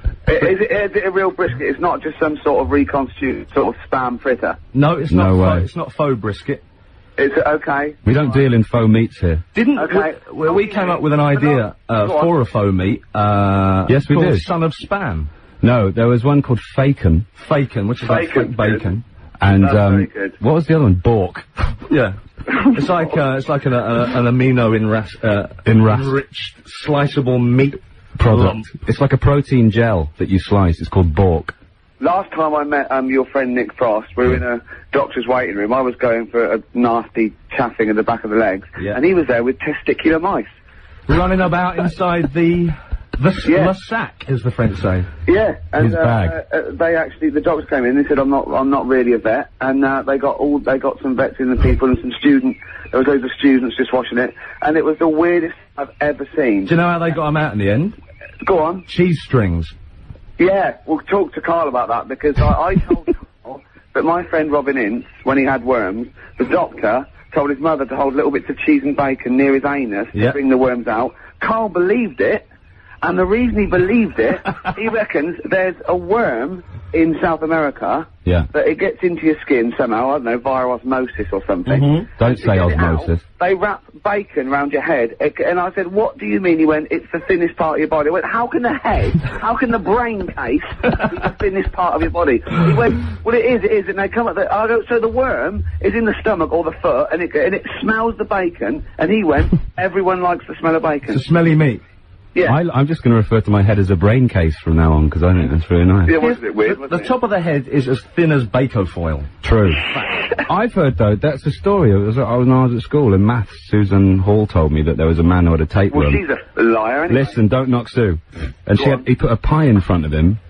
is, it, is it a real brisket? It's not just some sort of reconstituted sort of spam fritter. No, it's No not. way. Faux, it's not faux brisket. Is it okay? We don't deal in faux meats here. Didn't Okay. we, well, we came up with an idea uh, Go on. for a faux meat. Uh, Yes, we called did. Son of Spam. No, there was one called Faken, Faken, which is like Faken's fake bacon. and That's um, very good. what was the other one? Bork. Yeah. It's like uh, it's like an, uh, an amino enras- uh, Enras- enriched sliceable meat Product. lump. It's like a protein gel that you slice. It's called Bork. Last time I met um your friend Nick Frost, we were in a doctor's waiting room. I was going for a nasty chaffing at the back of the legs, Yeah. and he was there with testicular mice. Running about inside the the s- Yeah. le sac, as the French say. Yeah, and His uh, bag. Uh, uh, they actually the doctors came in. They said I'm not I'm not really a vet, and uh, they got all they got some vets in the people and some students. There was loads of students just watching it, and it was the weirdest I've ever seen. Do you know how they got him out in the end? Go on. Cheese strings. Yeah, we'll talk to Carl about that because I, I told Carl that my friend Robin Ince, when he had worms, the doctor told his mother to hold little bits of cheese and bacon near his anus Yeah. to bring the worms out. Carl believed it, and the reason he believed it, he reckons there's a worm in South America Yeah. that it gets into your skin somehow, I don't know, via osmosis or something. Mm-hmm. Don't To say get it out, osmosis. they wrap bacon round your head, it, and I said, "What do you mean?" He went, "It's the thinnest part of your body." I went, "How can the head, how can the brain case be the thinnest part of your body?" He went, "Well, it is, it is," and they come up there. I go, "So the worm is in the stomach or the foot, and it and it smells the bacon." And he went, "Everyone likes the smell of bacon." It's a smelly meat. Yeah. I, I'm just going to refer to my head as a brain case from now on because I think that's really nice. Yeah, wasn't it weird? The, wasn't the it? top of the head is as thin as bacon foil. True. I've heard though that's the story. It was, I was when I was at school in maths. Susan Hall told me that there was a man who had a tapeworm. Well, she's a liar. Anyway. Listen, don't knock Sue. And Go she had, on. he put a pie in front of him.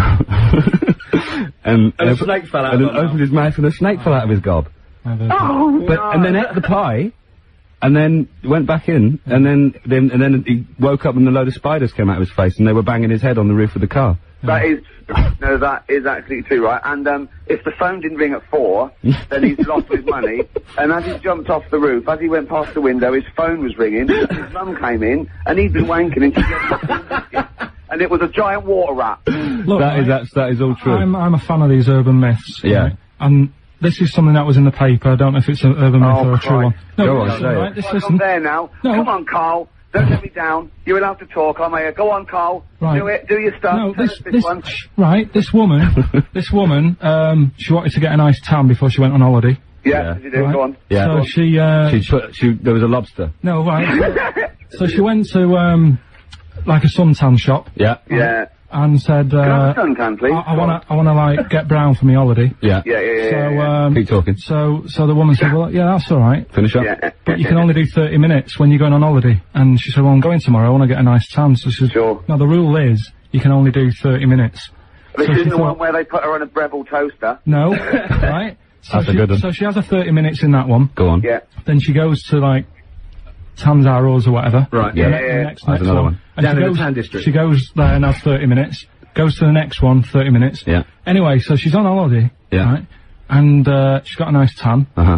and And a and- snake fell out And of then her opened his mouth and a snake fell out of his gob. Oh, But no. and then ate the pie. And then went back in, and then, then and then he woke up and a load of spiders came out of his face, and they were banging his head on the roof of the car. That is, no, that is actually true, right? And um, if the phone didn't ring at four, then he's lost his money. And as he jumped off the roof, as he went past the window, his phone was ringing. His mum came in, and he'd been wanking, and she gave and it was a giant water rat. Look, that is I- that's, that is all true. I'm, I'm a fan of these urban myths. Yeah. right? And this is something that was in the paper. I don't know if it's an urban myth Oh, or a true one. Christ. No, Go on, listen, say it. right, this, Right, listen. I'm there now. No. Come on, Carl. Don't let me down. You're allowed to talk. I'm here. Go on, Carl. Right. Do it. Do your stuff. No, Tell this, us this, this, one. sh- right, this woman, this woman, um, she wanted to get a nice tan before she went on holiday. Yeah, Yeah. did you do? Right. Go on. Yeah. So she, uh, She put, she, there was a lobster. no, right. so, so she went to, um, like a suntan shop Yeah. Yeah. and said, Can I uh, have a suntan, please? I, I wanna, I wanna like get brown for my holiday. Yeah. Yeah, yeah, yeah. So, yeah, yeah. um, Keep talking. so, so the woman said, well, yeah, that's alright. Finish up. Yeah. But you can only do thirty minutes when you're going on holiday. And she said, well, I'm going tomorrow, I want to get a nice tan. So she said, Sure. no, the rule is, you can only do thirty minutes. This so she isn't the thought- one where they put her on a Breville toaster. No, right? So That's a she, good one. So she has her thirty minutes in that one. Go on. Yeah. Then she goes to, like, Tanzaros or whatever. Right. The Yeah. ne- Yeah, yeah, the yeah. next, That's next another one. one. And Down she in the goes, tan district. She goes there and has thirty minutes. Goes to the next one, thirty minutes. Yeah. Anyway, so she's on holiday. Yeah. Right? And, uh, she's got a nice tan. Uh huh.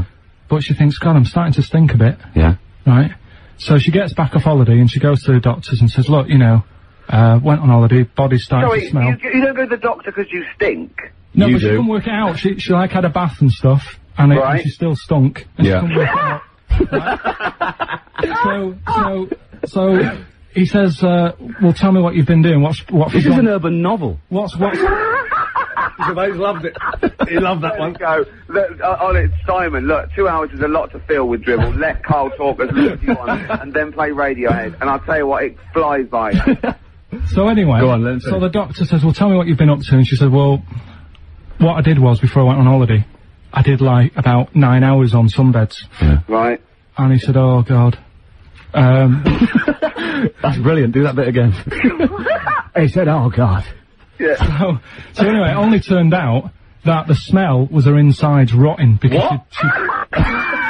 but she thinks, God, I'm starting to stink a bit. Yeah. Right? So she gets back off holiday and she goes to the doctors and says, look, you know, uh, went on holiday, body's starting Sorry, to smell. you, you don't go to the doctor because you stink. No, You but she do. couldn't work it out. She, she like had a bath and stuff, and, it, and Right. she still stunk. And Yeah. She couldn't work it out. Right? so, so, so, he says, uh, well, tell me what you've been doing. What's, what have This you is done? an urban novel. What's, what's, Gervais loved it. He loved that There one. you go. Look, uh, on it, Simon, look, two hours is a lot to fill with dribble. Let Carl talk as long as you want, and then play Radiohead. And I'll tell you what, it flies by. So anyway, Go on, let's so see. the doctor says, well, tell me what you've been up to. And she said, well, what I did was, before I went on holiday, I did like about nine hours on sunbeds. Right. And he said, oh, God. Um, That's brilliant. Do that bit again. He said, oh, God. Yeah. so, so anyway, it only turned out that the smell was her insides rotting because What? she... she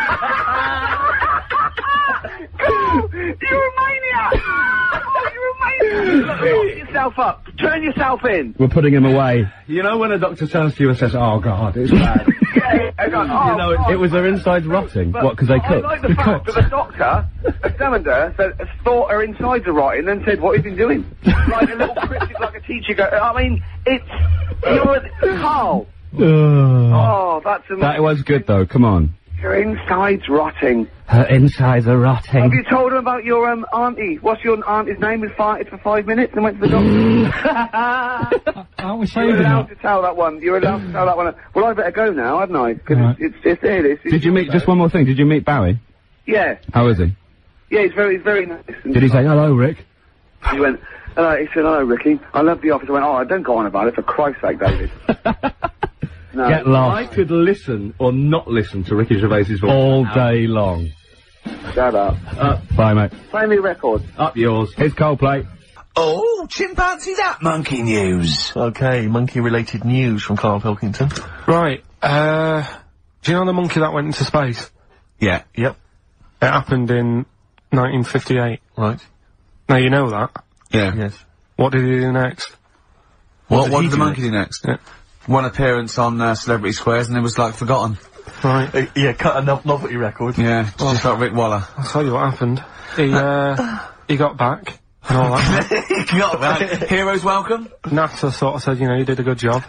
You're a maniac! Oh, you're a maniac! Look, lock yourself up. Turn yourself in. We're putting him away. You know when a doctor turns to you and says, oh, God, it's bad. Yeah, I go, oh, you know, it, God. it was their insides rotting. But What, because they I cooked? like the fact that the doctor examined her, said, thought her insides are rotting, and said, what have you been doing? Like a little cryptic, like a teacher go, I mean, it's, you're a, Carl. Uh, Oh, that's amazing. That was good, though. Come on. Your inside's rotting. Her insides are rotting. Have you told her about your, um, auntie? What's your auntie's name who farted for five minutes and went to the doctor? aren't we You're saving allowed it? to tell that one. You're allowed to tell that one. Well, I better go now, haven't I? Because Right. it's, it's, it's there, this. Did you meet, just one more thing, did you meet Bowie? Yeah. How is he? Yeah, he's very, very nice. Did he say, hello, Rick? He went, hello, he said, hello, Ricky. I love the office. I went, oh, don't go on about it, for Christ's sake, David. No. Get lost. I could listen or not listen to Ricky Gervais's voice all day long. Shut up. Up. Bye, mate. Play me record. Up yours. Here's Coldplay. Oh, chimpanzee that monkey news. Okay, monkey-related news from Carl Pilkington. Right, uh, do you know the monkey that went into space? Yeah. Yep. It happened in nineteen fifty-eight. Right. Now you know that. Yeah. Yes. What did he do next? What, did what he did the do monkey do next? Yeah. One appearance on uh, Celebrity Squares and it was like forgotten. Right. Uh, yeah, cut a no novelty record. Yeah, just like Rick Waller. I'll tell you what happened. He, uh, he got back and all that. He got that. Heroes welcome. NASA sort of said, you know, you did a good job.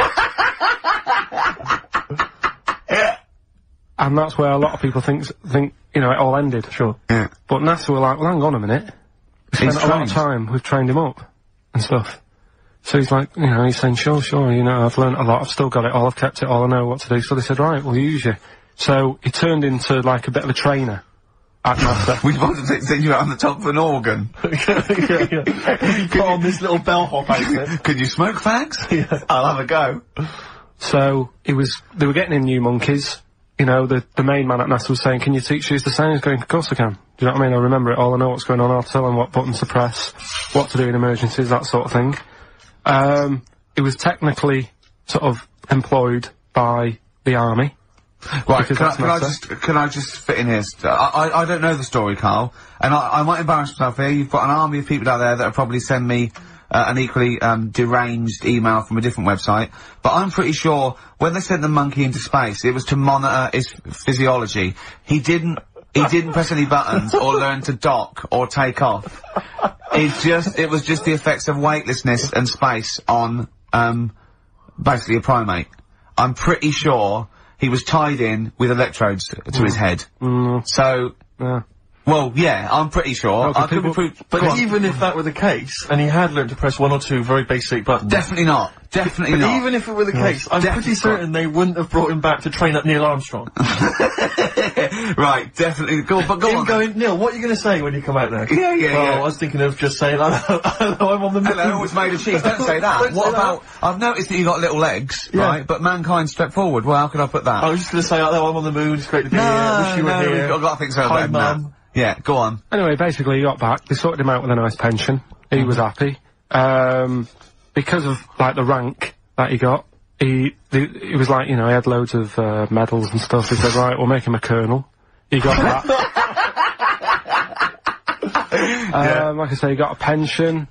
And that's where a lot of people think, think, you know, it all ended. Sure. Yeah. But NASA were like, well, hang on a minute. We spent He's a lot of trained. time, we've trained him up and stuff. So he's like, you know, he's saying, sure, sure, you know, I've learnt a lot, I've still got it all, I've kept it all, I know what to do. So they said, right, we'll use you. So he turned into like a bit of a trainer at NASA. We wanted to send you out on the top of an organ. yeah, yeah. Put on this little bellhop outfit. Could you smoke fags? Yeah. I'll have a go. So he was, they were getting in new monkeys. You know, the, the main man at NASA was saying, can you teach these the sound? He's going, of course I can. Do you know what I mean? I remember it all, I know what's going on, I'll tell them what buttons to press, what to do in emergencies, that sort of thing. Um, it was technically sort of employed by the army. Right, because can I, that's can I NASA. just can I just fit in here? I, I, I don't know the story, Carl, and I, I might embarrass myself here. You've got an army of people out there that will probably send me uh, an equally um, deranged email from a different website, but I'm pretty sure when they sent the monkey into space, it was to monitor his physiology. He didn't he didn't press any buttons or learn to dock or take off. It just it was just the effects of weightlessness and space on um, basically a primate. I'm pretty sure he was tied in with electrodes to, to his head. Mm. So, Yeah. well, yeah, I'm pretty sure. Okay, I could be people- proof. But Go on. even if that were the case, and he had learned to press one or two very basic buttons. Definitely not. Definitely But not. even if it were the case, I'm Definitely pretty certain they wouldn't have brought him back to train up Neil Armstrong. Right, definitely. Go, but go Him on. going, Neil, what are you going to say when you come out there? Yeah, yeah, well, yeah. I was thinking of just saying, hello, hello, I'm on the moon. Hello, it's made of cheese. Don't say that. Don't What say about? I've noticed that you got little legs, Yeah. right? But mankind stepped forward. Well, how could I put that? I was just going to say, hello, I'm on the moon, it's great to be no, here, wish you were no, here. I've got to think so Hi, better than that. Mum. Yeah, go on. Anyway, basically he got back, they sorted him out with a nice pension. He was happy. Um, because of, like, the rank that he got, he, the, it was like, you know, he had loads of, uh, medals and stuff. He said, right, we'll make him a colonel. He got that. um, like I say, he got a pension.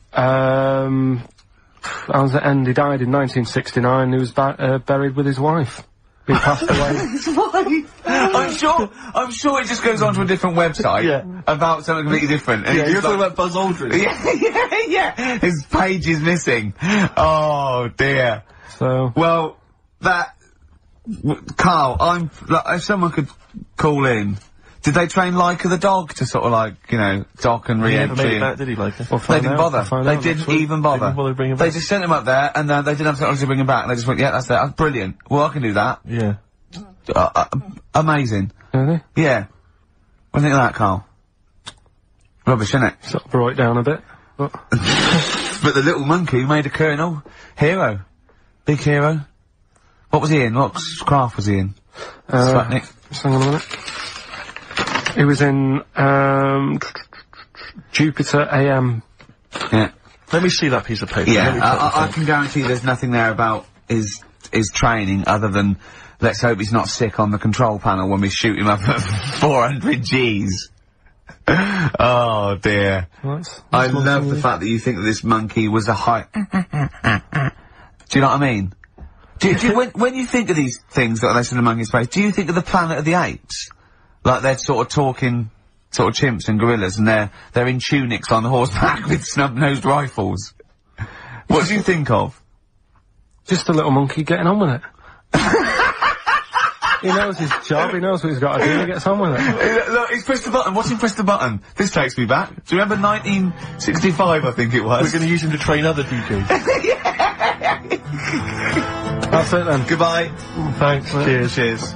Um, that was the end. He died in nineteen sixty-nine. He was ba uh, buried with his wife. He passed away. Why? I'm sure. I'm sure it just goes on to a different website. Yeah. About something completely different. And Yeah, it's you're just talking like- about Buzz Aldrin. Yeah, yeah, yeah. His page is missing. Oh dear. So. Well, that. w- Carl, I'm. Like, if someone could call in. Did they train Leica the dog to sort of like, you know, dock and He never re-entry? made it and- back, did he, Leica? We'll They find didn't out. bother. We'll find They out didn't next week. even bother. Didn't bother bringing him They back. just sent him up there, and uh, they didn't have technology to bring him back. They just went, yeah, that's it. That's brilliant. Well, I can do that. Yeah. Uh, uh, amazing. Really? Yeah. What do you think of that, Carl? Rubbish, isn't it? Sort of brought it down a bit. But But the little monkey made a colonel. Hero. Big hero. What was he in? What craft was he in? Uh, Sputnik. just hang on a minute. He was in, um, Jupiter A M. Yeah. Let me see that piece of paper. Yeah, Let me check I, the I, I thing. can guarantee there's nothing there about his his training other than let's hope he's not sick on the control panel when we shoot him up at four hundred G's. Oh dear. That's, I that's love one the fact that you think that this monkey was a high. Do you know what I mean? Do, do you, when, when you think of these things that they send the monkey's face, do you think of the Planet of the Apes? Like they're sort of talking, sort of chimps and gorillas, and they're they're in tunics on horseback with snub-nosed rifles. What do you think of? Just a little monkey getting on with it. He knows his job, he knows what he's got to do, he gets on with it. Hey, look, he's pressed the button. Watch him press the button. This takes me back. Do you remember nineteen sixty-five, I think it was? We're going to use him to train other D Js. That's it then. Goodbye. Thanks. Cheers. Cheers.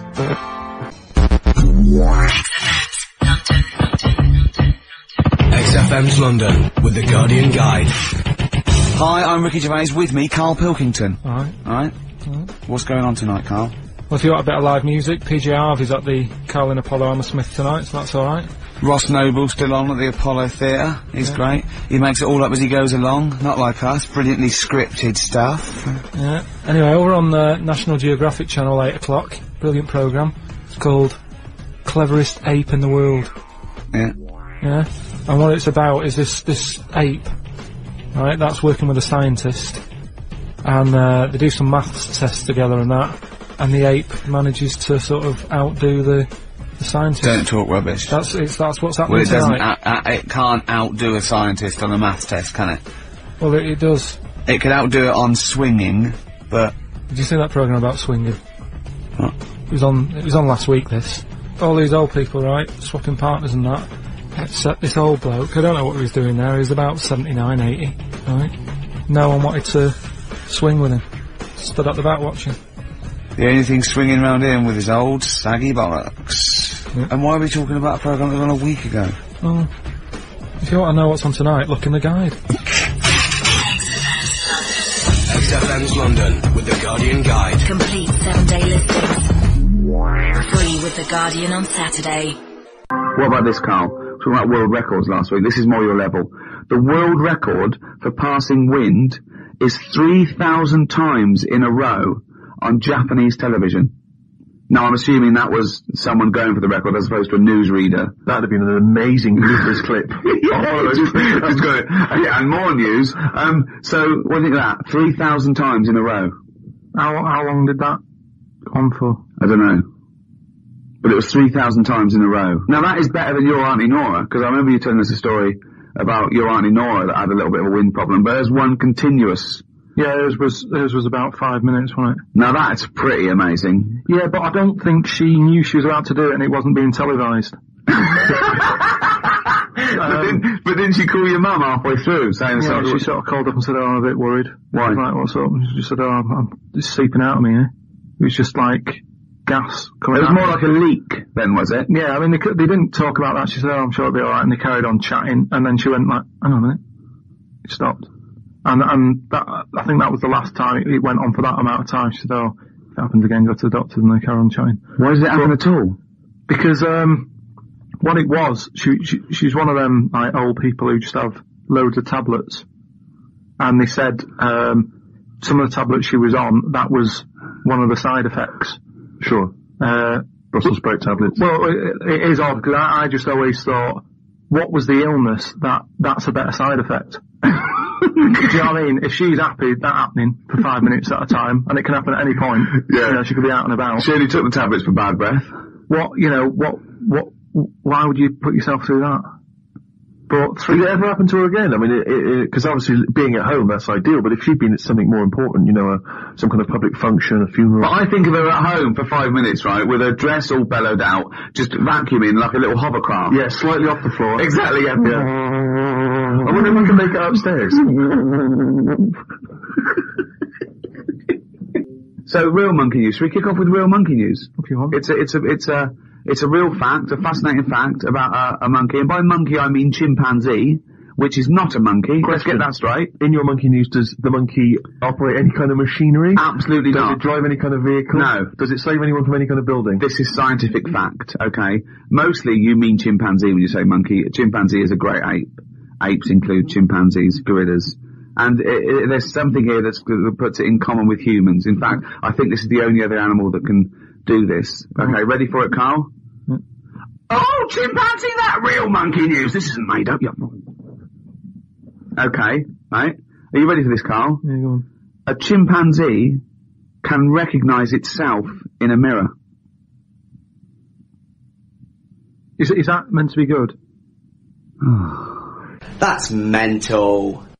X F M's London with the Guardian Guide. Hi, I'm Ricky Gervais. With me, Carl Pilkington. Alright. Alright? What's going on tonight, Carl? Well, if you want a bit of live music, P J Harvey's at the Carlin Apollo Hammersmith tonight, so that's alright. Ross Noble still on at the Apollo Theatre. He's Yeah. great. He makes it all up as he goes along. Not like us. Brilliantly scripted stuff. Yeah. Anyway, over on the National Geographic Channel, eight o'clock, brilliant programme. It's called Cleverest Ape in the World. Yeah. Yeah. And what it's about is this, this ape, right, that's working with a scientist. And, uh, they do some maths tests together and that. And the ape manages to sort of outdo the, the scientist. Don't talk rubbish. That's, it's, that's what's happening Well, it doesn't. tonight. Out, out, it can't outdo a scientist on a maths test, can it? Well, it, it does. It could outdo it on swinging, but Did you see that programme about swinging? What? It was on, it was on last week, this. All these old people, right, swapping partners and that. Except this old bloke, I don't know what he was doing there, he was about seventy-nine, eighty, right? No one wanted to swing with him. Stood at the back watching. the only thing swinging around him with his old saggy bollocks. Yeah. And why are we talking about a programme that was on a week ago? Well, if you want to know what's on tonight, look in the guide. X F M's London with the Guardian Guide. Complete seven-day listings. Free with the Guardian on Saturday. What about this, Carl? Talking about world records last week. This is more your level. The world record for passing wind is three thousand times in a row on Japanese television. Now, I'm assuming that was someone going for the record as opposed to a newsreader. That'd have been an amazing Lucas clip. Yeah, just, just got it. Yeah, and more news. Um, so, what do you think of that? three thousand times in a row. How, how long did that go on for? I don't know. But it was three thousand times in a row. Now, that is better than your Auntie Nora, because I remember you telling us a story about your Auntie Nora that had a little bit of a wind problem, but there's one continuous. Yeah, yours was, yours was about five minutes, wasn't it? Now, that's pretty amazing. Yeah, but I don't think she knew she was about to do it and it wasn't being televised. but, then, but didn't she call your mum halfway through, saying Yeah, something? she sort of called up and said, oh, I'm a bit worried. Why? I was like, what's up? And she just said, oh, I'm, I'm it's seeping out of me, eh? It was just like gas coming It was out. more like a leak, then, was it? Yeah, I mean, they, cou- they didn't talk about that. She said, oh, I'm sure it'll be alright, and they carried on chatting, and then she went like, hang on a minute. It stopped. And, and that, I think that was the last time it, it went on for that amount of time. She said, oh, if it happens again, go to the doctor, and they carry on chatting. Why does it happen at all? Because, um, what it was, she, she, she's one of them, like, old people who just have loads of tablets. And they said, um, some of the tablets she was on, that was one of the side effects. Sure. Uh, Brussels sprout tablets. well, it, it is odd, because I, I just always thought, what was the illness that that's a better side effect? you know what I mean? If she's happy, that happening for five minutes at a time, and it can happen at any point. Yeah. You know, she could be out and about. She only took the tablets for bad breath. What, you know, what, what, why would you put yourself through that? But three. Did it ever happen to her again? I mean, because obviously being at home, that's ideal, but if she'd been at something more important, you know, a, some kind of public function, a funeral. But I think of her at home for five minutes, right, with her dress all bellowed out, just vacuuming like a little hovercraft. Yeah, slightly off the floor. Exactly, yeah. yeah. I wonder if I can make it upstairs. So, real monkey news. Should we kick off with real monkey news? If you want. It's a, it's a, it's a, it's a real fact, a fascinating fact about a, a monkey, and by monkey I mean chimpanzee, which is not a monkey. Question. Let's get that straight. In your monkey news, does the monkey operate any kind of machinery? Absolutely does not. Does it drive any kind of vehicle? No. Does it save anyone from any kind of building? This is scientific fact, okay? Mostly you mean chimpanzee when you say monkey. A chimpanzee is a great ape. Apes include chimpanzees, gorillas. And it, it, there's something here that's, that puts it in common with humans. In fact, I think this is the only other animal that can do this. Okay, ready for it, Carl? Yeah. Oh, chimpanzee, that real monkey news. This isn't made up yet. Okay, right. Are you ready for this, Carl? Yeah, go on. A chimpanzee can recognise itself in a mirror. Is, is that meant to be good? That's mental.